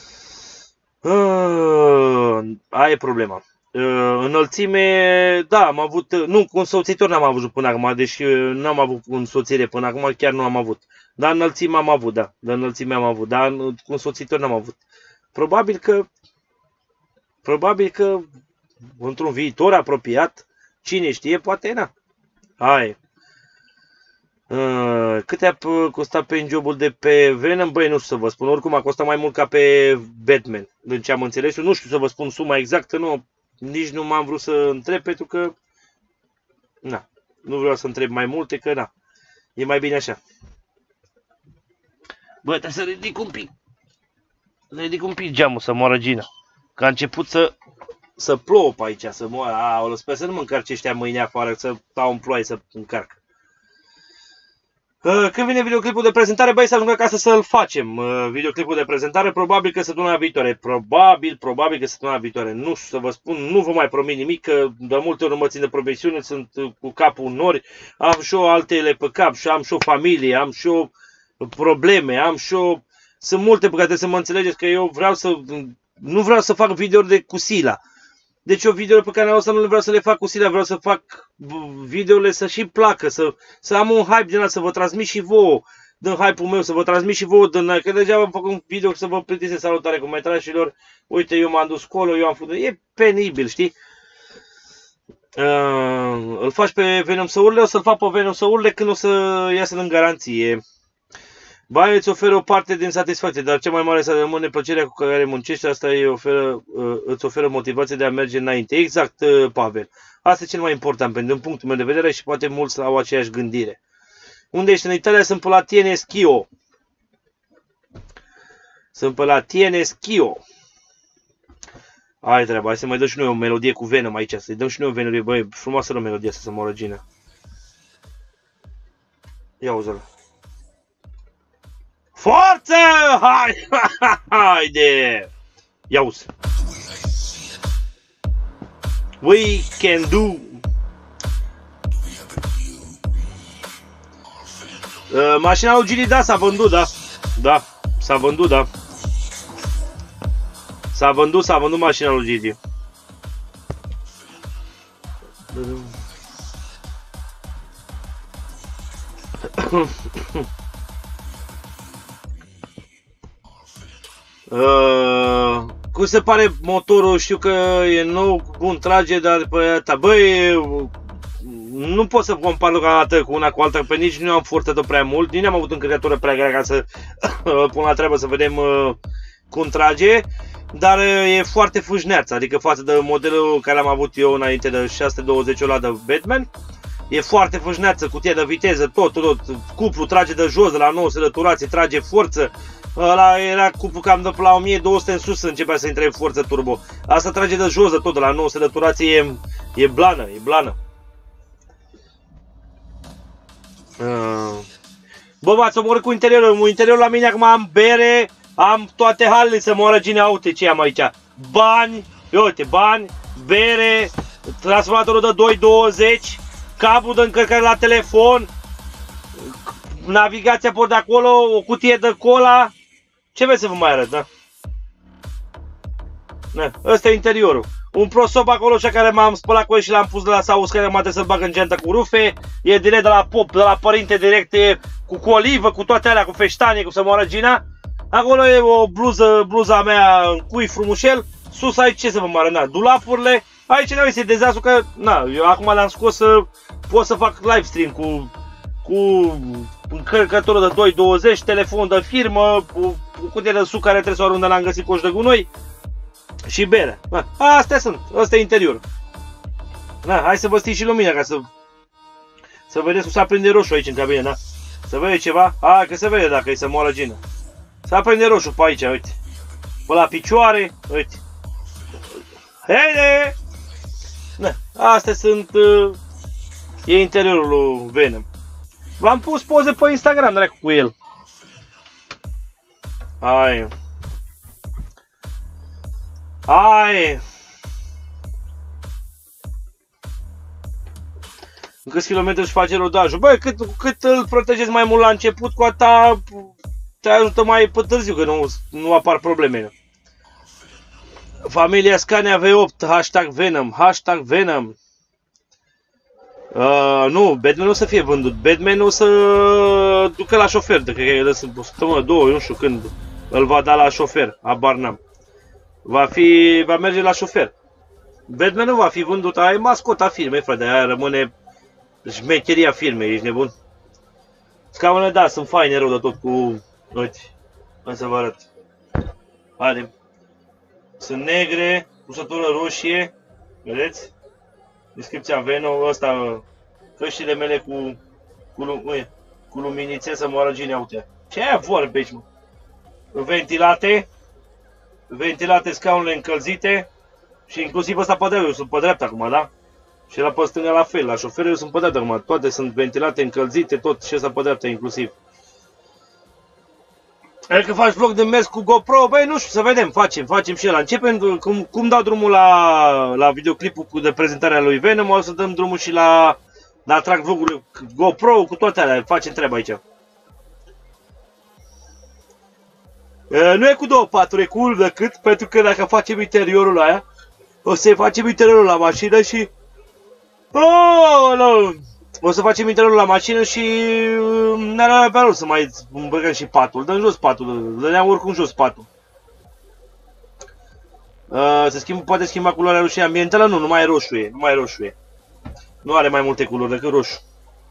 [SPEAKER 1] Aia e problema. Înălțime, da, am avut, nu, cu însoțitor n-am avut până acum, deși n-am avut cu însoțire până acum, chiar nu am avut. Dar înălțime am avut, da, de înălțime am avut, dar cu însoțitor n-am avut. Probabil că Probabil că într-un viitor apropiat, cine știe, poate na. Hai. Uh, cât a costat pe jobul de pe Venom? Băi, nu știu să vă spun. Oricum a costat mai mult ca pe Batman. Din ce am înțeles eu, nu știu să vă spun suma exactă, nu, nici nu m-am vrut să întreb, pentru că na, nu vreau să întreb mai multe, că na, e mai bine așa. Bă, trebuie să ridic un pic. Ridic un pic geamul să moară Gina. Că a început să, să plouă pe aici, să moară. Aoleu, sper să nu mă încarce ăștia mâine afară, să stau în ploaie să încarc. Când vine videoclipul de prezentare, băi, să ajung acasă să-l facem. Videoclipul de prezentare, probabil că săptămâna viitoare. Probabil, probabil că săptămâna viitoare. Nu știu să vă spun, nu vă mai promit nimic, că de multe ori nu mă țin de promisiune, sunt cu capul în nori. Am și eu altele pe cap și am și o familie, am și eu probleme, am și eu... Sunt multe pe care să mă înțelegeți că eu vreau să... Nu vreau să fac videouri de cu Sila. Deci eu videouri pe care nu le vreau să le fac cu Sila, vreau să fac videourile să și placă, să, să am un hype din ăla, să vă transmit și vouă din hype-ul meu, să vă transmit și vouă din... Că degeaba fac un video să vă plictisesc salutare comentarilor. Uite, eu m-am dus colo, eu am făcut... E penibil, știi? Uh, îl faci pe Venom să urle, o să-l fac pe Venom să urle când o să iasă în garanție. Banii îți oferă o parte din satisfacție, dar cea mai mare să rămâne plăcerea cu care muncești, asta îi oferă, îți oferă motivație de a merge înainte. Exact, Pavel. Asta e cel mai important, pentru un punctul meu de vedere și poate mulți au aceeași gândire. Unde ești? În Italia? Sunt pe la Tiene Schio. Sunt pe la Tiene Schio. Hai treaba, hai să mai dăm și noi o melodie cu Venom aici, să-i dăm și noi o melodie, băi, frumoasă o melodie să se moară Gina. Ia uzi-l. Forță! Hai! Haide! Ia uzi! We can do. Uh, mașina lui Gili, da, s-a vândut, da. Da, s-a vândut, da. S-a vândut, s-a vândut mașina lui Gili. Uh, cum se pare motorul? Știu că e nou, bun, trage, dar pe ăsta, băi, nu pot să compar deocamdată cu una cu alta, pe nici nu am forțat-o prea mult, nici nu am avut încărcătură prea grea ca să pun la treabă să vedem uh, cum trage, dar uh, e foarte fâșneață, adică față de modelul care am avut eu înainte de șase sute douăzeci ăla de Batman. E foarte fâșneață, cutie de viteză, tot, tot, tot, cuplu trage de jos, de la nouă sute de turație, trage forță. Ăla era cuplu cam de la o mie două sute în sus începea să intre în forță turbo. Asta trage de jos de tot, de la nouă sute de turație e, e blană, e blană. Uh. Bă, m-ați omorât cu interiorul, interiorul la mine acum am bere, am toate halele să moară Gine, uite ce am aici. Bani, uite, bani, bere, transformatorul de doi douăzeci, cablu de încărcare la telefon, navigația por de acolo, o cutie de cola. Ce vreți să vă mai arăt, da? Ne, ăsta e interiorul. Un prosop acolo și care m-am spălat cu el și l-am pus de la Saus, care m-a trebuit să-l bag în geantă cu rufe. E direct de la pop, de la părinte, direct, e cu, cu olivă, cu toate alea, cu feștanie, cu să moară Gina. Acolo e o bluză, bluza mea în cui frumușel. Sus aici ce să vă mai arăt, na, dulapurile. Aici nu este dezastru că, na, eu acum le-am scos să pot să fac live stream cu, cu încărcătorul de doi douăzeci, telefon de firmă, cu, cu cutie de suc care trebuie să o arunde, l-am găsit coș de gunoi și bere. Na, astea sunt, ăsta e interiorul. Na, hai să vă stii și lumina ca să să vedeți cum se aprinde roșu aici în cabină, da? Să vedeți ceva? Hai că se vede dacă e să moară Gina. Se aprinde roșu pe aici, uite. Pe la picioare, uite. Hei! Na, astea sunt uh, e interiorul lui Venom. V-am pus poze pe Instagram, dracu, cu el. Hai. Hai. În câți kilometri își face rodajul? Băi, cât, cât îl protejezi mai mult la început, cu atâta te ajută mai pe târziu, că nu, nu apar probleme. Familia Scania V opt, hashtag Venom, hashtag Venom. Uh, nu, Batman nu o să fie vândut, Batman o să ducă la șofer, de cred că e de o săptămână, două, nu știu când îl va da la șofer, habar n-am. Va fi, va merge la șofer. Batman nu va fi vândut, aia e mascota firmei, frate, aia rămâne șmecheria firmei, ești nebun? Scaunele, da, sunt faine rău de tot cu, uite, hai să vă arăt. Haide. Sunt negre, cusătură roșie, vedeți? Descripția Venom, ăsta, căștile mele cu, cu, ui, cu luminițe să moară Gine, uite. Ce aia vorbe aici, mă? Ventilate, ventilate, scaunele încălzite și inclusiv ăsta pe dreapta, eu sunt pe dreapta acum, da? Și la pe stânga la fel, la șofer eu sunt pe dreapta acum, toate sunt ventilate, încălzite, tot și ăsta pe dreapta inclusiv. Că faci vlog de mers cu GoPro, băi, nu știu, să vedem, facem, facem și ăla. Începem, cum, cum dau drumul la, la videoclipul de prezentare a lui Venom, o să dăm drumul și la, la track vlogul GoPro, cu toate alea, facem treaba aici. E, nu e cu două paturi, e cu unul decât, pentru că dacă facem interiorul aia, o să facem interiorul la mașină și... Oh, no. O să facem interiorul la mașină și n-are pe rost să mai îmbrăcăm și patul. Dăm jos patul, dădeam oricum jos patul. Uh, se schimb, poate schimba culoarea roșie ambientală? Nu, nu mai e roșuie, nu mai e roșuie. Nu are mai multe culori decât roșu.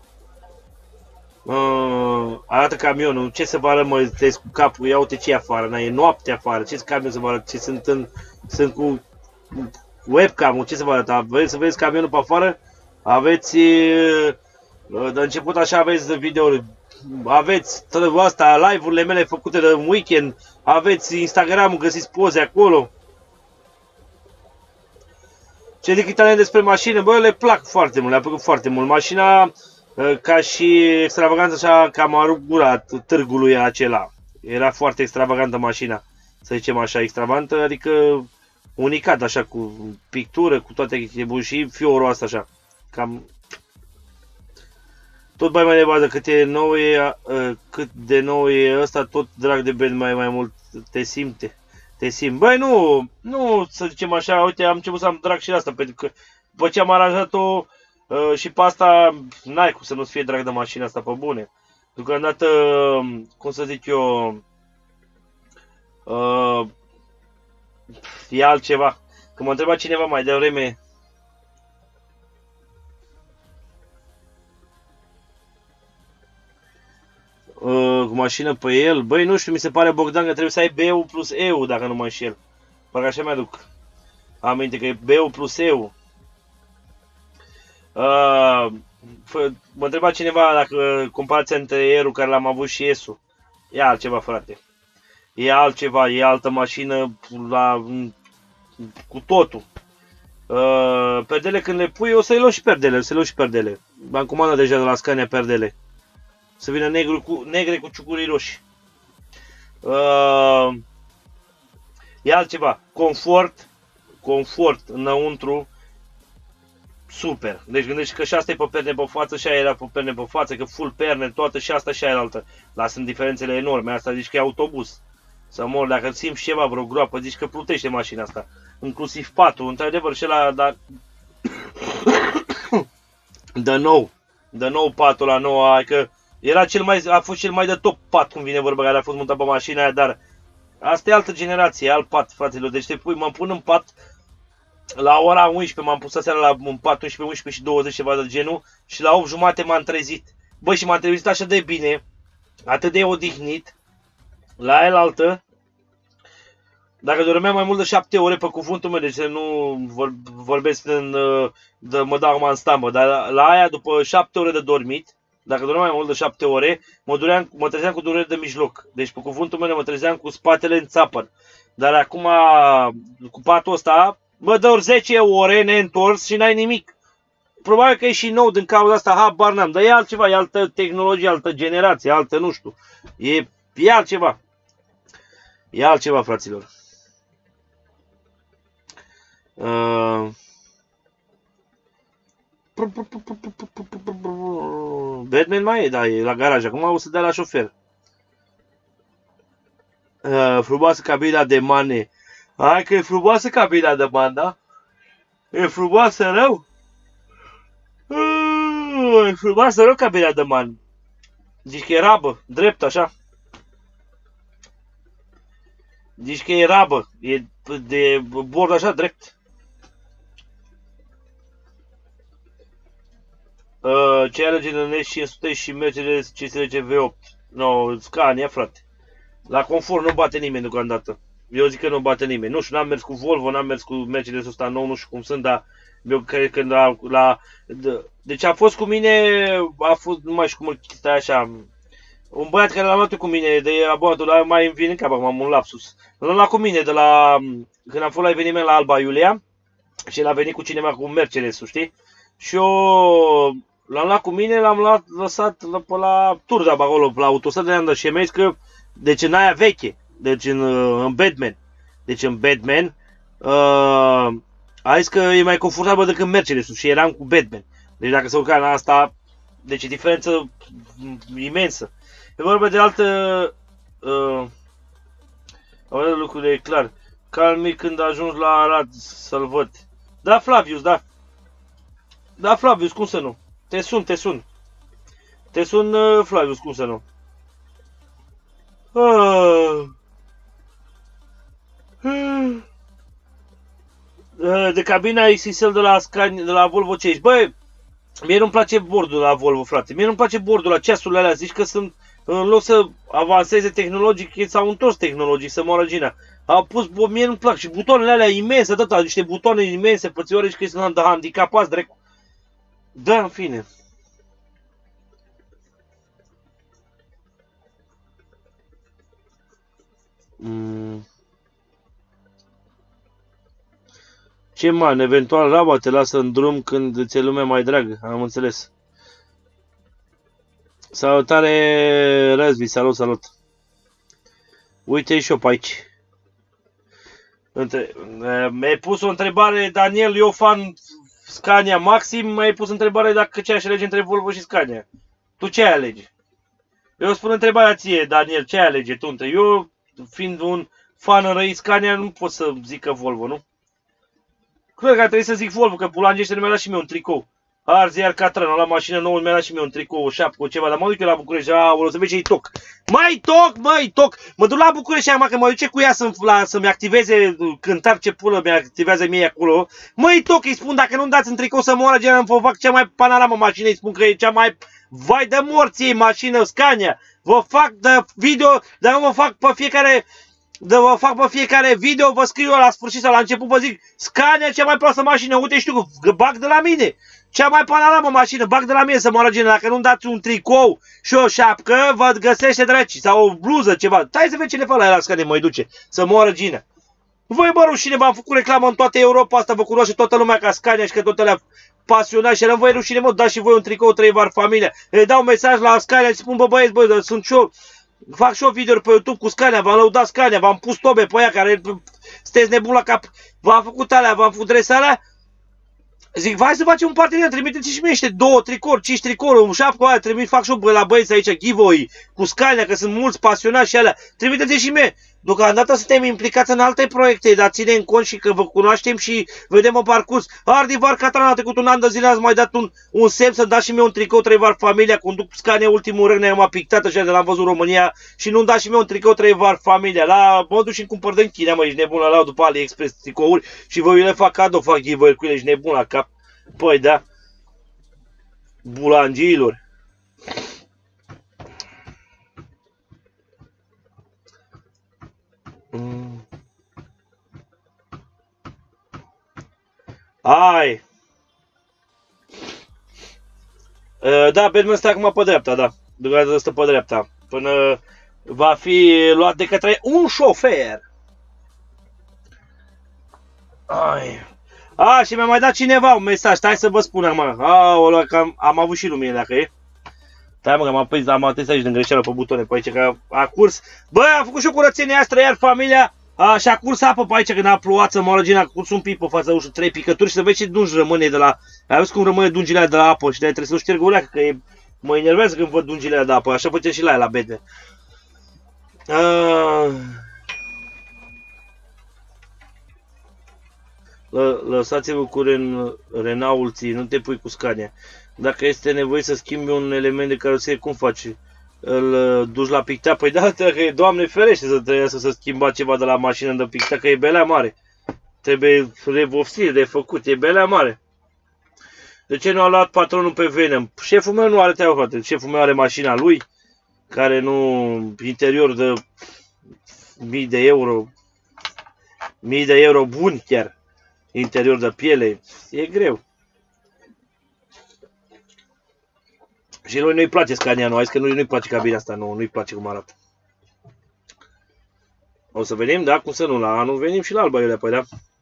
[SPEAKER 1] Uh, arată camionul, ce să vă arăt, mă, cu capul, ia uite ce e afară, e noapte afară, ce camion să vă arăt, ce sunt în, sunt cu webcam-ul, ce să vă arăt, vreți să vezi camionul pe afară? Aveți, de început așa aveți videouri, aveți asta, live-urile mele făcute de weekend, aveți Instagram-ul, găsiți poze acolo. Ce zic italian despre mașină? Bă, le plac foarte mult, le-a plăcut foarte mult. Mașina, ca și extravaganță, așa, cam a rupt gura târgului acela. Era foarte extravagantă mașina, să zicem așa, extravagantă, adică unicat, așa, cu pictură, cu toate chestii bune și fiorul ăsta, așa, cam... Tot mai mai de bază, cât, e nou e, cât de nou e ăsta, tot drag de band mai, mai mult te simte. Te simt. Băi, nu, nu să zicem așa, uite, am început să am drag și de asta, pentru că după ce am aranjat-o uh, și pe asta, n-ai cum să nu-ți fie drag de mașina asta pe bune. Deocamdată, cum să zic eu, uh, e altceva. Că m-a întrebat cineva mai devreme, uh, cu mașină pe el, băi, nu știu, mi se pare, Bogdan, că trebuie să ai B-ul plus E-ul, dacă nu mă înșel. Parcă așa mi-aduc aminte că e B-ul plus E-ul. Uh, mă întreba cineva dacă comparația între E-ul care l-am avut și S-ul. E altceva, frate. E altceva, e altă mașină la, cu totul. Uh, perdele când le pui, o să-i luăm și perdele, o să-i luăm și perdele. Am comandat deja de la Scania perdele. Să vină negru cu, negre cu ciucurii roșii. Uh, e altceva. Confort, confort înăuntru. Super. Deci gândești că și asta e pe perne pe față și aia era pe perne pe față, că full perne, toată și asta și aia altă. Dar sunt diferențele enorme. Asta zici că e autobuz. Să mor, dacă simți ceva, vreo groapă, zici că plutește mașina asta. Inclusiv patul, într-adevăr și ăla, dar... Dă nou. Dă nou patul la noua, adică era cel mai, a fost cel mai de top pat, cum vine vorba, care a fost montat pe mașina aia, dar... Asta e altă generație, alt pat, fraților. Deci te pui, mă pun în pat... La ora unsprezece m-am pus aseară la un pat unsprezece, unsprezece și douăzeci ceva de genul și la opt jumate m-am trezit. Băi, și m-am trezit așa de bine, atât de odihnit, la el altă. Dacă dormeam mai mult de șapte ore, pe cuvântul meu, deci nu vorbesc în, de, mă dau acum în stambă, dar la, la aia după șapte ore de dormit, dacă dormeam mai mult de șapte ore, mă, duream, mă trezeam cu durere de mijloc. Deci pe cuvântul meu mă trezeam cu spatele în țapăr. Dar acum cu patul ăsta, mă dă zece ore neîntors și n-ai nimic. Probabil că e și nou din cauza asta, habar n-am, dar e altceva, e altă tehnologie, altă generație, altă nu știu. E, e altceva. E altceva, fraților. Uh... Batman mai e, da, e la garaj. Acum o să dea la șofer. Uh, frumoasă cabina de mane. Hai că e frumoasă cabina de man, da? E frumoasă rău? Uh, e frumoasă rău cabina de man. Zici că e rabă, drept așa. Zici că e rabă, e de bord așa, drept. Uh, ce are G N S cinci sute și Mercedes cinci zece V opt. No, Scania, frate. La confort nu bate nimeni deocamdată. Eu zic că nu bate nimeni. Nu știu, n-am mers cu Volvo, n-am mers cu Mercedes-ul ăsta nou, nu știu cum sunt, dar eu cred că la, la de, deci a fost cu mine, a fost, nu mai știu cum stai așa, un băiat care l-a luat cu mine de abonatul, la mai îmi vine în cap, am un lapsus. L-a luat cu mine de la, când am fost la eveniment la Alba Iulia și el a venit cu cineva cu Mercedes-ul, știi? Și eu l-am luat cu mine, l-am luat, lăsat pe la Turda, acolo, la autostradă, le-am dat și mi-a zis că, deci în aia veche, deci în, în Batman, deci în Batman, uh, a zis că e mai confortabil decât Mercedes-ul și eram cu Batman. Deci dacă se urca în asta, deci e diferență imensă. E vorba de altă, uh, altă lucruri, e clar. Calmi când ajungi la Arad să-l văd. Da, Flavius, da. Da, Flavius, cum să nu? Te sun, te sun. Te sun, uh, Flavius, cum să nu? Uh. Uh. De cabina X X L de la, Scania, de la Volvo ce ești? Băi, mie nu-mi place bordul la Volvo, frate. Mie nu-mi place bordul la ceasurile alea. Zici că sunt, în loc să avanseze tehnologic, s-au întors tehnologic, să moară gina. Au pus, bă, mie nu-mi plac. Și butoanele alea imense, atâta, niște butoane imense, pățioare și că sunt de handicapați, drept. Da, în fine. Mm. Ce man, eventual Raba te lasă în drum când ți-e lumea mai dragă, am înțeles. Salutare, Răzvi, salut, salut. Uite și eu pe aici. Mi-ai pus o întrebare, Daniel, eu fan Scania Maxim, mi-ai pus întrebare dacă ce aș alege între Volvo și Scania. Tu ce ai alege? Eu spun întrebarea ție, Daniel, ce ai alege tu? Eu, fiind un fan înrăit Scania, nu pot să zic că Volvo, nu? Cred că ar trebui să zic Volvo, că bulangește nu mi-a dat și mie un tricou. Arzi iar Catran, la mașină nouă, mi-a dat și mie un tricou, o șapcă, o ceva, dar mă duc eu la București, aoleu, să vezi ce-i toc. Mai toc, mai toc! Mă duc la București acum, că mă duce cu ea să-mi activeze cântar, ce pulă mi activează mie acolo. Măi toc, îi spun, dacă nu-mi dați un tricou să moară, gen, vă fac cea mai panoramă mașină, îi spun că e cea mai... Vai de morții mașină Scania! Vă fac de video, dar nu vă fac pe fiecare... De vă fac pe fiecare video, vă scriu la sfârșit sau la început, vă zic Scania cea mai proastă mașină, uite știu că bag de la mine. Cea mai panoramă mașină, bag de la mine să moară genul. Dacă nu-mi dați un tricou și o șapcă, vă găsește draci sau o bluză, ceva. Stai să vezi ce le fac la el la Scania, mă duce, să moară Gina. Voi mă rușine, v-am făcut reclamă în toată Europa asta, vă cunoaște toată lumea ca Scania și că tot alea pasionați și voi rușine, mă, dați și voi un tricou, trei var familia. Le dau mesaj la Scania și spun, bă băieți, bă, sunt și eu. Fac și o video pe YouTube cu Scania, v-am lăudat Scania, v-am pus tobe pe ea care sunteți nebun la cap. V-am făcut alea, v-am făcut dresa alea. Zic, hai să facem un parteneriat, trimiteți și mie niște două tricouri, cinci tricouri, un șapcă aia, trimit, fac și eu la băieți aici, giveaway cu Scania, că sunt mulți pasionați și alea. Trimiteți și mie. Deocamdată suntem implicați în alte proiecte, dar ținem cont și că vă cunoaștem și vedem în parcurs. Ardi var Catran a trecut un an de zile, ați mai dat un, un semn să dați și mie un tricou, trei var familia, conduc Scania ultimul rând, ne-am pictat așa de l-am văzut România și nu-mi dați și mie un tricou, trei var familia. La, mă duc și îmi cumpăr din China, mă, ești nebun, la după AliExpress tricouri și vă le fac cadou, fac giveaway cu ele, ești nebun la cap. Păi da, bulangiilor. Mm. Ai. Uh, da, Batman stă acum pe dreapta, da. Deocamdată stă pe dreapta. Până va fi luat de către un șofer. Ai. A, și mi-a mai dat cineva un mesaj, stai să vă spun acum. Aoleu, că am, am avut și lumine dacă e. Stai mă, că m-am prins, am atins aici din greșeală pe butoane pe aici, că a curs. Bă, am făcut și o curățenie astră, iar familia a, și a curs apă pe aici, când a plouat să moară Gina, a curs un pic pe fața ușă, trei picături și să vezi ce dungi rămâne de la... Ai văzut cum rămâne dungile de la apă și de-aia trebuie să șterg o leacă, că e... Mă enervează când văd dungile de apă, așa făcea și la ea, la bete. Uh... Lăsați-vă cu Ren Renault ții, nu te pui cu Scania. Dacă este nevoie să schimbi un element de caroserie, cum faci? Îl duci la picta? Păi da, că e, Doamne ferește să trebuiască să schimba ceva de la mașină de picta, că e belea mare. Trebuie revopsit, de făcut, e belea mare. De ce nu a luat patronul pe Venom? Șeful meu nu are treabă, frate. Șeful meu are mașina lui, care nu, interior de mii de euro, mii de euro buni chiar. Interior de piele, e greu. Și lui nu-i place Scania, nu, hai că nu-i nu place cabina asta, nu, nu-i place cum arată. O să venim, da, cum să nu, la anul venim și la Alba Iulia, păi da.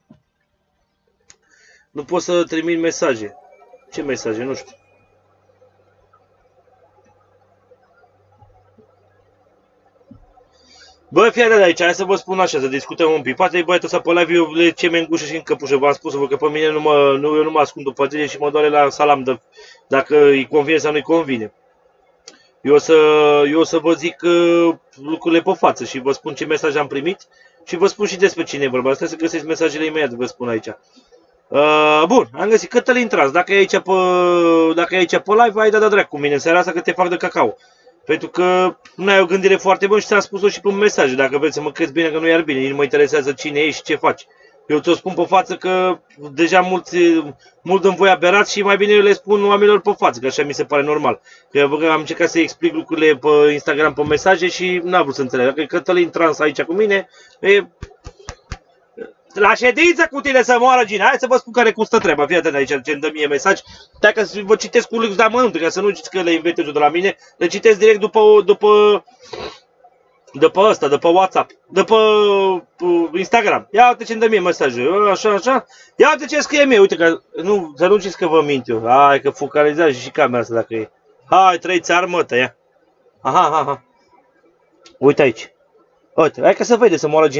[SPEAKER 1] Nu pot să trimit mesaje. Ce mesaje? Nu știu. Bă, fii de aici, hai să vă spun așa, să discutăm un pic. Poate băiatul ăsta pe live, eu le ceme în gușă și în căpușă, v-am spus-vă că pe mine nu mă, nu, eu nu mă ascund după tine și mă doare la salam de, dacă îi convine sau nu-i convine. Eu o să, eu o să vă zic uh, lucrurile pe față și vă spun ce mesaj am primit și vă spun și despre cine e vorba. Asta să găsiți mesajele imediat, vă spun aici. Uh, bun, am găsit Cătălin Trans, dacă e aici pe, dacă e aici pe live, ai dat de dracu cu mine în seara asta că te fac de cacao. Pentru că nu ai o gândire foarte bună și ți-am spus-o și pe un mesaj. Dacă vreți să mă crezi bine că nu e bine, nici nu mă interesează cine ești și ce faci. Eu ți-o spun pe față că deja mulți, mult îmi voi aberați și mai bine eu le spun oamenilor pe față, că așa mi se pare normal. Că eu am încercat să explic lucrurile pe Instagram, pe mesaje și n-a vrut să înțeleg. Dacă e Cătălin Trans aici cu mine, e... La ședință cu tine să moară Gina. Hai să vă spun care cum stă treaba. Fii atent aici, ce-mi dă mie mesaj. Dacă vă citesc cu lux de amănunte, ca să nu știți că le inventez de la mine, le citesc direct după, după, după ăsta, după WhatsApp, după uh, Instagram. Ia uite ce-mi dă mie mesajul. Așa, așa. Ia uite ce scrie mie. Uite că, nu, să nu știți că vă mint eu. Hai că focalizează și camera asta dacă e. Hai, trăiți armătă, ia. Aha, aha, aha. Uite aici. Uite, hai că să vede să moară Gina.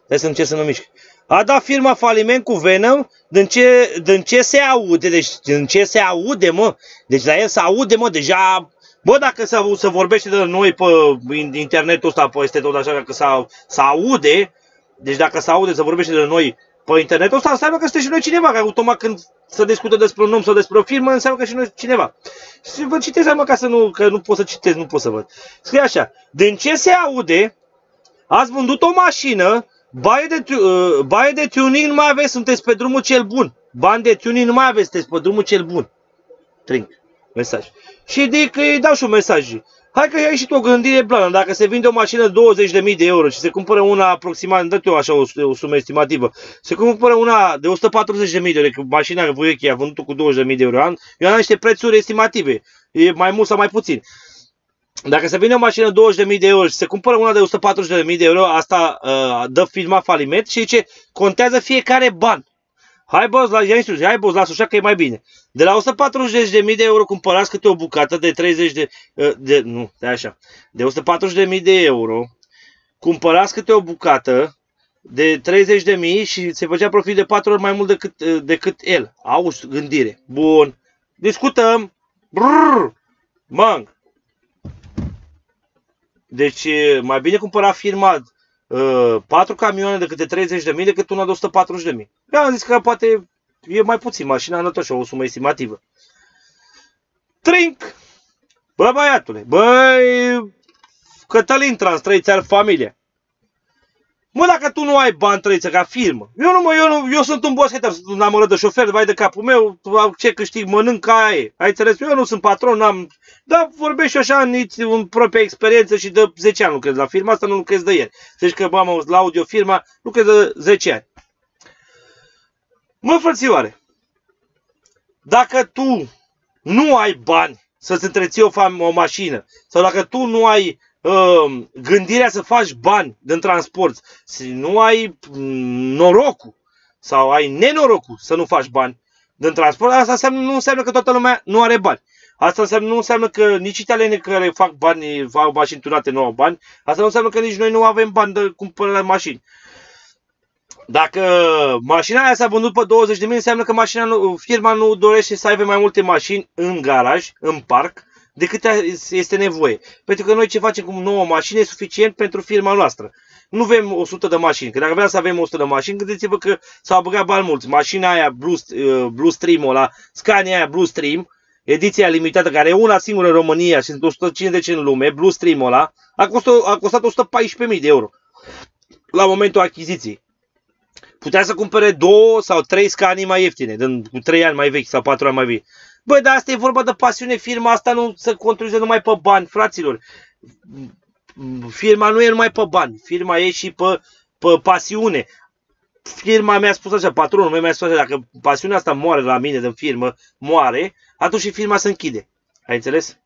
[SPEAKER 1] Hai să încerc să nu mișc. A dat firma faliment cu Venom, din ce, din ce se aude, deci din ce se aude, mă, deci la el se aude, mă, deja, bă, dacă se, se vorbește de noi pe internetul ăsta, peste tot așa, că se aude, deci dacă se aude, se vorbește de noi pe internetul ăsta, înseamnă că suntem și noi cineva, că automat când se discută despre un om sau despre o firmă, înseamnă că și noi cineva. Și vă citesc, mă, ca să nu, că nu pot să citesc, nu pot să văd. Scrie așa, din ce se aude, ați vândut o mașină, baie de, uh, baie de tuning nu mai aveți, sunteți pe drumul cel bun. Bani de tuning nu mai aveți, sunteți pe drumul cel bun. Trink. Mesaj. Și de că îi dau și un mesaj. Hai că ai și tu o gândire plană. Dacă se vinde o mașină de douăzeci de mii de euro și se cumpără una aproximativ, dă-te eu așa o, o sumă estimativă, se cumpără una de o sută patruzeci de mii de euro, că mașina veche a vândut cu douăzeci de mii de euro an, eu am niște prețuri estimative. E mai mult sau mai puțin. Dacă se vinde o mașină de douăzeci de mii de euro și se cumpără una de o sută patruzeci de mii de euro, asta uh, dă firma faliment și zice, contează fiecare ban. Hai boss, la, hai boss, lasă așa că e mai bine. De la o sută patruzeci de mii de euro cumpărați câte o bucată de treizeci de, uh, de nu, de așa. De o sută patruzeci de mii de euro cumpărați câte o bucată de treizeci de mii și se făcea profit de patru ori mai mult decât, uh, decât el. Auzi, gândire. Bun. Discutăm. Brrr. Mang. Deci mai bine cumpăra firma uh, patru camioane de câte treizeci de mii decât una de o sută patruzeci de mii. Eu am zis că poate e mai puțin, mașina nu așa, o sumă estimativă. Trink! Bă, băiatule, băi, Cătălin Trans, trăiți ar familie. Mă, dacă tu nu ai bani, trăiță ca firmă. Eu nu, mă, eu, nu, eu sunt un boschetar, sunt un amărăt de șofer, vai de capul meu, ce câștig, mănânc ca aia e. Ai înțeles? Eu nu sunt patron, n-am... Dar vorbesc și așa în propria experiență și de zece ani lucrez la firma asta, nu lucrez de ieri. Zici că, bă, mă, la audio firma, lucrez de zece ani. Mă, frățioare, dacă tu nu ai bani să-ți întreții o, o mașină, sau dacă tu nu ai uh, gândirea să faci bani din transport, nu ai norocul sau ai nenorocul să nu faci bani din transport, asta înseamnă, nu înseamnă că toată lumea nu are bani. Asta înseamnă, nu înseamnă că nici italienii care fac bani, fac mașini tunate nu au bani. Asta nu înseamnă că nici noi nu avem bani de cumpărare mașini. Dacă mașina aia s-a vândut pe douăzeci de mii, înseamnă că mașina nu, firma nu dorește să aibă mai multe mașini în garaj, în parc, decât este nevoie. Pentru că noi ce facem cu nouă mașini e suficient pentru firma noastră. Nu avem o sută de mașini. Că dacă vreau să avem o sută de mașini, gândiți-vă că s-au băgat bani mulți. Mașina aia Blue, Blue Stream-ul ăla, Scania aia Blue Stream, ediția limitată, care e una singură în România și sunt o sută cincizeci în lume, Blue Stream-ul ăla, a costat, a costat o sută paisprezece mii de euro la momentul achiziției. Putea să cumpere două sau trei Scanii mai ieftine, cu trei ani mai vechi sau patru ani mai vechi. Băi, dar asta e vorba de pasiune, firma asta nu se construiește numai pe bani, fraților. Firma nu e numai pe bani, firma e și pe, pe pasiune. Firma mi-a spus așa, patronul meu mi-a spus așa, dacă pasiunea asta moare la mine din firmă, moare, atunci și firma se închide. Ai înțeles?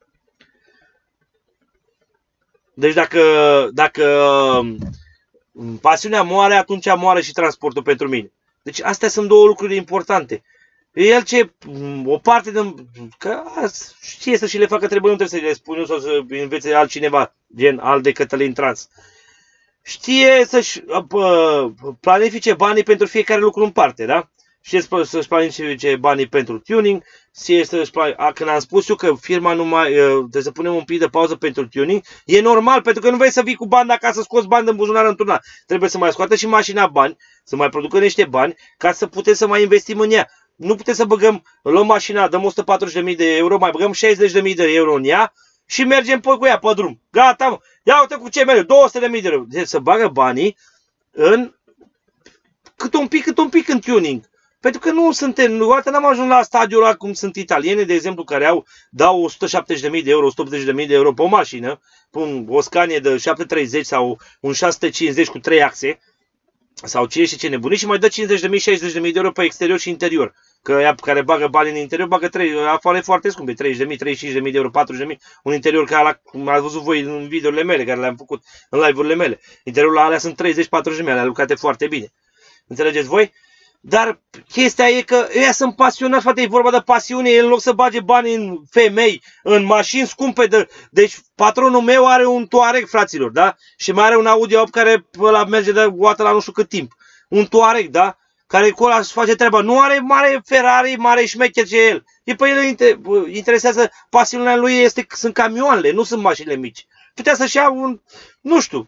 [SPEAKER 1] Deci dacă, dacă pasiunea moare, atunci moare și transportul pentru mine. Deci astea sunt două lucruri importante. El ce, o parte din, că știe să și le facă trebuie, nu trebuie să le spun eu sau să învețe altcineva, gen al de Cătălin Trans. Știe să-și planifice banii pentru fiecare lucru în parte, da? Știe să-și planifice banii pentru tuning, știe să-și planifice, când am spus eu că firma nu mai, trebuie să punem un pic de pauză pentru tuning, e normal, pentru că nu vrei să vii cu bani dacă să scoți bani din buzunar într-un an. Trebuie să mai scoată și mașina bani, să mai producă niște bani, ca să putem să mai investim în ea. Nu putem să băgăm, luăm mașina, dăm o sută patruzeci de mii de euro, mai băgăm șaizeci de mii de euro în ea și mergem pe cu ea pe drum. Gata, mă. Ia uite cu ce mereu, două sute de mii de euro. Deci să bagă banii în cât un pic, cât un pic în tuning. Pentru că nu suntem, nu n-am ajuns la stadiul ăla cum sunt italieni, de exemplu, care au, dau o sută șaptezeci de mii de euro, o sută optzeci de mii de euro pe o mașină, pe un, o Scania de șapte sute treizeci sau un șase sute cincizeci cu trei axe, sau cine și ce nebunii, și mai dă cincizeci de mii, șaizeci de mii de euro pe exterior și interior. Că ea care bagă bani în interior, bagă trei, afară foarte scumpe, treizeci de mii, treizeci și cinci de mii de euro, patruzeci de mii, un interior care ala, cum ați văzut voi în videourile mele, care le-am făcut în live-urile mele. Interiorul alea sunt treizeci patruzeci de mii, alea lucrate foarte bine. Înțelegeți voi? Dar chestia e că ăia sunt pasionați, frate, e vorba de pasiune, el în loc să bage bani în femei, în mașini scumpe, de... deci patronul meu are un Touareg, fraților, da? Și mai are un Audi A opt care ăla merge de goată la nu știu cât timp. Un Touareg, da? Care cu ăla își face treaba. Nu are mare Ferrari, mare șmecher ce el. E pe el interesează, pasiunea lui este, sunt camioanele, nu sunt mașinile mici. Putea să-și ia un, nu știu,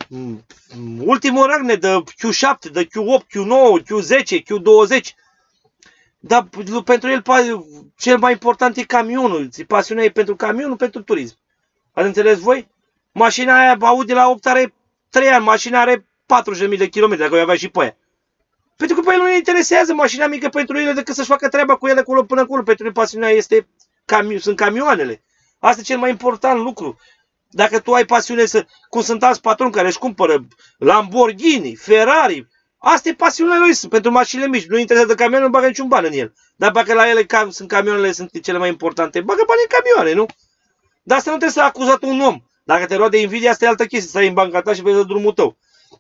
[SPEAKER 1] ultimul răgne de Q șapte, de Q opt, Q nouă, Q zece, Q douăzeci. Dar pentru el cel mai important e camionul. Pasiunea e pentru camionul, pentru turism. Ați înțeles voi? Mașina aia Audi la opt are trei ani, mașina are patruzeci de mii de kilometri, dacă o avea și pe aia. Pentru că pe el nu ne interesează mașina mică pentru el decât să-și facă treaba cu ele acolo până acolo. Pentru el pasiunea este, cami sunt camioanele. Asta e cel mai important lucru. Dacă tu ai pasiune să, cum sunt alți patroni care își cumpără Lamborghini, Ferrari, asta e pasiunea lui pentru mașinile mici. Nu interesează camionul, nu bagă niciun ban în el. Dar dacă la ele cam, sunt camioanele, sunt cele mai importante, bagă bani în camioane, nu? Dar asta nu trebuie să acuzat un om. Dacă te lua de invidia, asta e altă chestie, să ai în banca ta și vezi drumul tău.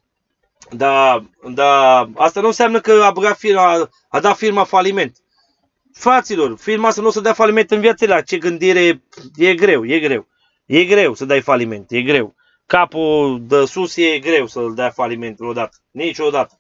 [SPEAKER 1] Dar, dar asta nu înseamnă că a, băgat firma, a dat firma faliment. Fraților, firma să nu o să dea faliment în viața la ce gândire, e greu, e greu. E greu să dai faliment, e greu. Capul de sus e greu să-l dea faliment odată, niciodată.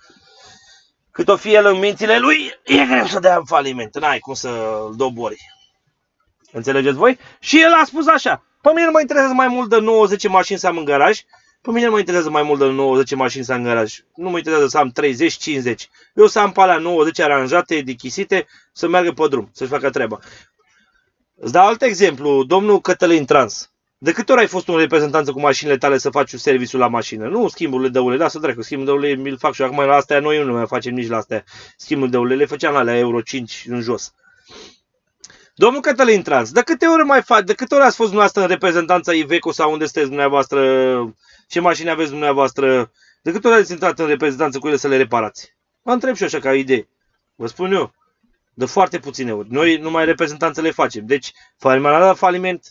[SPEAKER 1] Cât o fie el în mințile lui, e greu să dea faliment, n-ai cum să-l dobori. Înțelegeți voi? Și el a spus așa, pe mine nu mă interesează mai mult de nouă zece mașini să am în garaj, pe mine nu mă interesează mai mult de nouă zece mașini să am în garaj, nu mă interesează să am treizeci cincizeci, eu să am pe alea nouă zece aranjate, dichisite, să meargă pe drum, să-și facă treaba. Îți dau alt exemplu, domnul Cătălin Trans. De câte ori ai fost un reprezentant cu mașinile tale să faci serviciul la mașină? Nu schimburile de ulei, da, să dracu, schimbul de ulei mi-l fac și eu. Acum la astea noi nu mai facem nici la astea. Schimbul de ulei le făceam la alea Euro cinci în jos. Domnul Cătălin Trans, de câte ori mai faci, de câte ori ați fost dumneavoastră în reprezentanța Iveco sau unde sunteți dumneavoastră, ce mașini aveți dumneavoastră, de câte ori ați intrat în reprezentanță cu ele să le reparați? Mă întreb și eu așa ca idee. Vă spun eu. De foarte puține ori. Noi numai reprezentanțele facem. Deci, faliment la faliment.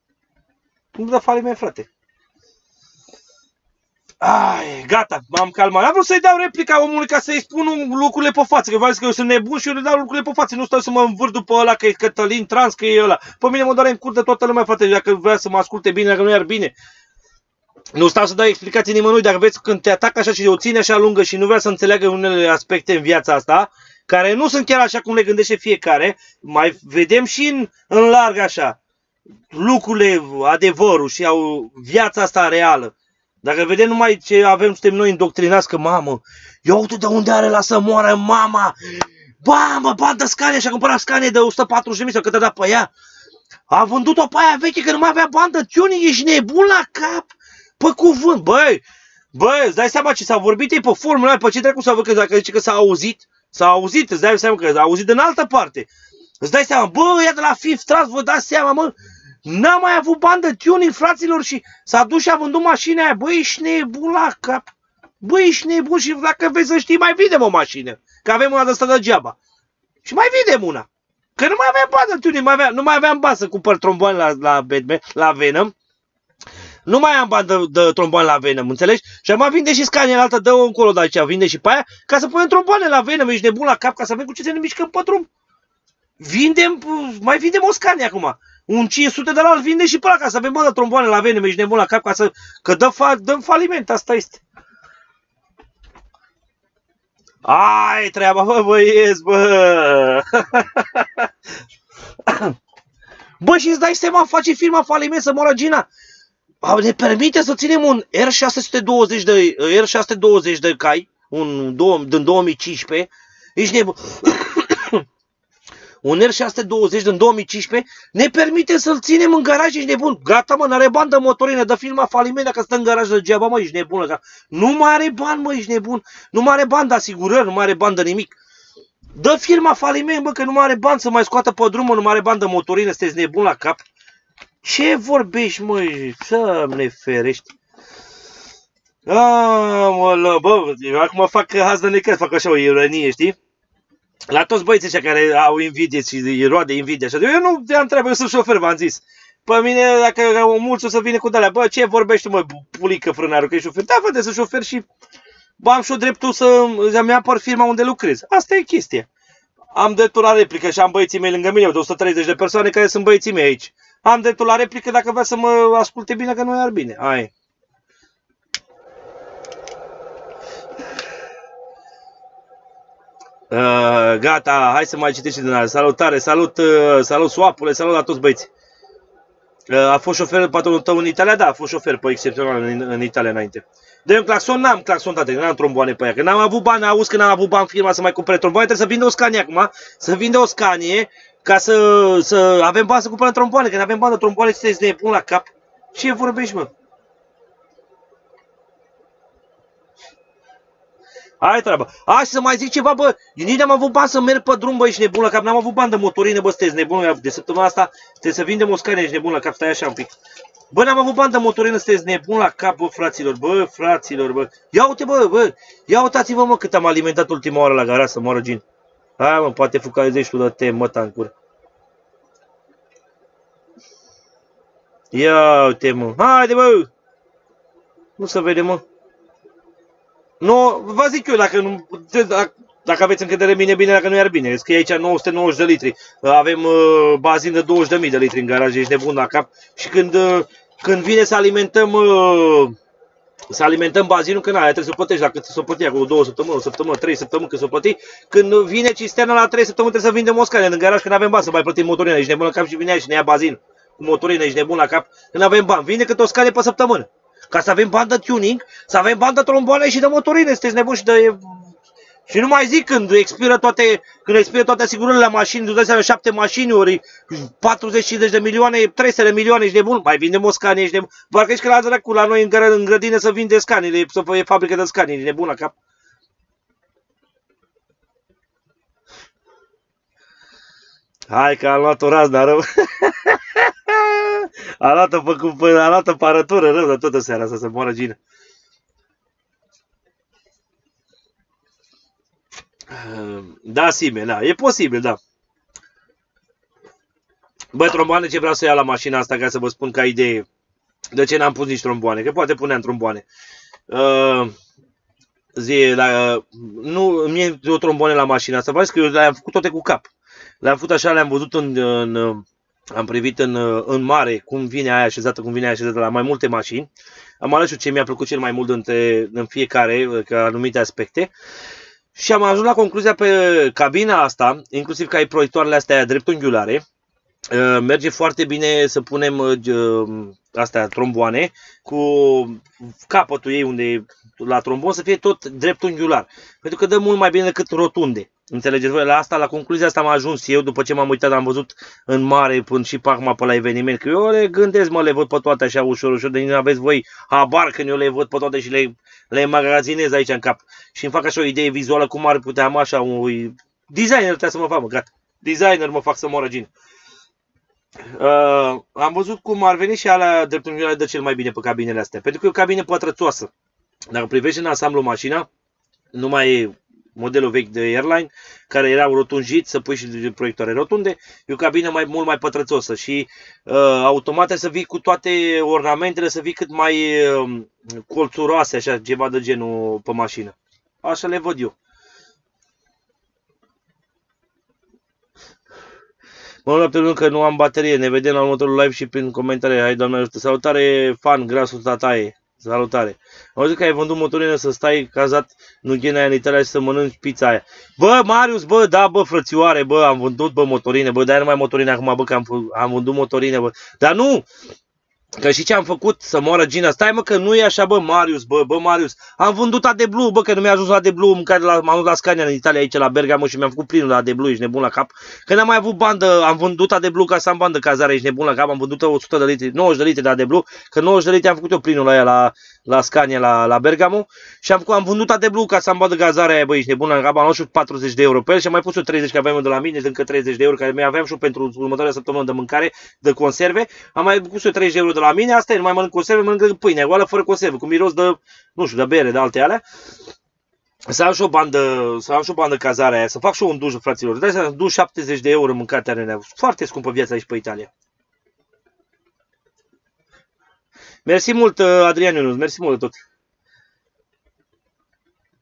[SPEAKER 1] Nu dă faliment, frate. Ai, gata, m-am calmat. Am vrut să-i dau replica omului ca să-i spun lucrurile pe față. Că v-am zis că eu sunt nebun și eu le dau lucrurile pe față. Nu stau să mă învârt după ăla că e Cătălin Trans, că e ăla. Pe mine mă doare în curte toată lumea, frate. Dacă vrea să mă asculte bine, dacă nu i-ar bine. Nu stau să dau explicații nimănui. Dacă vezi când te atac așa și o ține așa lungă și nu vrea să înțeleagă unele aspecte în viața asta, care nu sunt chiar așa cum le gândește fiecare, mai vedem și în, în larg așa lucrurile, adevărul și au viața asta reală. Dacă vedem numai ce avem, suntem noi îndoctrinați că mamă, ia uite de unde are la să moară mama, ba mă, bandă Scania și-a cumpărat Scania de o sută patruzeci de mii sau cât a dat pe ea. A vândut-o pe aia veche că nu mai avea bandă tuning, ești nebun la cap, pe cuvânt, băi, băi, îți dai seama ce s-a vorbit ei pe formula, pe ce trecut s-a vorbit, dacă zice că s-a auzit, s-a auzit, îți dai seama că s-a auzit în altă parte. Îți dai seama, bă, ia de la Fifth Trans, vă dați seama, mă, n-a mai avut bandă tuning, fraților, și s-a dus și a vândut mașina aia, bă, ești nebun la cap, bă, ești nebun și dacă vezi să știi, mai vindem o mașină, că avem una de asta degeaba. Și mai vindem una, că nu mai aveam bandă tuning, mai avea, nu mai aveam bani să cumpăr tromboane la, la, Batman, la Venom. Nu mai am bani de, de tromboane la Venom, înțelegi? Și am vinde și Scania altă, dă-o încolo de aici, vinde și pe aia, ca să punem tromboane la Venom, ești nebun la cap, ca să avem cu ce să ne mișcăm pe drum. Vindem, mai vindem o Scania acum. Un cinci sute de la îl vinde și pe ăla, ca să avem bă de tromboane la Venom, ești nebun la cap, ca să, că dă fa, dăm faliment, asta este. Ai, treaba, bă, băieți, bă. Bă, și îți dai seama, face firma faliment să moară Gina. Ne permite să ținem un R șase douăzeci de, R șase douăzeci de cai, un, din două mii cincisprezece, ești nebun. Un R șase douăzeci din două mii cincisprezece, ne permite să-l ținem în garaj, ești nebun. Gata, mă, n-are bani de motorină, dă firma faliment dacă stă în garaj degeaba, mă, ești nebun. Nu mai are bani, mă, ești nebun. Nu mai are bani de asigurări, nu mai are bani de nimic. Dă firma faliment, bă, că nu mai are bani să mai scoată pe drum, mă, nu mai are bani de motorină, sunteți nebun la cap. Ce vorbești, măi? Să-mi ferești. Aoleu, bă, eu acum fac haz de necaz, fac așa o ironie, știi? La toți băieții ăștia care au invidie și îi roade invidie așa. Eu nu te-am treabă, eu sunt șofer, v-am zis. Pe mine, dacă mulți o să vină cu de-alea, bă, ce vorbești, mă, pulică frânarul, că e șofer? Da, frate, sunt șofer și bă, am și eu dreptul să-mi apăr firma unde lucrez. Asta e chestia. Am dreptul la replică și am băieții mei lângă mine, de o sută treizeci de persoane care sunt băieții mei aici. Am dreptul la replică dacă vrea să mă asculte bine, că nu e ar bine. Ai. Uh, gata, hai să mai citești din alea. Salutare, salut, uh, salut Swapule, salut la toți băieți. Uh, a fost șofer patronul tău în Italia? Da, a fost șofer pe excepțional în, în Italia înainte. De un claxon n-am claxon, tate, n-am tromboane pe ea. Că n-am avut bani, auzi că n-am avut bani firma să mai cumpere tromboane, trebuie să vinde o Scania acum, să vinde o Scanie, ca să, să avem bani să cumpărăm tromboane, că n-avem bani de tromboane, sunteți nebun la cap. Ce vorbești, mă? Hai treaba. Hai să mai zic ceva, bă. Nici n-am avut bani să merg pe drum, bă, ești nebun la cap. N-am avut bani de motorină, bă, sunteți nebun. De săptămâna asta trebuie să vindem o Scania, ești nebun la cap. Stai așa un pic. Bă, n-am avut bani de motorină, sunteți nebun la cap, bă, fraților. Bă, fraților, bă. Ia uite, bă, bă. Ia uitați-vă, mă, cât am alimentat ultima oară la gara să moară Gin. Hai, mă, poate focalizezi tu de te, mă, tancur. Ia uite, mă. Haide, bă. Nu se vede, mă. Nu, vă zic eu, dacă, nu, dacă aveți încredere în mine, bine, dacă nu e ar bine. Scrie aici nouă sute nouăzeci de litri. Avem uh, bazin de douăzeci de mii de litri în garaj, ești nebun la cap. Și când, uh, când vine să alimentăm uh, să alimentăm bazinul, că n-aia trebuie să plătești la cât să o plăti, acolo două săptămâni, o săptămână, trei săptămâni cât să o plăti. Când vine cisterna la trei săptămâni trebuie să vindem o Scania în garaj, că n-avem bani să mai plătim motorină. Ești nebun la cap și vine aia și ne ia bazin cu motorină, ești nebun la cap. Când avem bani, vine cât o Scania pe săptămână. Ca să avem bani de tuning, să avem bani de tromboane și de motorine, sunteți nebuni și de... Și nu mai zic când expiră toate, când expiră toate asigurările la mașini, îți dai seama, șapte mașini ori patruzeci cincizeci de milioane, trei sute de milioane, ești nebun? Mai vindem o Scania, ești nebun? Parcă ești că la dracu, la noi în, gră, în grădină să vinde Scaniile, să fie fabrică de Scania, ești nebun la cap? Hai că am luat-o razna rău. A luat-o pe, a luat-o pe arătură rău de toată seara asta, să moară Gina. Da, Sime, da, e posibil, da. Bă, tromboane, ce vreau să iau la mașina asta, ca să vă spun ca idee. De ce n-am pus nici tromboane? Că poate puneam tromboane. Uh, zi, la, nu, mie o tromboane la mașina asta, vă că eu le-am făcut toate cu cap. Le-am făcut așa, le-am văzut în, în am privit în, în mare cum vine aia așezată, cum vine aia așezată la mai multe mașini. Am ales ce mi-a plăcut cel mai mult între, în fiecare, ca anumite aspecte. Și am ajuns la concluzia pe cabina asta, inclusiv ca ai proiectoarele astea dreptunghiulare, merge foarte bine să punem astea tromboane cu capătul ei unde la trombon să fie tot dreptunghiular. Pentru că dă mult mai bine decât rotunde. Înțelegeți voi? La asta, la concluzia asta am ajuns eu după ce m-am uitat, am văzut în mare până și pe acum pe la eveniment. Că eu le gândesc, mă, le văd pe toate așa ușor, ușor, de nu aveți voi habar când eu le văd pe toate și le, le magazinez aici în cap. Și îmi fac așa o idee vizuală cum ar putea am așa un designer trebuie să mă fac, mă, gata. Designer mă fac să mă răgin. Uh, am văzut cum ar veni și alea dreptunghiulare de cel mai bine pe cabinele astea. Pentru că e o cabină pătrățoasă. Dacă privești în ansamblu mașina, nu mai e modelul vechi de Airline, care erau rotunjit, să pui și proiectoare rotunde, e o cabină mai, mult mai pătrățoasă și uh, automat să vii cu toate ornamentele, să vii cât mai uh, colțuroase, așa, ceva de genul pe mașină. Așa le văd eu. Mă rog, că nu am baterie, ne vedem la următorul live și prin comentarii. Hai, doamne ajută. Salutare, fan, grasul tataie. Salutare. Am auzit că ai vândut motorină să stai cazat în Ghena în Italia și să mănânci pizza aia. Bă, Marius, bă, da, bă, frățioare, bă, am vândut, bă, motorină, bă, dar nu mai motorină acum, bă, că am, am vândut motorină, bă. Dar nu! Că și ce am făcut să moară Gina? Stai, mă, că nu e așa, bă, Marius, bă, bă, Marius. Am vândut A D Blue, bă, că nu mi-a ajuns A D Blue, care m-am dus la Scania în Italia, aici la Bergamo și mi-am făcut plinul la A D Blue, ești nebun la cap. Că n-am mai avut bandă, am vândut A D Blue ca să am bandă cazare, ești nebun la cap, am vândut o sută de litri, nouăzeci de litri de A D Blue, că nouăzeci de litri am făcut eu plinul la ea la, la Scania, la, la Bergamo și am, am vândut A D Blue ca să am bandă cazare aia, bă, ești nebun la cap, am luat și patruzeci de euro pe el și am mai pus eu treizeci, că aveam de la mine, încă treizeci de euro, care mi aveam și pentru următoarea săptămână de mâncare, de conserve, am mai pus eu treizeci de euro de la mine, asta e, nu mai mănânc conserve, mănânc pâine, goală fără conserve, cu miros de, nu știu, de bere, de alte alea. Să am și o bandă, să am și o bandă cazare aia, să fac și eu un duș, fraților. Dai să duș șaptezeci de euro mâncarea nenea. Foarte scumpă viața aici pe Italia. Mersi mult, Adrian Ionuț, mersi mult de tot.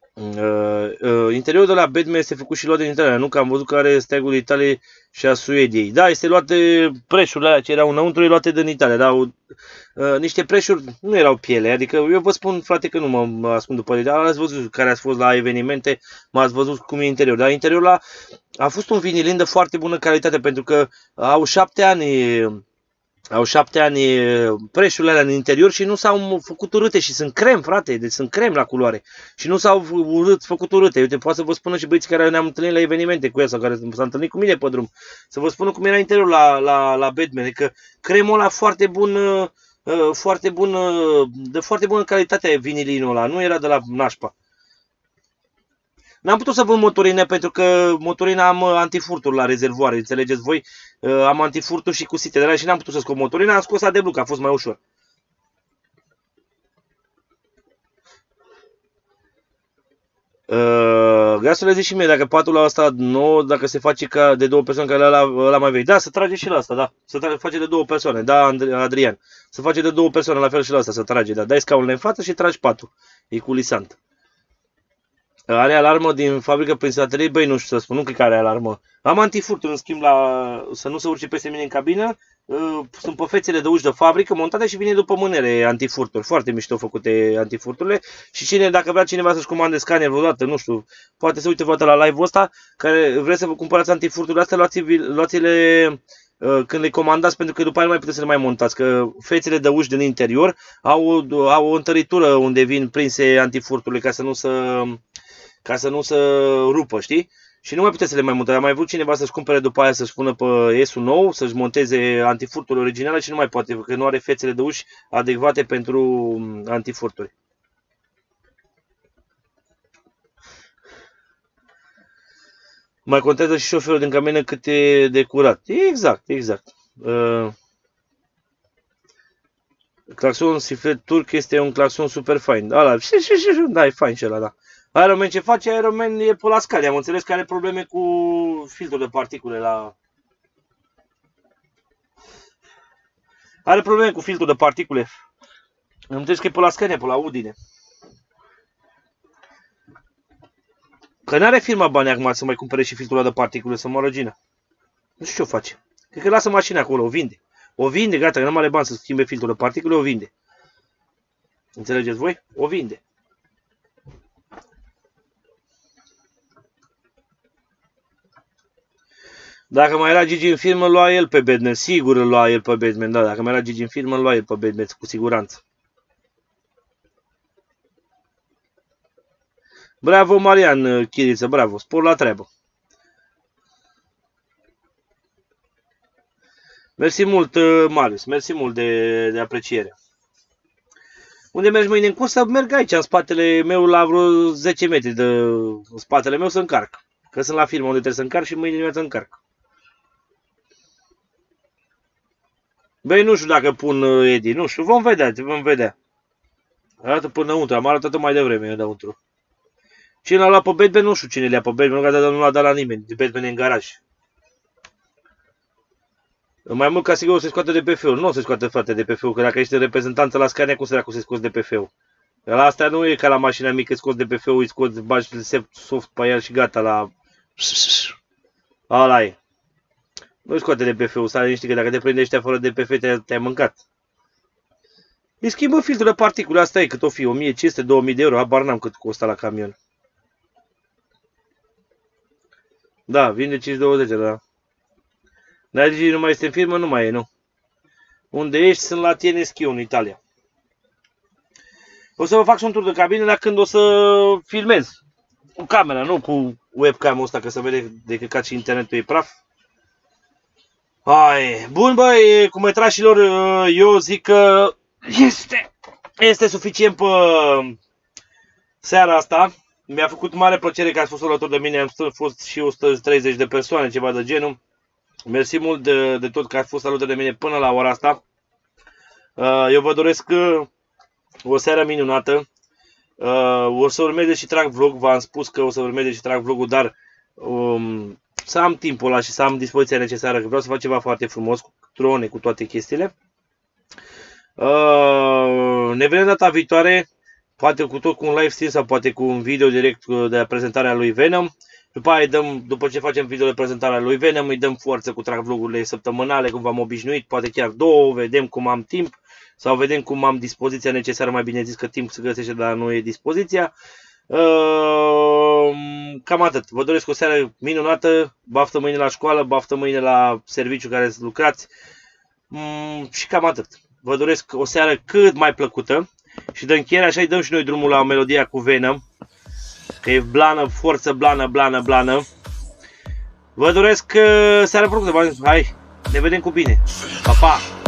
[SPEAKER 1] Uh, interiorul de la Batman este făcut și luat din Italia, nu? Că am văzut că are steagul Italiei și a Suediei. Da, este luate preșurile alea ce erau înăuntru, luate din Italia, dar uh, niște preșuri nu erau piele, adică eu vă spun, frate, că nu mă, mă ascund după ele, dar ați văzut care ați fost la evenimente, m-ați văzut cum e interior, dar interiorul ăla a fost un vinilin de foarte bună calitate, pentru că au șapte ani... Au șapte ani preșurile alea în interior și nu s-au făcut urâte și sunt crem, frate, deci sunt crem la culoare. Și nu s-au urât, făcut urâte. Uite, poate să vă spună și băieții care ne-am întâlnit la evenimente cu ea sau care s-au întâlnit cu mine pe drum. Să vă spună cum era interiorul la, la, la Batman. Adică cremul ăla foarte bun, foarte bun, de foarte bună calitate vinilinul ăla. Nu era de la nașpa. N-am putut să vând motorine pentru că motorina am antifurturi la rezervoare, înțelegeți voi? Am antifurturi și cusite de la și n-am putut să scot motorina, am scos Adeblu, că a fost mai ușor. Uh, Gasul le zic și mie, dacă patul la asta nou, dacă se face ca de două persoane care la, la mai vechi. Da, se trage și la asta, da. Se trage, face de două persoane, da, Adrian. Se face de două persoane, la fel și la asta, se trage, da. Dai scaunul în față și tragi patul. E culisant. Are alarmă din fabrică prin satelit? Băi, nu știu să spun, nu cred că are alarmă. Am antifurturi, în schimb, la să nu se urce peste mine în cabină. Sunt pe fețele de uși de fabrică montate și vine după mânere antifurturi. Foarte mișto făcute antifurturile. Și cine, dacă vrea cineva să-și comande scanner vreodată, nu știu, poate să uite vreodată la live-ul ăsta, care vreți să vă cumpărați antifurturile astea, luați-le când le comandați, pentru că după aia nu mai puteți să le mai montați, că fețele de uși din interior au, au o întăritură unde vin prinse antifurturile ca să nu se... ca să nu se rupă, știi? Și nu mai puteți să le mai montați. Am mai vrut cineva să-și cumpere după aia, să-și pună pe S-ul nou, să-și monteze antifurtul original și nu mai poate, că nu are fețele de uși adecvate pentru antifurturi. Mai contează și șoferul din cabină cât e de curat. Exact, exact. Uh, claxon siflet turc este un claxon super fain. Ala, da, e fain și ăla, da. Iron Man ce face? Iron Man e pe la scale. Am înțeles că are probleme cu filtrul de particule la... Are probleme cu filtrul de particule. Am înțeles că e pe la Scania, pe la Udine. Că n-are firma bani acum să mai cumpere și filtrul de particule, să moară Gina. Nu știu ce o face. Cred că lasă mașina acolo, o vinde. O vinde, gata, că nu are bani să schimbe filtrul de particule, o vinde. Înțelegeți voi? O vinde. Dacă mai era Gigi în film, îl lua el pe Batman. Sigur îl lua el pe Batman, da. Dacă mai era Gigi în film, îl lua el pe Batman, cu siguranță. Bravo, Marian Chiriță, bravo. Spor la treabă. Mersi mult, Marius. Mersi mult de, de apreciere. Unde mergi mâine în cursă? Merg aici, în spatele meu, la vreo zece metri de în spatele meu să încarc. Că sunt la firmă unde trebuie să încarc și mâine dimineața încarc. Băi, nu știu dacă pun Edi, nu știu, vom vedea, vom vedea. Arată pânăuntru, am arătat mai devreme eu înăuntru. Cine l-a luat pe Batman, nu știu cine le-a pe Batman, nu l-a dat la nimeni, de Batman e în garaj. Mai mult ca sigur o să scoate de P F-ul, nu o să scoate, frate, de P F-ul, că dacă ești reprezentanță la Scania, cum să dracu să scoți de P F-ul? La asta nu e ca la mașina mică, scoți de P F-ul, îi scoți, bagi soft pe el și gata, la... Ala e. Nu scoate de P F-ul, stai liniștit că dacă te prinde ăștia fără de P F, te-ai mâncat. Îi schimbă filtrul de particule, asta e, cât o fi, o mie cinci sute două mii de euro, habar n-am cât costă la camion. Da, vinde cinci douăzeci, da. Dar Gigi nu mai este în firmă, nu mai e, nu. Unde ești? Sunt la T N S Q în Italia. O să vă fac și un tur de cabină, dar când o să filmez. Cu camera, nu cu webcam-ul ăsta, că se vede de căcat și internetul e praf. Hai, bun băi, cu metrașilor, eu zic că este, este suficient pe seara asta. Mi-a făcut mare plăcere că ați fost alături de mine, am fost și o sută treizeci de persoane, ceva de genul. Mersi mult de, de tot că ați fost alături de mine până la ora asta. Eu vă doresc o seară minunată. O să urmeze și trag vlog, v-am spus că o să urmeze și trag vlogul, dar um, să am timpul ăla și să am dispoziția necesară, că vreau să fac ceva foarte frumos, cu drone, cu toate chestiile. Uh, ne vedem data viitoare. poate cu tot cu un live stream sau poate cu un video direct de prezentarea lui Venom. După aia dăm, după ce facem video de prezentarea lui Venom, îi dăm forță cu trag vlogurile săptămânale, cum v-am obișnuit, poate chiar două, vedem cum am timp sau vedem cum am dispoziția necesară, mai bine zis că timp se găsește, dar nu e dispoziția. Cam atât. Vă doresc o seară minunată, baftă mâine la școală, baftă mâine la serviciu care să lucrați și cam atât. Vă doresc o seară cât mai plăcută și de încheiere așa îi dăm și noi drumul la melodia cu Venom, că e blană, forță, blană, blană, blană. Vă doresc seară plăcută, hai, ne vedem cu bine. Pa, pa!